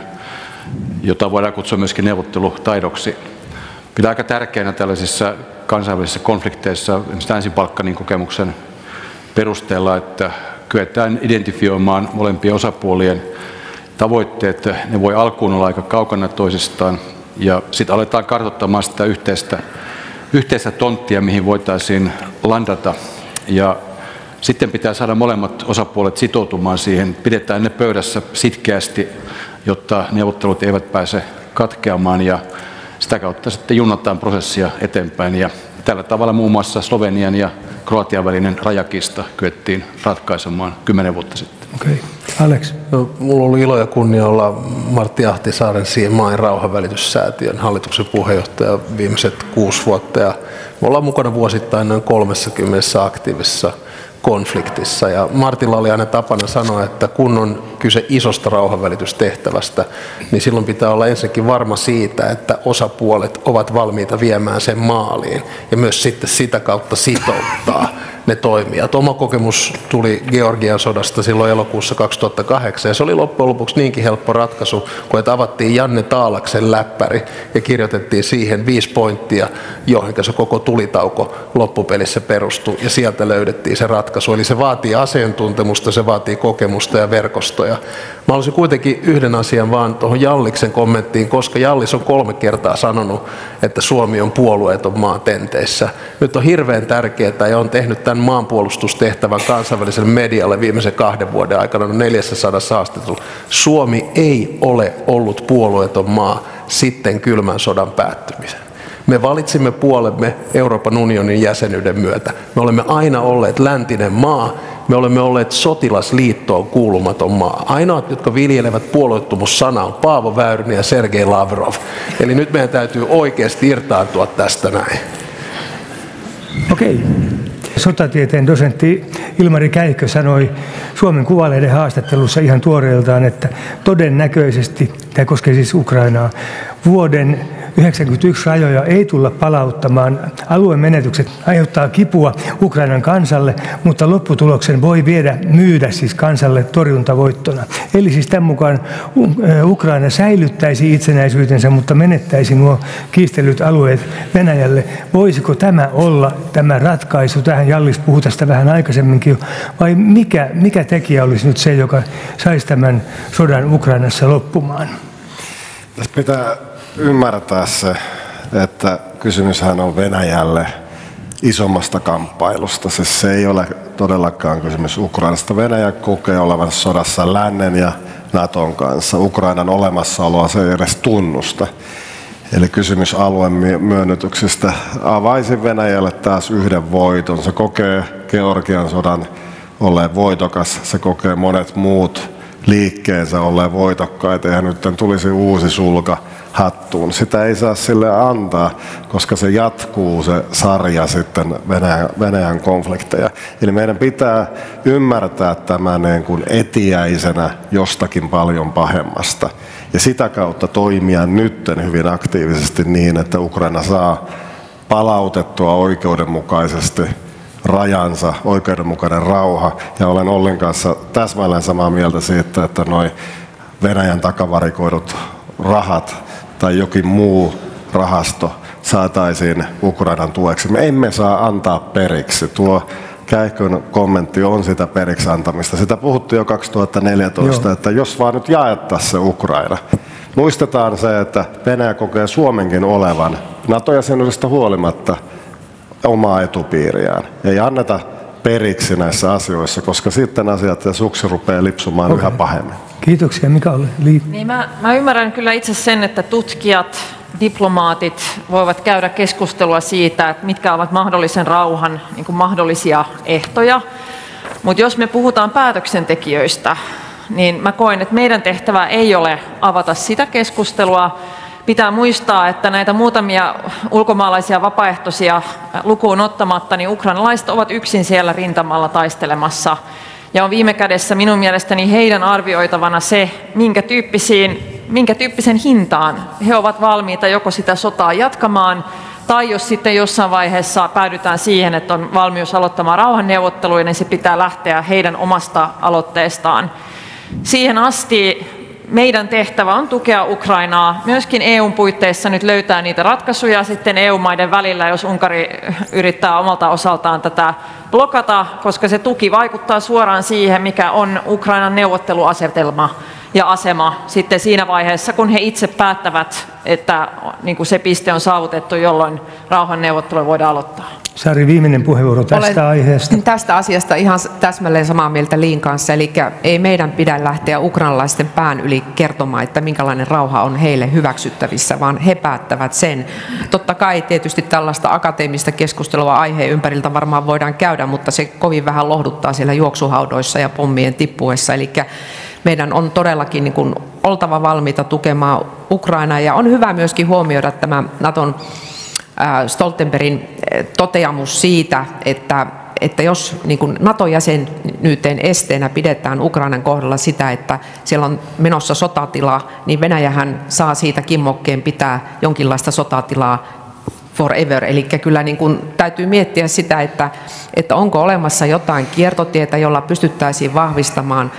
jota voidaan kutsua myöskin neuvottelutaidoksi. Pidän aika tärkeänä tällaisissa kansainvälisissä konflikteissa, esimerkiksi Länsi-Balkanin kokemuksen perusteella, että kyetään identifioimaan molempien osapuolien tavoitteet. Ne voi alkuun olla aika kaukana toisistaan ja sitten aletaan kartoittamaan sitä yhteistä, yhteistä tonttia, mihin voitaisiin landata. Ja sitten pitää saada molemmat osapuolet sitoutumaan siihen. Pidetään ne pöydässä sitkeästi, jotta neuvottelut eivät pääse katkeamaan ja sitä kautta sitten junnataan prosessia eteenpäin. Ja tällä tavalla muun muassa Slovenian ja Kroatian välinen rajakista kyettiin ratkaisemaan kymmenen vuotta sitten. Okei. Okay. Alex? No, mulla on ollut ilo ja kunnia olla Martti Ahtisaaren siihen maan rauhanvälityssäätiön hallituksen puheenjohtaja viimeiset kuusi vuotta. Ja me ollaan mukana vuosittain noin kolmekymmentä aktiivisessa konfliktissa. Ja Martilla oli aina tapana sanoa, että kun on kyse isosta rauhanvälitystehtävästä, niin silloin pitää olla ensinnäkin varma siitä, että osapuolet ovat valmiita viemään sen maaliin ja myös sitten sitä kautta sitouttaa ne toimijat. Oma kokemus tuli Georgian sodasta silloin elokuussa kaksituhattakahdeksan ja se oli loppujen lopuksi niinkin helppo ratkaisu, kun että avattiin Janne Taalaksen läppäri ja kirjoitettiin siihen viisi pointtia, johon se koko tulitauko loppupelissä perustui ja sieltä löydettiin se ratkaisu. Eli se vaatii asiantuntemusta, se vaatii kokemusta ja verkostoja. Mä haluaisin kuitenkin yhden asian vaan tuohon Jalliksen kommenttiin, koska Jallis on kolme kertaa sanonut, että Suomi on puolueeton maa tenteissä. Nyt on hirveän tärkeää ja on tehnyt tämän maanpuolustustehtävän kansainväliselle medialle viimeisen kahden vuoden aikana no neljäsataa haastattelulla. Suomi ei ole ollut puolueeton maa sitten kylmän sodan päättymisen. Me valitsimme puolemme Euroopan unionin jäsenyyden myötä. Me olemme aina olleet läntinen maa. Me olemme olleet sotilasliittoon kuulumaton maa. Ainoat, jotka viljelevät puolueettomuussanaa, on Paavo Väyrynen ja Sergei Lavrov. Eli nyt meidän täytyy oikeasti irtaantua tästä näin. Okei. Sotatieteen dosentti Ilmari Käikkö sanoi Suomen Kuvalehden haastattelussa ihan tuoreeltaan, että todennäköisesti, tämä koskee siis Ukrainaa, vuoden yhdeksänkymmentäyksi rajoja ei tulla palauttamaan. Alueen menetykset aiheuttaa kipua Ukrainan kansalle, mutta lopputuloksen voi viedä myydä siis kansalle torjuntavoittona. Eli siis tämän mukaan Ukraina säilyttäisi itsenäisyytensä, mutta menettäisi nuo kiistellyt alueet Venäjälle. Voisiko tämä olla tämä ratkaisu? Tähän Jallis puhui tästä vähän aikaisemminkin. Vai mikä, mikä tekijä olisi nyt se, joka saisi tämän sodan Ukrainassa loppumaan? Tässä pitää ymmärtää se, että kysymyshän on Venäjälle isommasta kamppailusta. Siis se ei ole todellakaan kysymys Ukrainasta. Venäjä kokee olevan sodassa lännen ja Naton kanssa. Ukrainan olemassaoloa se ei edes tunnusta. Eli kysymys alueen myönnytyksestä avaisi Venäjälle taas yhden voiton. Se kokee Georgian sodan olleen voitokas. Se kokee monet muut liikkeensä olleen voitokkaita ja nyt tulisi uusi sulka hattuun. Sitä ei saa sille antaa, koska se jatkuu se sarja sitten Venäjän, Venäjän konflikteja. Eli meidän pitää ymmärtää tämä niin kuin etiäisenä jostakin paljon pahemmasta. Ja sitä kautta toimia nytten hyvin aktiivisesti niin, että Ukraina saa palautettua oikeudenmukaisesti rajansa, oikeudenmukainen rauha. Ja olen Ollin kanssa täsmälleen samaa mieltä siitä, että noi Venäjän takavarikoidut rahat tai jokin muu rahasto saataisiin Ukrainan tueksi. Me emme saa antaa periksi. Tuo Käihkön kommentti on sitä periksi antamista. Sitä puhuttiin jo kaksituhattaneljätoista, Joo. että jos vaan nyt jaettaisiin se Ukraina. Muistetaan se, että Venäjä kokee Suomenkin olevan NATO-jäsenyydestä huolimatta omaa etupiiriään. Ei anneta periksi näissä asioissa, koska sitten asiat ja suksi rupeaa lipsumaan okay. yhä pahemmin. Kiitoksia, Mikael. Niin mä, mä ymmärrän kyllä itse sen, että tutkijat, diplomaatit voivat käydä keskustelua siitä, että mitkä ovat mahdollisen rauhan niin kuin mahdollisia ehtoja. Mutta jos me puhutaan päätöksentekijöistä, niin mä koen, että meidän tehtävä ei ole avata sitä keskustelua. Pitää muistaa, että näitä muutamia ulkomaalaisia vapaaehtoisia lukuun ottamatta, niin ukrainalaiset ovat yksin siellä rintamalla taistelemassa. Ja on viime kädessä minun mielestäni heidän arvioitavana se, minkä, tyyppisiin, minkä tyyppisen hintaan he ovat valmiita joko sitä sotaa jatkamaan, tai jos sitten jossain vaiheessa päädytään siihen, että on valmius aloittamaan rauhanneuvotteluja, niin se pitää lähteä heidän omasta aloitteestaan. Siihen asti meidän tehtävä on tukea Ukrainaa, myöskin E U:n puitteissa nyt löytää niitä ratkaisuja sitten E U-maiden välillä, jos Unkari yrittää omalta osaltaan tätä blokata, koska se tuki vaikuttaa suoraan siihen, mikä on Ukrainan neuvotteluasetelma ja asema sitten siinä vaiheessa, kun he itse päättävät, että niin kuin se piste on saavutettu, jolloin rauhanneuvottelu voidaan aloittaa. Sari, viimeinen puheenvuoro tästä Olen aiheesta. Tästä asiasta ihan täsmälleen samaa mieltä Liin kanssa, eli ei meidän pidä lähteä ukrainalaisten pään yli kertomaan, että minkälainen rauha on heille hyväksyttävissä, vaan he päättävät sen. Totta kai tietysti tällaista akateemista keskustelua aiheen ympäriltä varmaan voidaan käydä, mutta se kovin vähän lohduttaa siellä juoksuhaudoissa ja pommien tippuessa, eli meidän on todellakin niin kuin oltava valmiita tukemaan Ukrainaa, ja on hyvä myöskin huomioida tämä Naton Stoltenbergin toteamus siitä, että, että jos niin kuin NATO-jäsenyyteen esteenä pidetään Ukrainan kohdalla sitä, että siellä on menossa sotatila, niin Venäjähän saa siitä kimmokkeen pitää jonkinlaista sotatilaa forever. Eli kyllä niin kuin täytyy miettiä sitä, että, että onko olemassa jotain kiertotietä, jolla pystyttäisiin vahvistamaan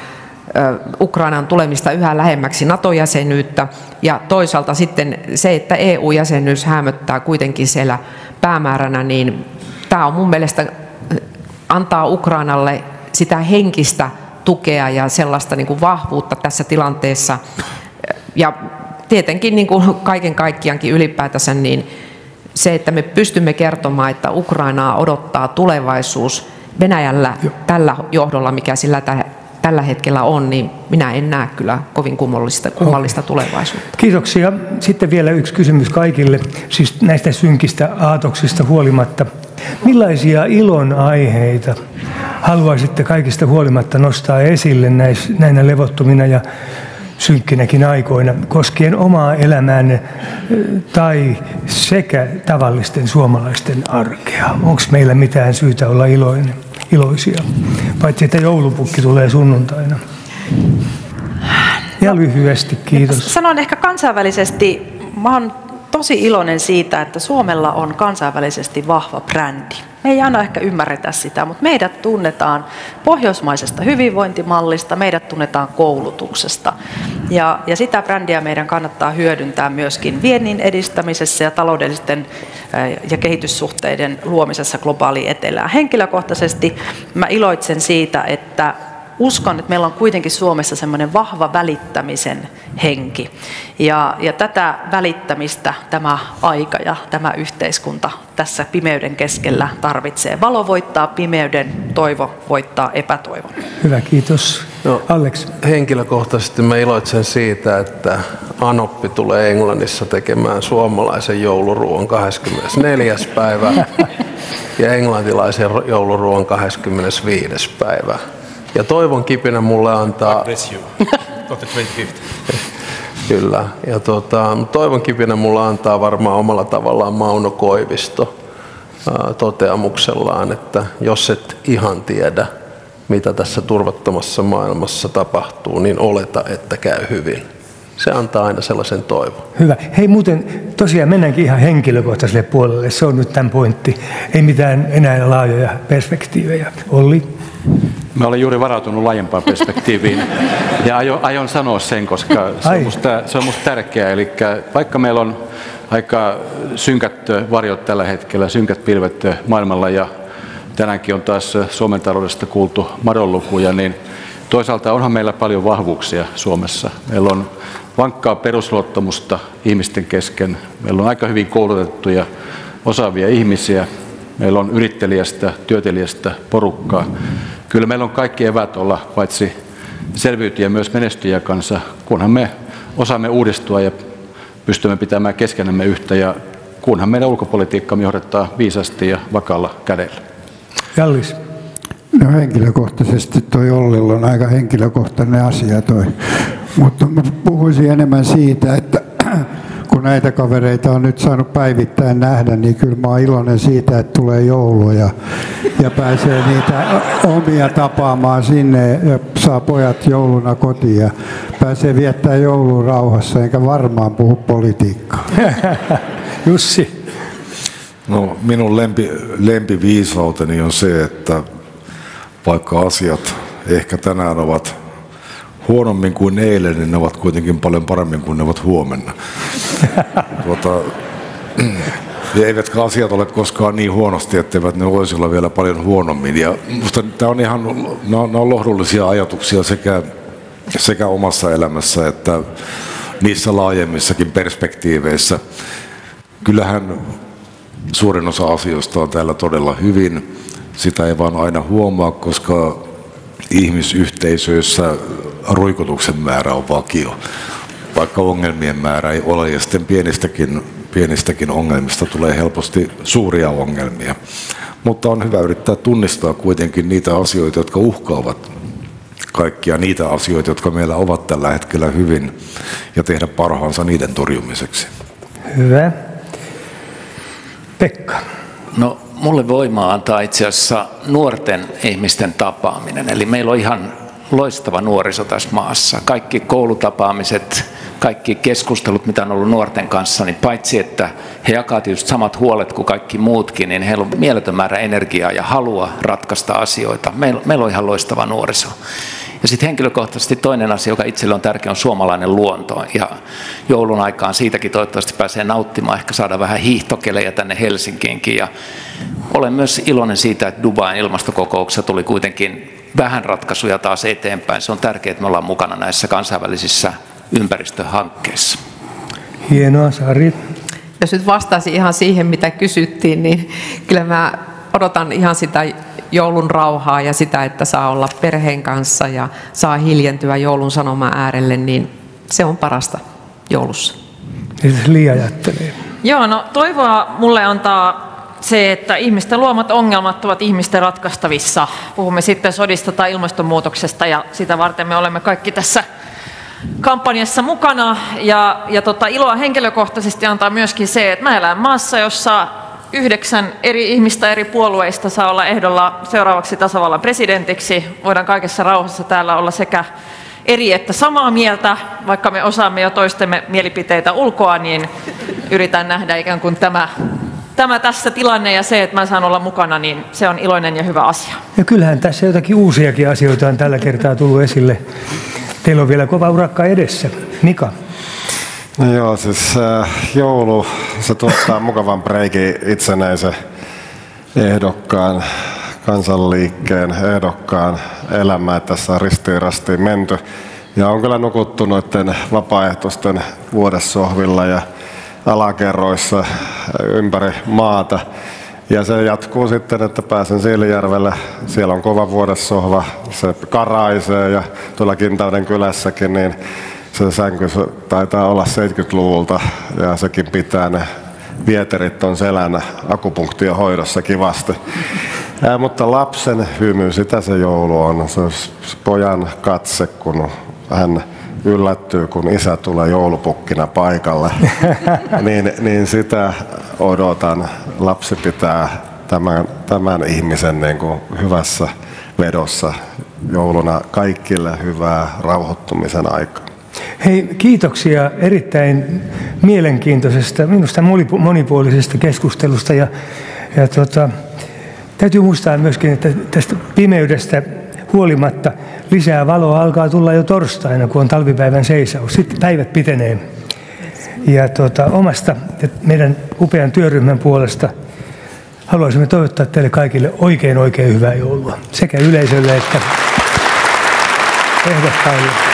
Ukrainan tulemista yhä lähemmäksi NATO-jäsenyyttä, ja toisaalta sitten se, että E U-jäsenyys hämöttää kuitenkin siellä päämääränä, niin tämä on mun mielestä antaa Ukrainalle sitä henkistä tukea ja sellaista niin kuin vahvuutta tässä tilanteessa. Ja tietenkin niin kuin kaiken kaikkiaankin ylipäätänsä niin se, että me pystymme kertomaan, että Ukrainaa odottaa tulevaisuus Venäjällä tällä johdolla, mikä sillä tällä hetkellä on, niin minä en näe kyllä kovin kummallista, kummallista tulevaisuutta. Kiitoksia. Sitten vielä yksi kysymys kaikille, siis näistä synkistä aatoksista huolimatta. Millaisia ilon aiheita haluaisitte kaikista huolimatta nostaa esille näinä levottomina ja synkkinäkin aikoina koskien omaa elämäänne tai sekä tavallisten suomalaisten arkea? Onko meillä mitään syytä olla iloinen? iloisia, paitsi että joulupukki tulee sunnuntaina. Ja lyhyesti, kiitos. Sanon ehkä kansainvälisesti, mä oon tosi iloinen siitä, että Suomella on kansainvälisesti vahva brändi. Me ei aina ehkä ymmärretä sitä, mutta meidät tunnetaan pohjoismaisesta hyvinvointimallista, meidät tunnetaan koulutuksesta. Ja, ja sitä brändiä meidän kannattaa hyödyntää myöskin viennin edistämisessä ja taloudellisten ja kehityssuhteiden luomisessa globaaliin etelään. Henkilökohtaisesti mä iloitsen siitä, että uskon, että meillä on kuitenkin Suomessa semmoinen vahva välittämisen henki. Ja, ja tätä välittämistä tämä aika ja tämä yhteiskunta tässä pimeyden keskellä tarvitsee. Valo voittaa pimeyden, toivo voittaa epätoivon. Hyvä, kiitos. No, Alex. Henkilökohtaisesti mä iloitsen siitä, että Anoppi tulee Englannissa tekemään suomalaisen jouluruoan kahdeskymmenesneljäs päivä ja englantilaisen jouluruoan kahdeskymmenesviides päivä. Ja toivon kipinä mulle antaa... Kyllä. Ja tota, toivon kipinä mulla antaa varmaan omalla tavallaan Mauno Koivisto ää, toteamuksellaan, että jos et ihan tiedä, mitä tässä turvattomassa maailmassa tapahtuu, niin oleta, että käy hyvin. Se antaa aina sellaisen toivon. Hyvä. Hei muuten, tosiaan mennäänkin ihan henkilökohtaiselle puolelle. Se on nyt tämän pointti. Ei mitään enää laajoja perspektiivejä. Olli? Mä olen juuri varautunut laajempaan perspektiiviin ja aion, aion sanoa sen, koska se on, musta, se on musta tärkeää. Eli vaikka meillä on aika synkät varjot tällä hetkellä, synkät pilvet maailmalla ja tänäänkin on taas Suomen taloudesta kuultu madonlukuja, niin toisaalta onhan meillä paljon vahvuuksia Suomessa. Meillä on vankkaa perusluottamusta ihmisten kesken. Meillä on aika hyvin koulutettuja, osaavia ihmisiä. Meillä on yrittelijästä, työtelijästä porukkaa. Kyllä meillä on kaikki eväät olla paitsi selviytyjä myös menestyjä kanssa, kunhan me osaamme uudistua ja pystymme pitämään keskenämme yhtä ja kunhan meidän ulkopolitiikkamme johdetaan viisasti ja vakaalla kädellä. Jallis. No henkilökohtaisesti toi Ollilla on aika henkilökohtainen asia toi, mutta mä puhuisin enemmän siitä, että kun näitä kavereita on nyt saanut päivittäin nähdä, niin kyllä mä oon iloinen siitä, että tulee joulu ja, ja pääsee niitä omia tapaamaan sinne ja saa pojat jouluna kotiin ja pääsee viettää joulun rauhassa, enkä varmaan puhu politiikkaa. Jussi. No, minun lempi, lempiviisauteni on se, että vaikka asiat ehkä tänään ovat huonommin kuin eilen, niin ne ovat kuitenkin paljon paremmin kuin ne ovat huomenna. Tuota, ja eivätkä asiat ole koskaan niin huonosti, etteivät ne voisi olla vielä paljon huonommin. Ja musta tämä on ihan, nämä on, nämä on lohdullisia ajatuksia sekä, sekä omassa elämässä että niissä laajemmissakin perspektiiveissä. Kyllähän suurin osa asioista on täällä todella hyvin. Sitä ei vaan aina huomaa, koska ihmisyhteisöissä ruikutuksen määrä on vakio, vaikka ongelmien määrä ei ole, ja sitten pienistäkin, pienistäkin ongelmista tulee helposti suuria ongelmia. Mutta on hyvä yrittää tunnistaa kuitenkin niitä asioita, jotka uhkaavat kaikkia niitä asioita, jotka meillä ovat tällä hetkellä hyvin, ja tehdä parhaansa niiden torjumiseksi. Hyvä. Pekka. No, mulle voimaa antaa itse asiassa nuorten ihmisten tapaaminen. Eli meillä on ihan loistava nuoriso tässä maassa. Kaikki koulutapaamiset, kaikki keskustelut, mitä on ollut nuorten kanssa, niin paitsi että he jakavat just samat huolet kuin kaikki muutkin, niin heillä on mieletön määrä energiaa ja halua ratkaista asioita. Meillä, meillä on ihan loistava nuoriso. Ja sitten henkilökohtaisesti toinen asia, joka itselle on tärkeä, on suomalainen luonto. Ja joulun aikaan siitäkin toivottavasti pääsee nauttimaan, ehkä saada vähän hiihtokelejä tänne Helsinkiinkin. Ja olen myös iloinen siitä, että Dubain ilmastokokouksessa tuli kuitenkin vähän ratkaisuja taas eteenpäin. Se on tärkeää, että me ollaan mukana näissä kansainvälisissä ympäristöhankkeissa. Hienoa, Sari. Jos nyt vastaisin ihan siihen, mitä kysyttiin, niin kyllä mä odotan ihan sitä joulun rauhaa ja sitä, että saa olla perheen kanssa ja saa hiljentyä joulun sanoman äärelle, niin se on parasta joulussa. Liia ajattelee. Joo, no toivoa mulle antaa se, että ihmisten luomat ongelmat ovat ihmisten ratkaistavissa. Puhumme sitten sodista tai ilmastonmuutoksesta ja sitä varten me olemme kaikki tässä kampanjassa mukana. Ja, ja tota, iloa henkilökohtaisesti antaa myöskin se, että mä elän maassa, jossa yhdeksän eri ihmistä eri puolueista saa olla ehdolla seuraavaksi tasavallan presidentiksi. Voidaan kaikessa rauhassa täällä olla sekä eri että samaa mieltä, vaikka me osaamme jo toistemme mielipiteitä ulkoa, niin yritän nähdä ikään kuin tämä, tämä tässä tilanne ja se, että mä saan olla mukana, niin se on iloinen ja hyvä asia. Ja kyllähän tässä jotakin uusiakin asioita on tällä kertaa tullut esille. Teillä on vielä kova urakka edessä. Mika. No joo, siis äh, joulu, se tuottaa mukavan breikin itsenäisen ehdokkaan, kansanliikkeen ehdokkaan elämää. Tässä on ristiin rastiin menty. Ja on kyllä nukuttu noiden vapaaehtoisten vuodessohvilla ja alakerroissa ympäri maata. Ja se jatkuu sitten, että pääsen Siilijärvelle. Siellä on kova vuodessohva, se karaisee ja tuolla Kintauden kylässäkin, niin se sänky taitaa olla seitsemänkymmentäluvulta ja sekin pitää, ne vieterit on selänä akupunktio hoidossa kivasti. Ää, mutta lapsen hymy, sitä se joulu on. Se on pojan katse, kun hän yllättyy, kun isä tulee joulupukkina paikalle. niin, niin sitä odotan. Lapsi pitää tämän, tämän ihmisen niin kuin hyvässä vedossa jouluna kaikille hyvää rauhoittumisen aikaa. Hei, kiitoksia erittäin mielenkiintoisesta, minusta monipuolisesta keskustelusta. Ja, ja tota, täytyy muistaa myöskin, että tästä pimeydestä huolimatta lisää valoa alkaa tulla jo torstaina, kun on talvipäivän seisaus. Sitten päivät pitenee. Ja tota, omasta ja meidän upean työryhmän puolesta haluaisimme toivottaa teille kaikille oikein oikein hyvää joulua. Sekä yleisölle että ehdokkaille.